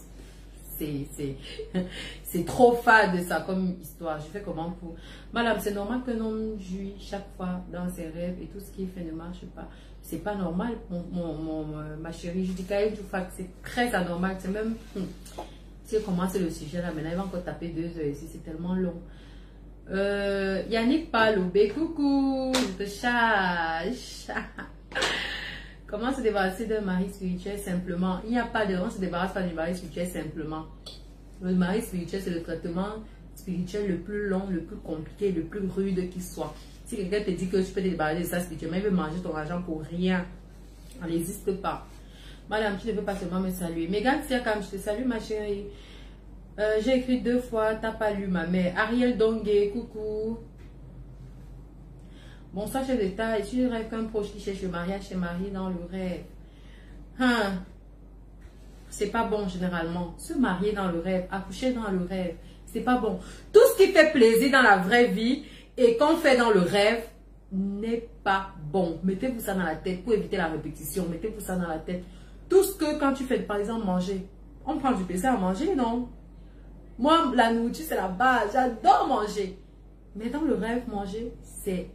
C'est trop fade ça comme histoire. Je fais comment pour... Madame, c'est normal qu'un homme jouit chaque fois dans ses rêves et tout ce qu'il fait ne marche pas. C'est pas normal, mon, mon, mon, ma chérie. Je dis qu'elle du fait que c'est très anormal. C'est même... Si elle commence le sujet là, maintenant elle va encore taper deux heures ici. C'est tellement long. Euh, Yannick Palobé, coucou, je te charge. Comment se débarrasser d'un mari spirituel simplement? Il n'y a pas de... On se débarrasse pas du mari spirituel simplement. Le mari spirituel, c'est le traitement spirituel le plus long, le plus compliqué, le plus rude qui soit. Si quelqu'un te dit que tu peux te débarrasser de ça spirituellement, il veut manger ton argent pour rien. Ça n'existe pas. Madame, tu ne veux pas seulement me saluer. Megan Siakam, je te salue ma chérie. Euh, J'ai écrit deux fois, t'as pas lu ma mère. Ariel Dongue, coucou. Bonsoir chef d'État, et tu rêves qu'un proche qui cherche le mariage se marie dans le rêve. Hein? C'est pas bon généralement. Se marier dans le rêve, accoucher dans le rêve, c'est pas bon. Tout ce qui fait plaisir dans la vraie vie et qu'on fait dans le rêve n'est pas bon. Mettez-vous ça dans la tête pour éviter la répétition. Mettez-vous ça dans la tête. Tout ce que quand tu fais par exemple manger, on prend du plaisir à manger, non? Moi, la nourriture c'est la base. J'adore manger. Mais dans le rêve, manger, c'est...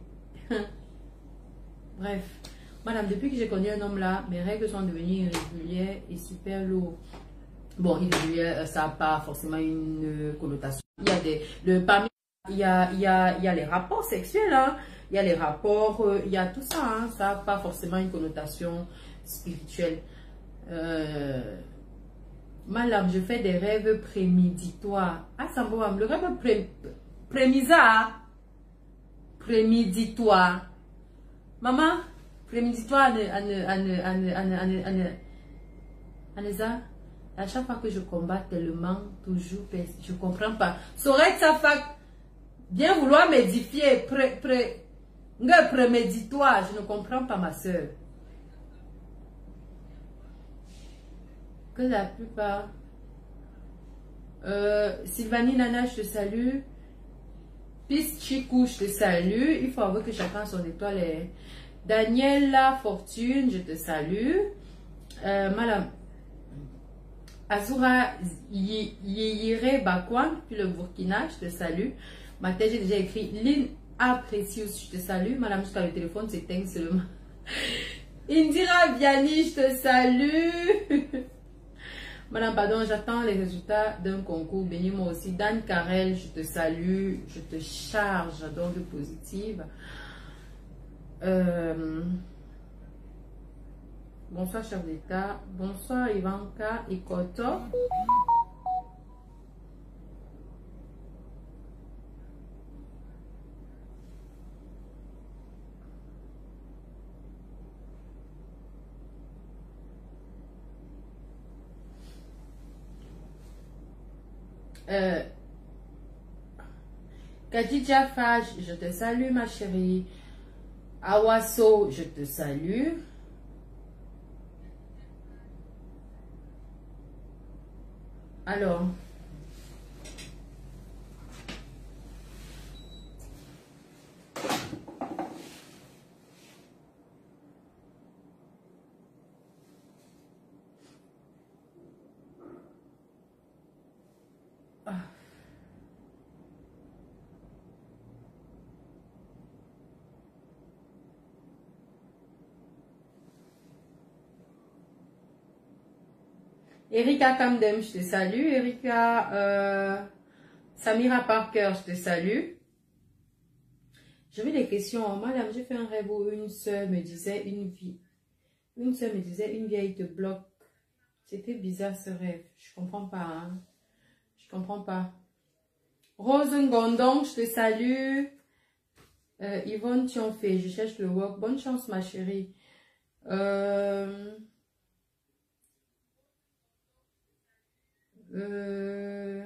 Bref. Madame, depuis que j'ai connu un homme là, mes règles sont devenues irrégulières et super lourdes. Bon, irrégulière, ça n'a pas forcément une connotation. Il y a des... Le, parmi, il y a, il y a, il y a les rapports sexuels, hein. Il y a les rapports, euh, il y a tout ça, hein. Ça n'a pas forcément une connotation spirituelle. Euh, madame, je fais des rêves préméditoires. Ah, ça me va. Le rêve pré, prémisa, préméditoire. Maman, préméditoire, à chaque fois que je combats tellement, toujours, je ne comprends pas. Saurait ça fait bien vouloir m'édifier, pré, pré, préméditoire, je ne comprends pas ma soeur. Que la plupart. Euh, Sylvanie Nana, je te salue. Piste Chikou, je te salue. Il faut avouer que chacun a son étoile. Est... Daniela Fortune, je te salue. Euh, Madame Azura Yire Bakwan, puis le Burkina, je te salue. Ma tête, j'ai déjà écrit Lynn A. Precious, je te salue. Madame, jusqu'à le téléphone s'éteint seulement. Indira Vianney, je te salue. Madame, pardon, j'attends les résultats d'un concours. Bénis-moi aussi. Dan Carrel, je te salue. Je te charge d'ondes positives. Euh... Bonsoir, chef d'État. Bonsoir, Ivanka Ikoto. Euh, Kadidja Faj, je te salue ma chérie. Awaso, je te salue. Alors, ah. Erika Kamdem, je te salue. Erika euh, Samira Parker, je te salue. J'avais des questions. Madame, j'ai fait un rêve où une soeur me disait une vie. Une soeur me disait une vieille te bloque. C'était bizarre ce rêve. Je comprends pas. Hein? Je comprends pas. Rose Ngondong, je te salue. Euh, Yvonne Thionfé, je cherche le work. Bonne chance ma chérie. Euh... Euh...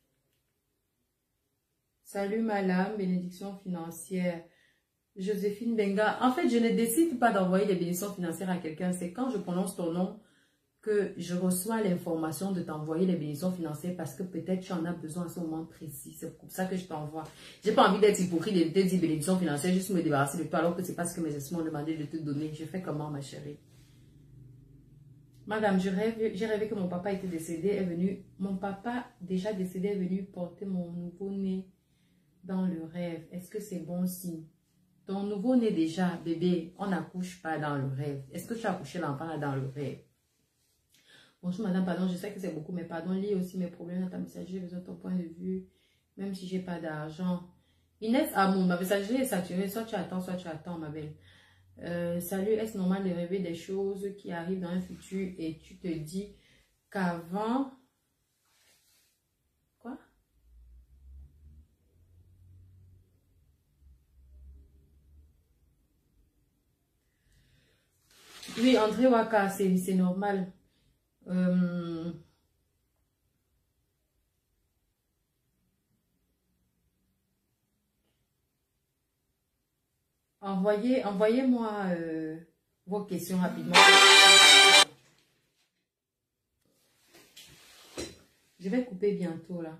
Salut madame, bénédiction financière. Joséphine Benga. En fait, je ne décide pas d'envoyer des bénédictions financières à quelqu'un. C'est quand je prononce ton nom que je reçois l'information de t'envoyer les bénédictions financières parce que peut-être tu en as besoin à ce moment précis. C'est pour ça que je t'envoie. J'ai pas envie d'être hypocrite et de te dire bénédictions financières, juste me débarrasser de toi alors que c'est pas ce que mes esprits m'ont demandé de te donner. Je fais comment ma chérie? Madame, je rêve, j'ai rêvé que mon papa était décédé, est venu, mon papa déjà décédé est venu porter mon nouveau-né dans le rêve. Est-ce que c'est bon signe? Ton nouveau-né déjà, bébé, on n'accouche pas dans le rêve. Est-ce que tu as accouché l'enfant dans le rêve? Bonjour madame, pardon, je sais que c'est beaucoup, mais pardon, lis aussi mes problèmes dans ta message, j'ai besoin de ton point de vue, même si j'ai pas d'argent. Inès Amour, ma messagerie est saturée. Soit tu attends, soit tu attends, ma belle. Euh, salut, est-ce normal de rêver des choses qui arrivent dans un futur et tu te dis qu'avant... Quoi? Oui, André Waka, c'est normal. Euh... Envoyez, envoyez-moi euh, vos questions rapidement. Je vais couper bientôt là.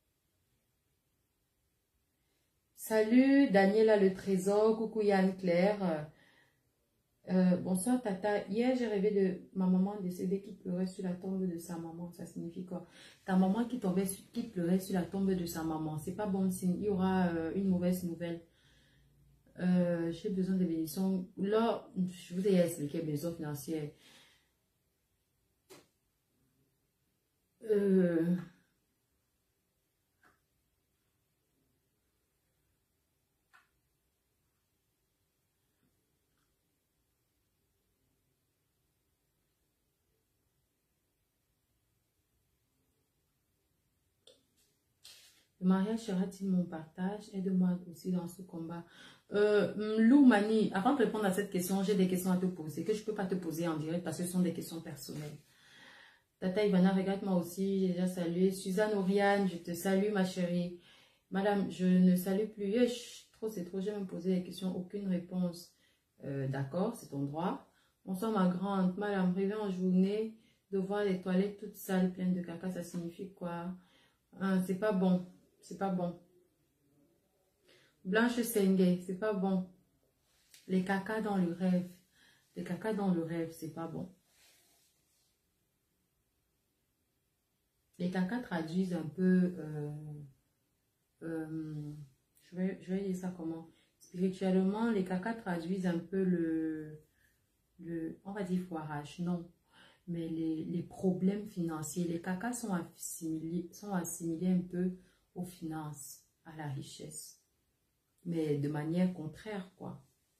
Salut Daniela le Trésor, coucou Yann Claire. Euh, bonsoir Tata. Hier j'ai rêvé de ma maman décédée qui pleurait sur la tombe de sa maman. Ça signifie quoi? Ta maman qui tombait, qui pleurait sur la tombe de sa maman. C'est pas bon signe. Il y aura euh, une mauvaise nouvelle. Euh, j'ai besoin de bénédictions. Là, je vous ai expliqué les besoins financiers. Euh, le mariage sera-t-il mon partage? Aide-moi aussi dans ce combat. Euh, Lou Mani, avant de répondre à cette question, j'ai des questions à te poser que je ne peux pas te poser en direct parce que ce sont des questions personnelles. Tata Ivana, regarde-moi aussi, j'ai déjà salué. Suzanne Oriane, je te salue ma chérie. Madame, je ne salue plus. Yesh, trop, c'est trop, j'ai même posé des questions, aucune réponse. Euh, D'accord, c'est ton droit. Bonsoir ma grande. Madame, rêver en journée, de voir les toilettes toutes sales, pleines de caca, ça signifie quoi? Hein, c'est pas bon, c'est pas bon. Blanche Sengue, c'est pas bon. Les caca dans le rêve. Les caca dans le rêve, c'est pas bon. Les caca traduisent un peu... Euh, euh, je, vais, je vais dire ça comment? Spirituellement, les caca traduisent un peu le... le on va dire foirage, non. Mais les, les problèmes financiers. Les caca sont assimilés, sont assimilés un peu aux finances, à la richesse. Mais de manière contraire, quoi.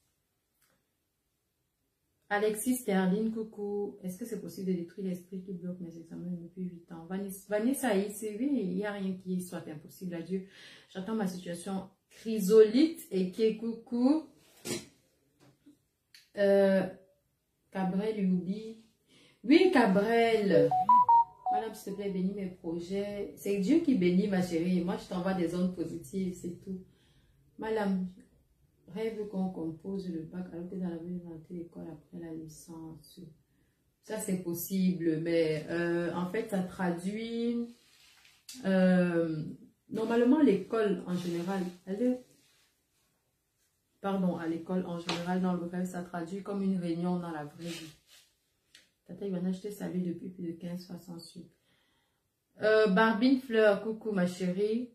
Alexis Sterling, coucou. Est-ce que c'est possible de détruire l'esprit qui bloque mes examens depuis huit ans? Vanessa, Vanessa c'est oui, il n'y a rien qui soit impossible à Dieu. J'attends ma situation chrysolite et qui est coucou. Euh, Cabrel Loubi. Oui, Cabrel. Madame, s'il te plaît, bénis mes projets. C'est Dieu qui bénit, ma chérie. Moi, je t'envoie des ondes positives, c'est tout. Madame, rêve qu'on compose le bac alors que dans la vie, de l'école après la licence. Ça, c'est possible, mais euh, en fait, ça traduit... Euh, normalement, l'école en général, elle est... Pardon, à l'école en général, dans le rêve, ça traduit comme une réunion dans la vraie vie. Tata Ivana, je te salue depuis plus de quinze fois sans suite. Euh, Barbine Fleur, coucou ma chérie.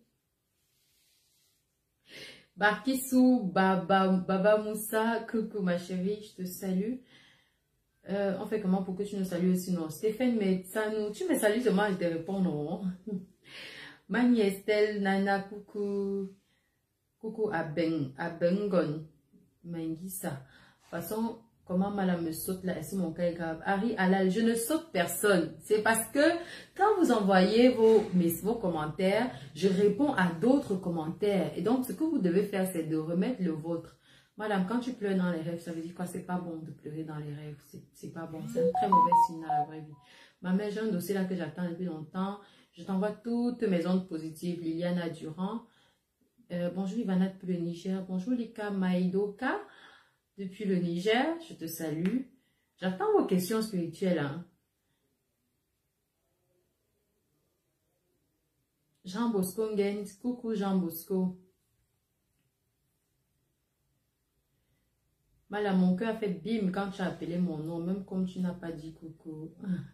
Barkissou, Baba, Baba Moussa, coucou ma chérie, je te salue. Euh, on fait comment pour que tu nous salues aussi? Non, Stéphane, mais ça nous, tu me salues seulement, je te réponds non. Mani Estelle, Nana, coucou. Coucou à Ben, à Bengon. Mangissa. De toute façon, comment madame me saute là, est-ce que mon cas est grave? Harry Alal, je ne saute personne. C'est parce que quand vous envoyez vos, mes, vos commentaires, je réponds à d'autres commentaires. Et donc, ce que vous devez faire, c'est de remettre le vôtre. Madame, quand tu pleures dans les rêves, ça veut dire quoi? C'est pas bon de pleurer dans les rêves. C'est pas bon. C'est un très mauvais signe dans la vraie vie. Ma mère, j'ai un dossier là que j'attends depuis longtemps. Je t'envoie toutes mes ondes positives. Liliana Durand. Euh, bonjour Ivana depuis le Niger. Bonjour Lika Maïdoka. Depuis le Niger, je te salue. J'attends vos questions spirituelles. Hein. Jean Bosco Ngens, coucou Jean Bosco. Mal mon cœur a fait bim quand tu as appelé mon nom, même comme tu n'as pas dit coucou.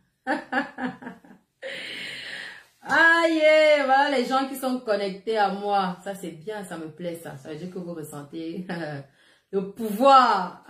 Ah yeah, voilà les gens qui sont connectés à moi. Ça c'est bien, ça me plaît ça. Ça veut dire que vous ressentez... le pouvoir.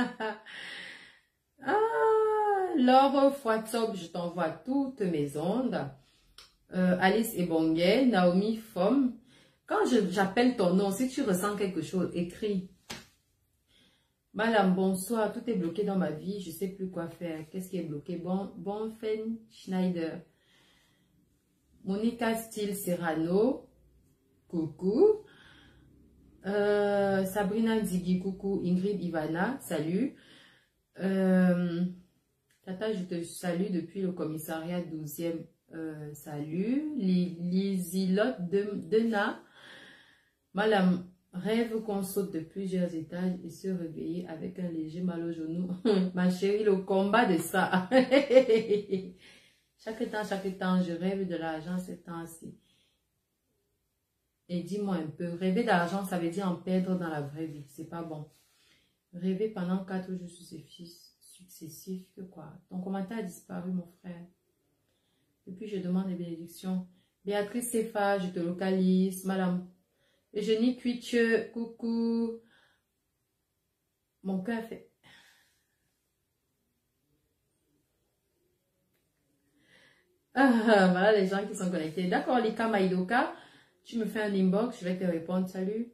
Ah, Laure Fouatsop, je t'envoie toutes mes ondes. Euh, Alice Ebongue, Naomi Fom. Quand j'appelle ton nom, si tu ressens quelque chose, écris. Madame, bonsoir, tout est bloqué dans ma vie, je ne sais plus quoi faire. Qu'est-ce qui est bloqué? Bon, Bonfen Schneider. Monica Style Serrano. Coucou. Euh, Sabrina Ziggy, coucou. Ingrid Ivana, salut. Euh, Tata, je te salue depuis le commissariat douzième. Euh, salut. Lisilotte de, Dena. Madame, rêve qu'on saute de plusieurs étages et se réveiller avec un léger mal au genou. Ma chérie, le combat de ça. Chaque temps, chaque temps, je rêve de l'argent ce temps-ci. Et dis-moi un peu, rêver d'argent, ça veut dire en perdre dans la vraie vie. C'est pas bon. Rêver pendant quatre jours successifs, que quoi? Ton commentaire a disparu, mon frère. Depuis, je demande les bénédictions. Béatrice Sefa, je te localise. Madame Eugénie Cuitche, coucou. Mon cœur fait... Ah, voilà les gens qui sont connectés. D'accord, Lika Maïdoka, tu me fais un inbox, je vais te répondre. Salut.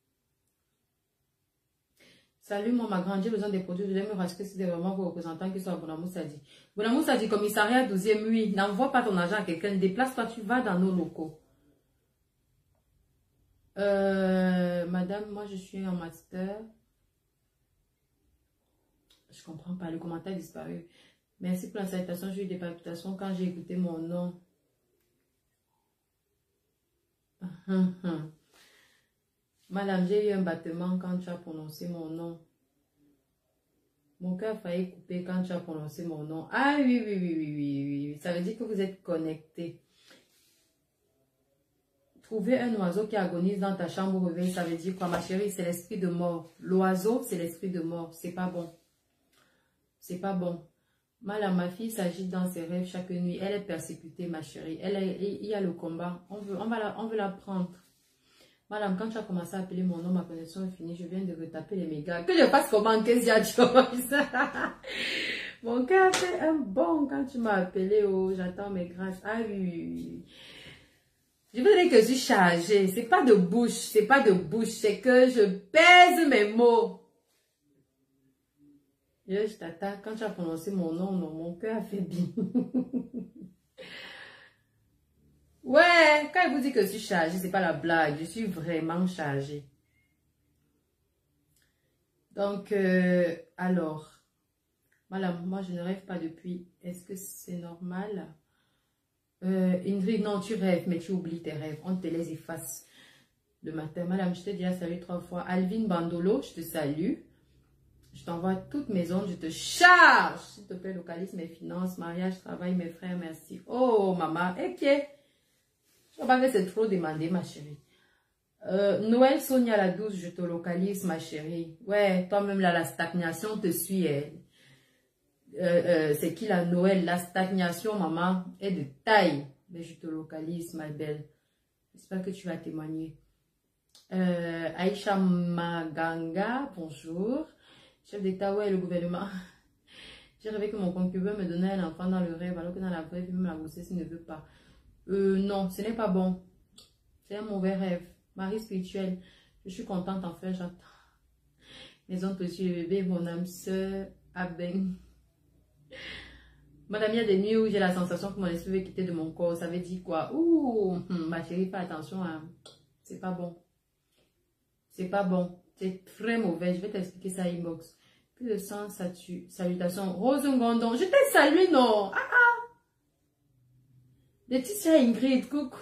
Salut, mon ma grande, j'ai besoin des produits. Je vais me racheter si c'est vraiment vos représentants qui sont à Bonamou Sadi. Bonamou Sadi, commissariat douzième, oui. N'envoie pas ton argent à quelqu'un. Déplace-toi, tu vas dans nos locaux. Euh, madame, moi je suis en master. Je comprends pas, le commentaire a disparu. Merci pour la salutation, j'ai eu des palpitations quand j'ai écouté mon nom. Madame, j'ai eu un battement quand tu as prononcé mon nom. Mon cœur a failli couper quand tu as prononcé mon nom. Ah oui, oui, oui, oui, oui, oui. Ça veut dire que vous êtes connecté. Trouver un oiseau qui agonise dans ta chambre au réveil, ça veut dire quoi, ma chérie? C'est l'esprit de mort. L'oiseau, c'est l'esprit de mort. C'est pas bon. C'est pas bon. Madame, ma fille s'agite dans ses rêves chaque nuit. Elle est persécutée, ma chérie. Elle est, il y a le combat. On veut, on va la, on veut la prendre. Madame, quand tu as commencé à appeler mon nom, ma connexion est finie. Je viens de retaper les mégas. Que je fasse comment, Kezia Joyce? Mon cœur fait un bon quand tu m'as appelé. Oh, j'attends mes grâces. Ah oui, oui, oui. Je veux dire que je suis chargée. C'est pas de bouche. C'est pas de bouche. C'est que je pèse mes mots. Je t'attends. Quand tu as prononcé mon nom, non, mon cœur a fait bien. Ouais, quand il vous dit que je suis chargée, c'est pas la blague. Je suis vraiment chargée. Donc, euh, alors, madame, moi je ne rêve pas depuis. Est-ce que c'est normal? euh, Ingrid, non, tu rêves, mais tu oublies tes rêves. On te les efface le matin. Madame, je t'ai déjà salué trois fois. Alvin Bandolo, je te salue. Je t'envoie toutes mes ondes, je te charge. S'il te plaît, localise mes finances, mariage, travail, mes frères, merci. Oh, maman, ok. Je ne sais pas que c'est trop demandé, ma chérie. Euh, Noël Sonia la douce, je te localise, ma chérie. Ouais, toi-même, là, la stagnation te suit. Euh, euh, c'est qui la Noël? La stagnation, maman, est de taille. Mais je te localise, ma belle. J'espère que tu vas témoigner. Euh, Aïcha Maganga, bonjour. Chef d'État, ouais, le gouvernement. J'ai rêvé que mon concubin me donnait un enfant dans le rêve, alors que dans la vraie vie, même la grossesse, il ne veut pas. Euh, non, ce n'est pas bon. C'est un mauvais rêve. Marie spirituelle, je suis contente en fait, j'attends. Maison petit bébé, mon âme sœur, Aben. Madame, il y a des nuits où j'ai la sensation que mon esprit veut quitter de mon corps. Ça veut dire quoi? Ouh, ma chérie, fais attention. Hein. C'est pas bon. C'est pas bon. C'est très mauvais. Je vais t'expliquer ça inbox. Plus de sang, ça tue. Salutations. Rose Ngondon. Je t'ai salué, non? Ah ah. Laetitia Ingrid, coucou.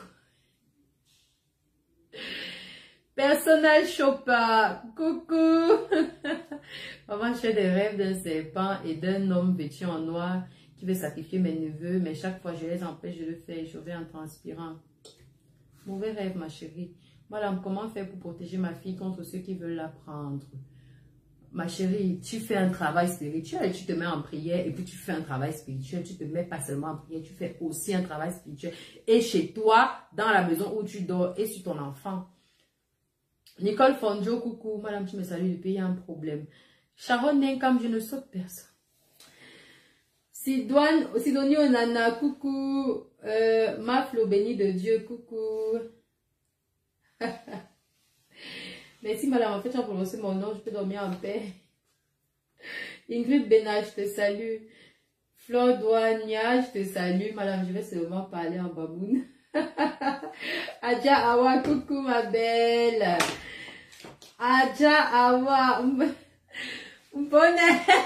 Personnel Chopin, coucou. Maman, je fais des rêves d'un serpent et d'un homme vêtu en noir qui veut sacrifier mes neveux, mais chaque fois je les empêche de le faire, je vais en transpirant. Mauvais rêve, ma chérie. Madame, comment faire pour protéger ma fille contre ceux qui veulent la prendre? Ma chérie, tu fais un travail spirituel, tu te mets en prière et puis tu fais un travail spirituel. Tu te mets pas seulement en prière, tu fais aussi un travail spirituel. Et chez toi, dans la maison où tu dors et sur ton enfant. Nicole Fonjo, coucou. Madame, tu me salues depuis, il y a un problème. Sharon Nenkam, je ne saute personne. Sidoine, Sidonio Nana, coucou. Euh, Maflo, béni de Dieu, coucou. Merci, madame. En fait, j'ai prononcé mon nom. Je peux dormir en paix. Ingrid Benach, je te salue. Flore Douania, je te salue. Madame, je vais seulement parler en baboune. Adja Awa, coucou ma belle. Adja Awa. Bonne.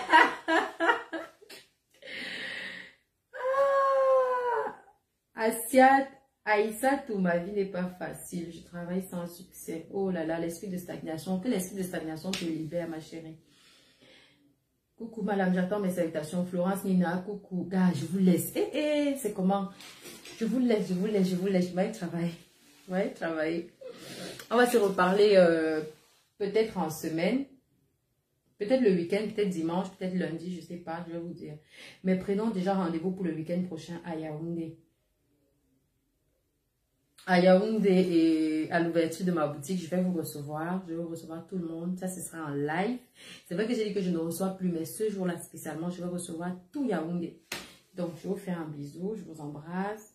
Asia, Aïssa, tout ma vie n'est pas facile. Je travaille sans succès. Oh là là, l'esprit de stagnation. Que l'esprit de stagnation te libère, ma chérie. Coucou madame, j'attends mes salutations. Florence, Nina, coucou. Gars, je vous laisse. Eh, eh, c'est comment? Je vous laisse, je vous laisse, je vous laisse. Je vais travailler. Ouais, travailler. On va se reparler euh, peut-être en semaine. Peut-être le week-end, peut-être dimanche, peut-être lundi, je sais pas, je vais vous dire. Mais prenons déjà rendez-vous pour le week-end prochain à Yaoundé. À Yaoundé et à l'ouverture de ma boutique, je vais vous recevoir. Je vais vous recevoir tout le monde. Ça, ce sera en live. C'est vrai que j'ai dit que je ne reçois plus, mais ce jour-là spécialement, je vais recevoir tout Yaoundé. Donc, je vais vous faire un bisou. Je vous embrasse.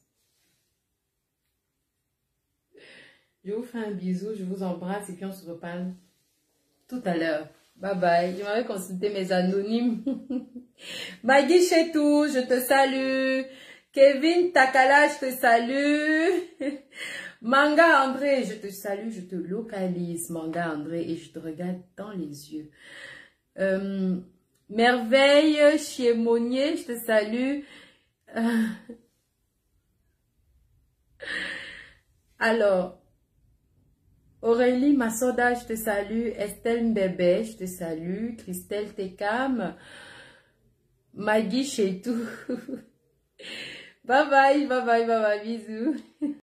Je vous fais un bisou. Je vous embrasse et puis on se reparle tout à l'heure. Bye bye. Je m'avais consulté mes anonymes. Maggie Chetou, je te salue. Kevin Takala, je te salue. Manga André, je te salue, je te localise, Manga André, et je te regarde dans les yeux. Euh, Merveille Chiemonier, je te salue. Euh, alors, Aurélie Massoda, je te salue. Estelle Mbebe, je te salue. Christelle Tekam. Maggie Chetou. Bye bye, bye bye, bye bye, bisous.